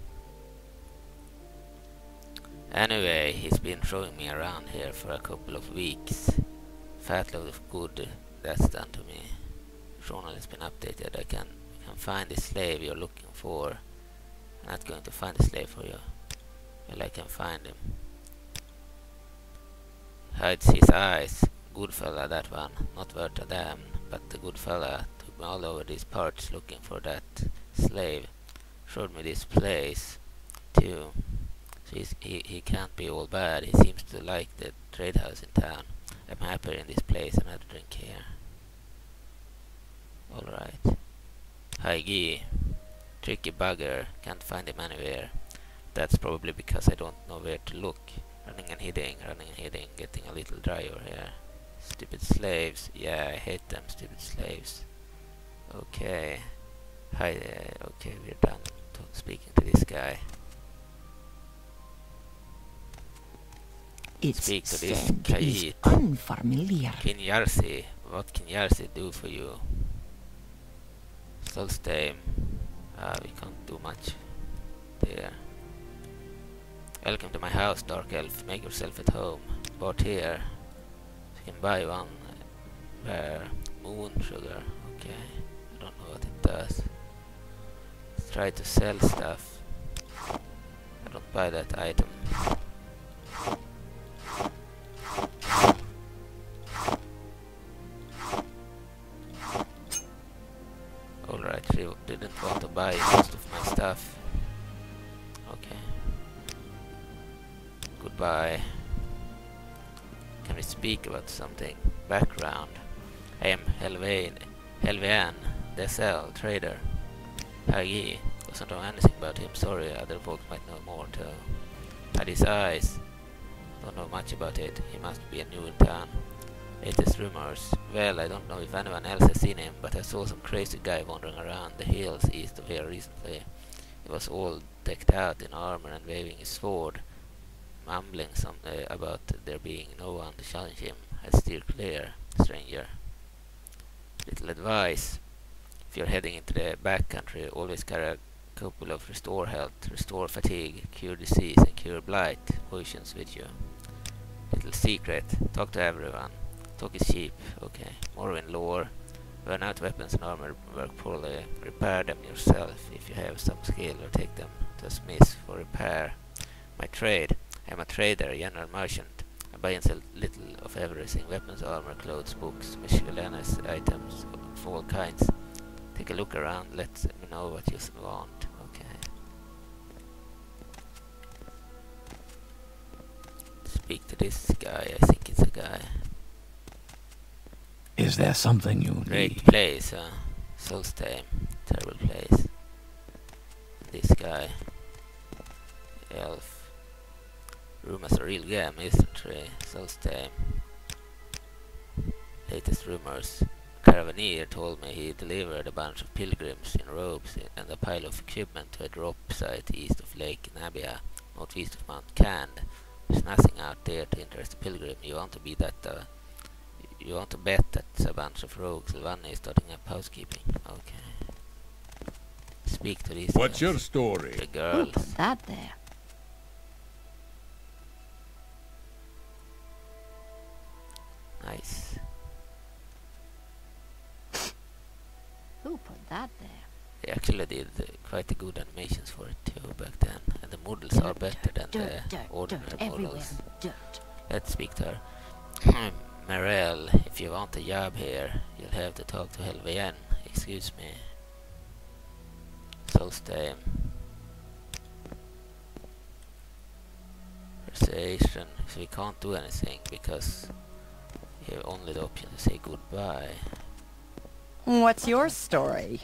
Anyway, he's been showing me around here for a couple of weeks. Fat load of good that's done to me. Journal has been updated. I can can find the slave you're looking for. I'm not going to find the slave for you. Well, I can find him. Hides his eyes. Good fella, that one. Not worth a damn, but the good fella took me all over these parts looking for that slave. Showed me this place, too. So he's, he, he can't be all bad. He seems to like the trade house in town. I'm happier in this place and I drink here. Alright. Hi Guy. Tricky bugger. Can't find him anywhere. That's probably because I don't know where to look. Running and hiding, running and hiding, getting a little dry over here. Stupid slaves. Yeah, I hate them stupid slaves. Okay. Hi. Uh, okay, we're done to speaking to this guy. Its Speak to this scent is Kait. unfamiliar. Kinyarsi. What can Yarsi do for you? Solstheim. Ah, we can't do much there. Welcome to my house, Dark Elf. Make yourself at home. Bought here. You can buy one. Uh, moon sugar. Okay. I don't know what it does. Let's try to sell stuff. I don't buy that item. Alright, she didn't want to buy most of my stuff. Okay. Goodbye. Can we speak about something? Background. I am Helvain, Helvian, Desel, trader. Hagi. Doesn't know anything about him, sorry, other folks might know more too. Had his eyes. Don't know much about it, he must be a new in town. Latest rumors. Well, I don't know if anyone else has seen him, but I saw some crazy guy wandering around the hills east of here recently. He was all decked out in armor and waving his sword, mumbling some uh, about there being no one to challenge him. I steer clear, stranger. Little advice. If you're heading into the backcountry, always carry a couple of restore health, restore fatigue, cure disease and cure blight potions with you. Little secret. Talk to everyone. Talk is cheap. Okay. Morrowind lore. Burn out weapons and armor work poorly. Repair them yourself if you have some skill, or take them to a smith for repair. My trade. I am a trader, a general merchant. I buy and sell little of everything. Weapons, armor, clothes, books, miscellaneous items of all kinds. Take a look around. Let me know what you want. Okay. Speak to this guy. I think it's a guy. Is there something you Great need? place, huh? Solstheim. Terrible place. This guy. Elf. Rumors are real game, isn't it? Solstheim. Latest rumors. A caravaneer told me he delivered a bunch of pilgrims in robes and a pile of equipment to a drop site east of Lake Nabia, northeast of Mount Cand. There's nothing out there to interest a pilgrim. You want to be that uh, You want to bet that's a bunch of rogues. Sylvania is starting up housekeeping. Okay. Speak to these What's guys. your story? The Who girls. put that there? Nice. Who put that there? They actually did uh, quite a good animations for it too back then. And the models are better than dirt, the dirt, ordinary dirt, everywhere. models. Dirt. Let's speak to her. Marel, if you want a job here, you'll have to talk to Helvian. Excuse me. Solstheim. Persuasion. So we can't do anything because we have only the option to say goodbye. What's your story?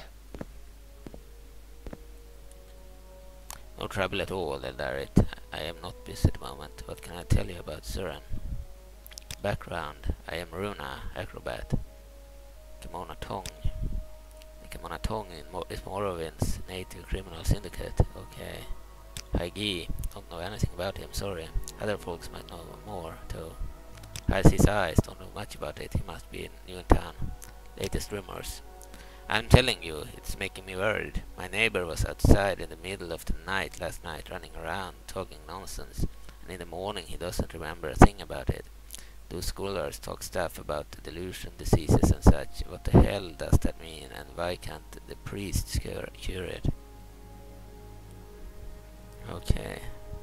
No trouble at all, Eldarit. I am not busy at the moment. What can I tell you about Suran? Background. I am Runa, acrobat. Kimona Tong. The Kimona Tong in Mo is Morrowind's native criminal syndicate. Okay. Hagi. Don't know anything about him, sorry. Other folks might know more, too. Has his eyes. Don't know much about it. He must be new in town. Latest rumors. I'm telling you, it's making me worried. My neighbor was outside in the middle of the night last night, running around, talking nonsense. And in the morning he doesn't remember a thing about it. Those scholars talk stuff about the delusion, diseases and such. What the hell does that mean, and why can't the priests cure, cure it? Okay.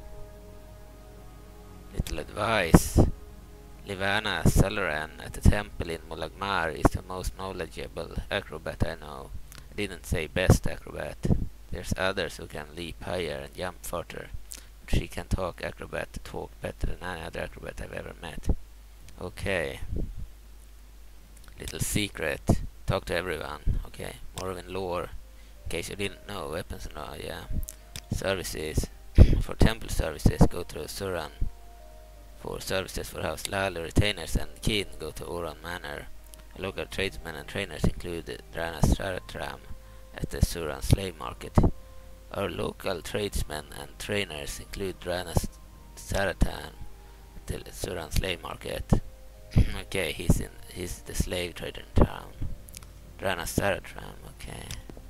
Little advice. Livana Salaran at the temple in Molagmar is the most knowledgeable acrobat I know. I didn't say best acrobat. There's others who can leap higher and jump further. But she can talk acrobat talk better than any other acrobat I've ever met. Okay. Little secret. Talk to everyone. Okay. Morrowind lore. In case you didn't know, weapons and all, yeah. Services. For temple services, go to Suran. For services for House Lalo, retainers and kin, go to Oran Manor. Local tradesmen and trainers include Drana Saratram at the Suran slave market. Our local tradesmen and trainers include Drana Saratan at the Suran slave market. Okay, he's in he's the slave trader in town. Drana Saratram, okay.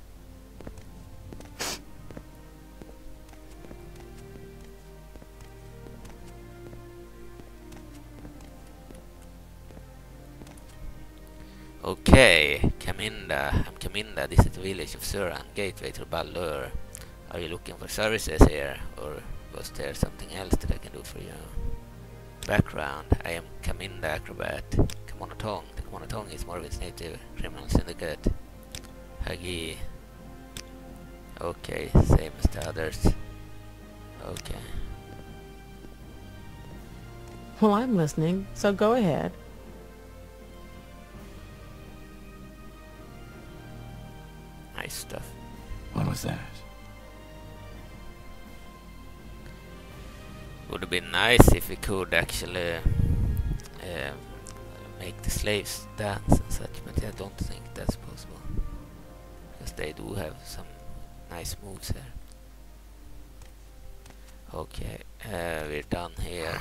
Okay, Kaminda. I'm Kaminda. This is the village of Suran, gateway to Baldur. Are you looking for services here, or was there something else that I can do for you? Background: I am Kaminda Acrobat. Kamonotong. The Kamonotong is Morrowind's native criminal syndicate. Hagi. Okay, same as the others. Okay. Well, I'm listening, so go ahead. Nice stuff. What was that? Would have been nice if we could actually uh, make the slaves dance and such, but I don't think that's possible. Because they do have some nice moves here. Okay, uh, we're done here.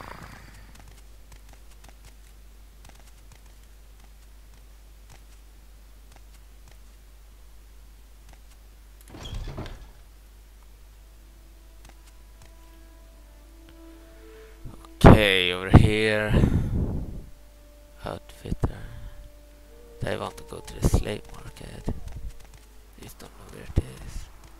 Okay, over here. Outfitter. They want to go to the slave market. Just don't know where it is.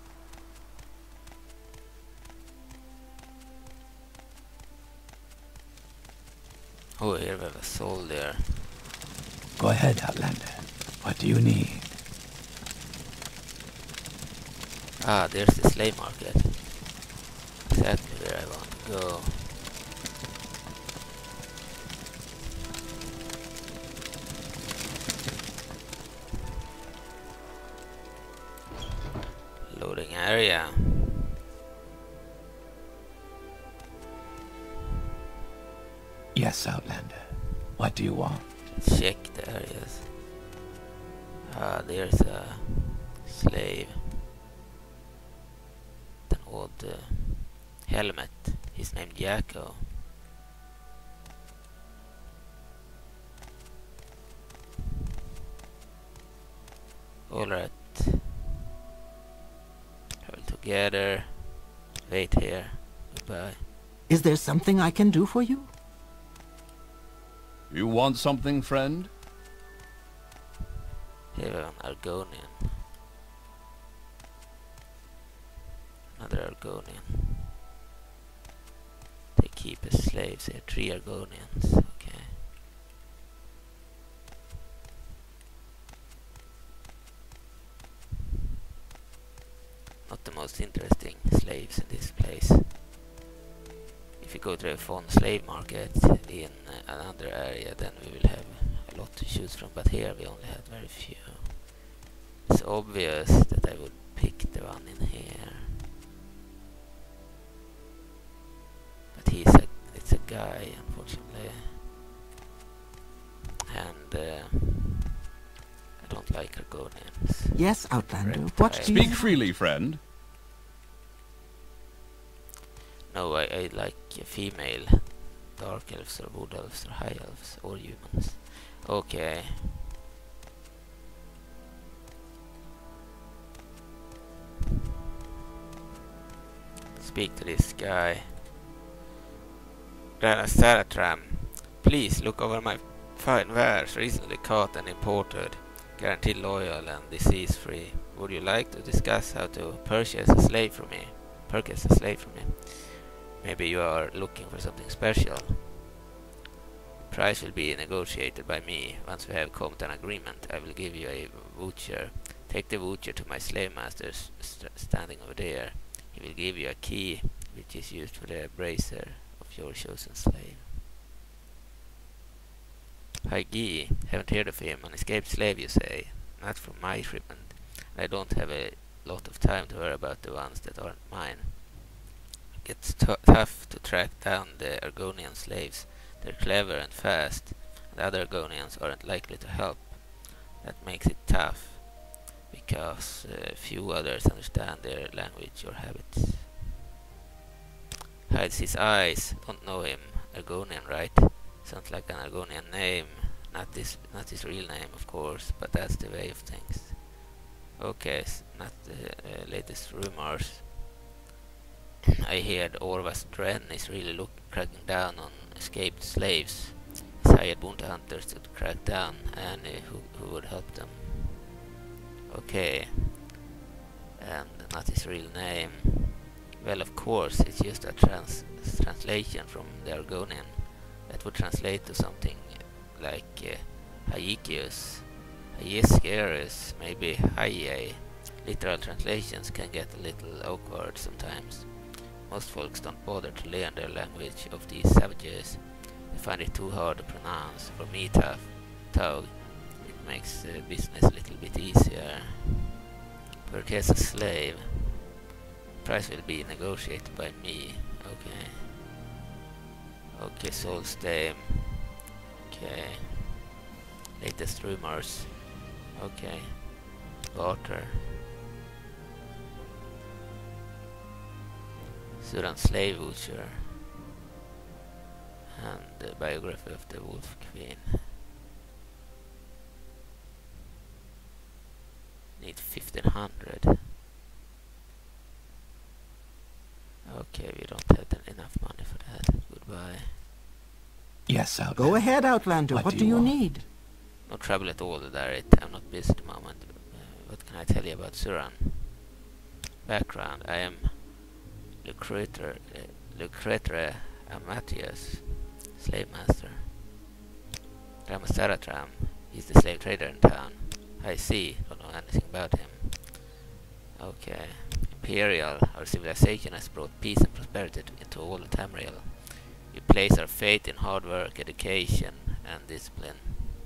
Oh, here we have a soldier. Go ahead, Outlander. What do you need? Ah, there's the slave market. Exactly where I want to go. Loading area. Yes, Outlander. What do you want? Check the areas. Ah, there's a slave. An old uh, helmet. He's named Jacko. Alright. Travel together. Wait here. Goodbye. Is there something I can do for you? You want something, friend? Here an Argonian. Another Argonian. They keep as slaves here. Three Argonians. Okay. Not the most interesting slaves in this place. If you go to a fun slave market in uh, another area, then we will have a lot to choose from, but here we only had very few. It's obvious that I would pick the one in here. But he's a, it's a guy, unfortunately. And uh, I don't like Argonians. Yes, Outlander. Reptiles. What do you... Speak freely, friend. No, I, I like uh, female Dark Elves or Wood Elves or High Elves or humans. Okay. Speak to this guy. Rana Saratram, please look over my fine wares, recently caught and imported, guaranteed loyal and disease free. Would you like to discuss how to purchase a slave from me? Purchase a slave from me. Maybe you are looking for something special. Price will be negotiated by me. Once we have come to an agreement, I will give you a voucher. Take the voucher to my slave master st standing over there. He will give you a key, which is used for the bracer of your chosen slave. Hagi, haven't heard of him. An escaped slave, you say? Not from my shipment. I don't have a lot of time to worry about the ones that aren't mine. It's tough to track down the Argonian slaves. They're clever and fast, The other Argonians aren't likely to help. That makes it tough, because uh, few others understand their language or habits. Hides his eyes. Don't know him. Argonian, right? Sounds like an Argonian name. Not this, not his real name, of course, but that's the way of things. Okay, not the uh, latest rumors. I heard Orva's Dren is really look, cracking down on escaped slaves. He's hired bounty hunters to crack down any who, who would help them. Okay. And not his real name. Well, of course, it's just a trans translation from the Argonian that would translate to something like uh, Hayikius, Hayeskerus, maybe Haye. Literal translations can get a little awkward sometimes. Most folks don't bother to learn their language of these savages. They find it too hard to pronounce. For me, tough, Tog, it makes uh, business a little bit easier. Purchase a slave. Price will be negotiated by me. Okay. Okay, Soul's Dame. Okay. Latest rumors. Okay. Barter. Sudan Slave Butcher. And the biography of the Wolf Queen. Need fifteen hundred. Okay, we don't have enough money for that. Goodbye. Yes, Outlander. Go ahead, Outlander. What, What do you want? need? No trouble at all, Darit. I'm not busy at the moment. Uh, what can I tell you about Suran? Background. I am Lucretre, uh, Lucretre Amatius, slave master. Ramasaratram, he's the slave trader in town. I see, don't know anything about him. Okay. Imperial, our civilization has brought peace and prosperity to, into all the Tamriel. We place our faith in hard work, education, and discipline.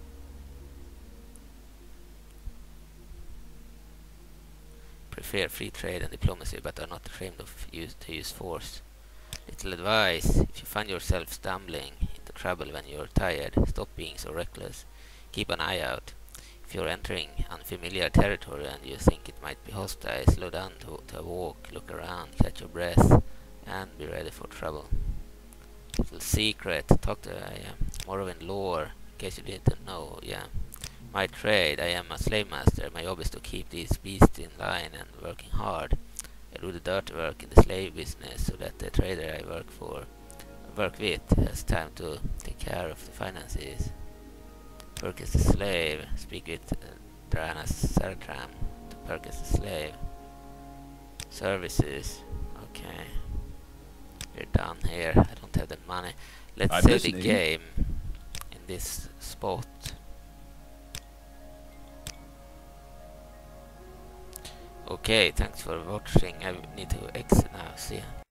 Prefer free trade and diplomacy, but are not ashamed of use to use force. Little advice: if you find yourself stumbling into trouble when you're tired, stop being so reckless. Keep an eye out. If you're entering unfamiliar territory and you think it might be hostile, slow down to, to a walk, look around, catch your breath, and be ready for trouble. Little secret: talk to uh, Morrowind lore, in case you didn't know. Yeah. My trade: I am a slave master. My job is to keep these beasts in line and working hard. I do the dirty work in the slave business so that the trader I work for, work with, has time to take care of the finances. Work as a slave. Speak with uh, Drana Saratram to work as a slave. Services. Okay. We're done here. I don't have the money. Let's I'm save the listening. game in this spot. Okay, thanks for watching. I need to exit now. See ya.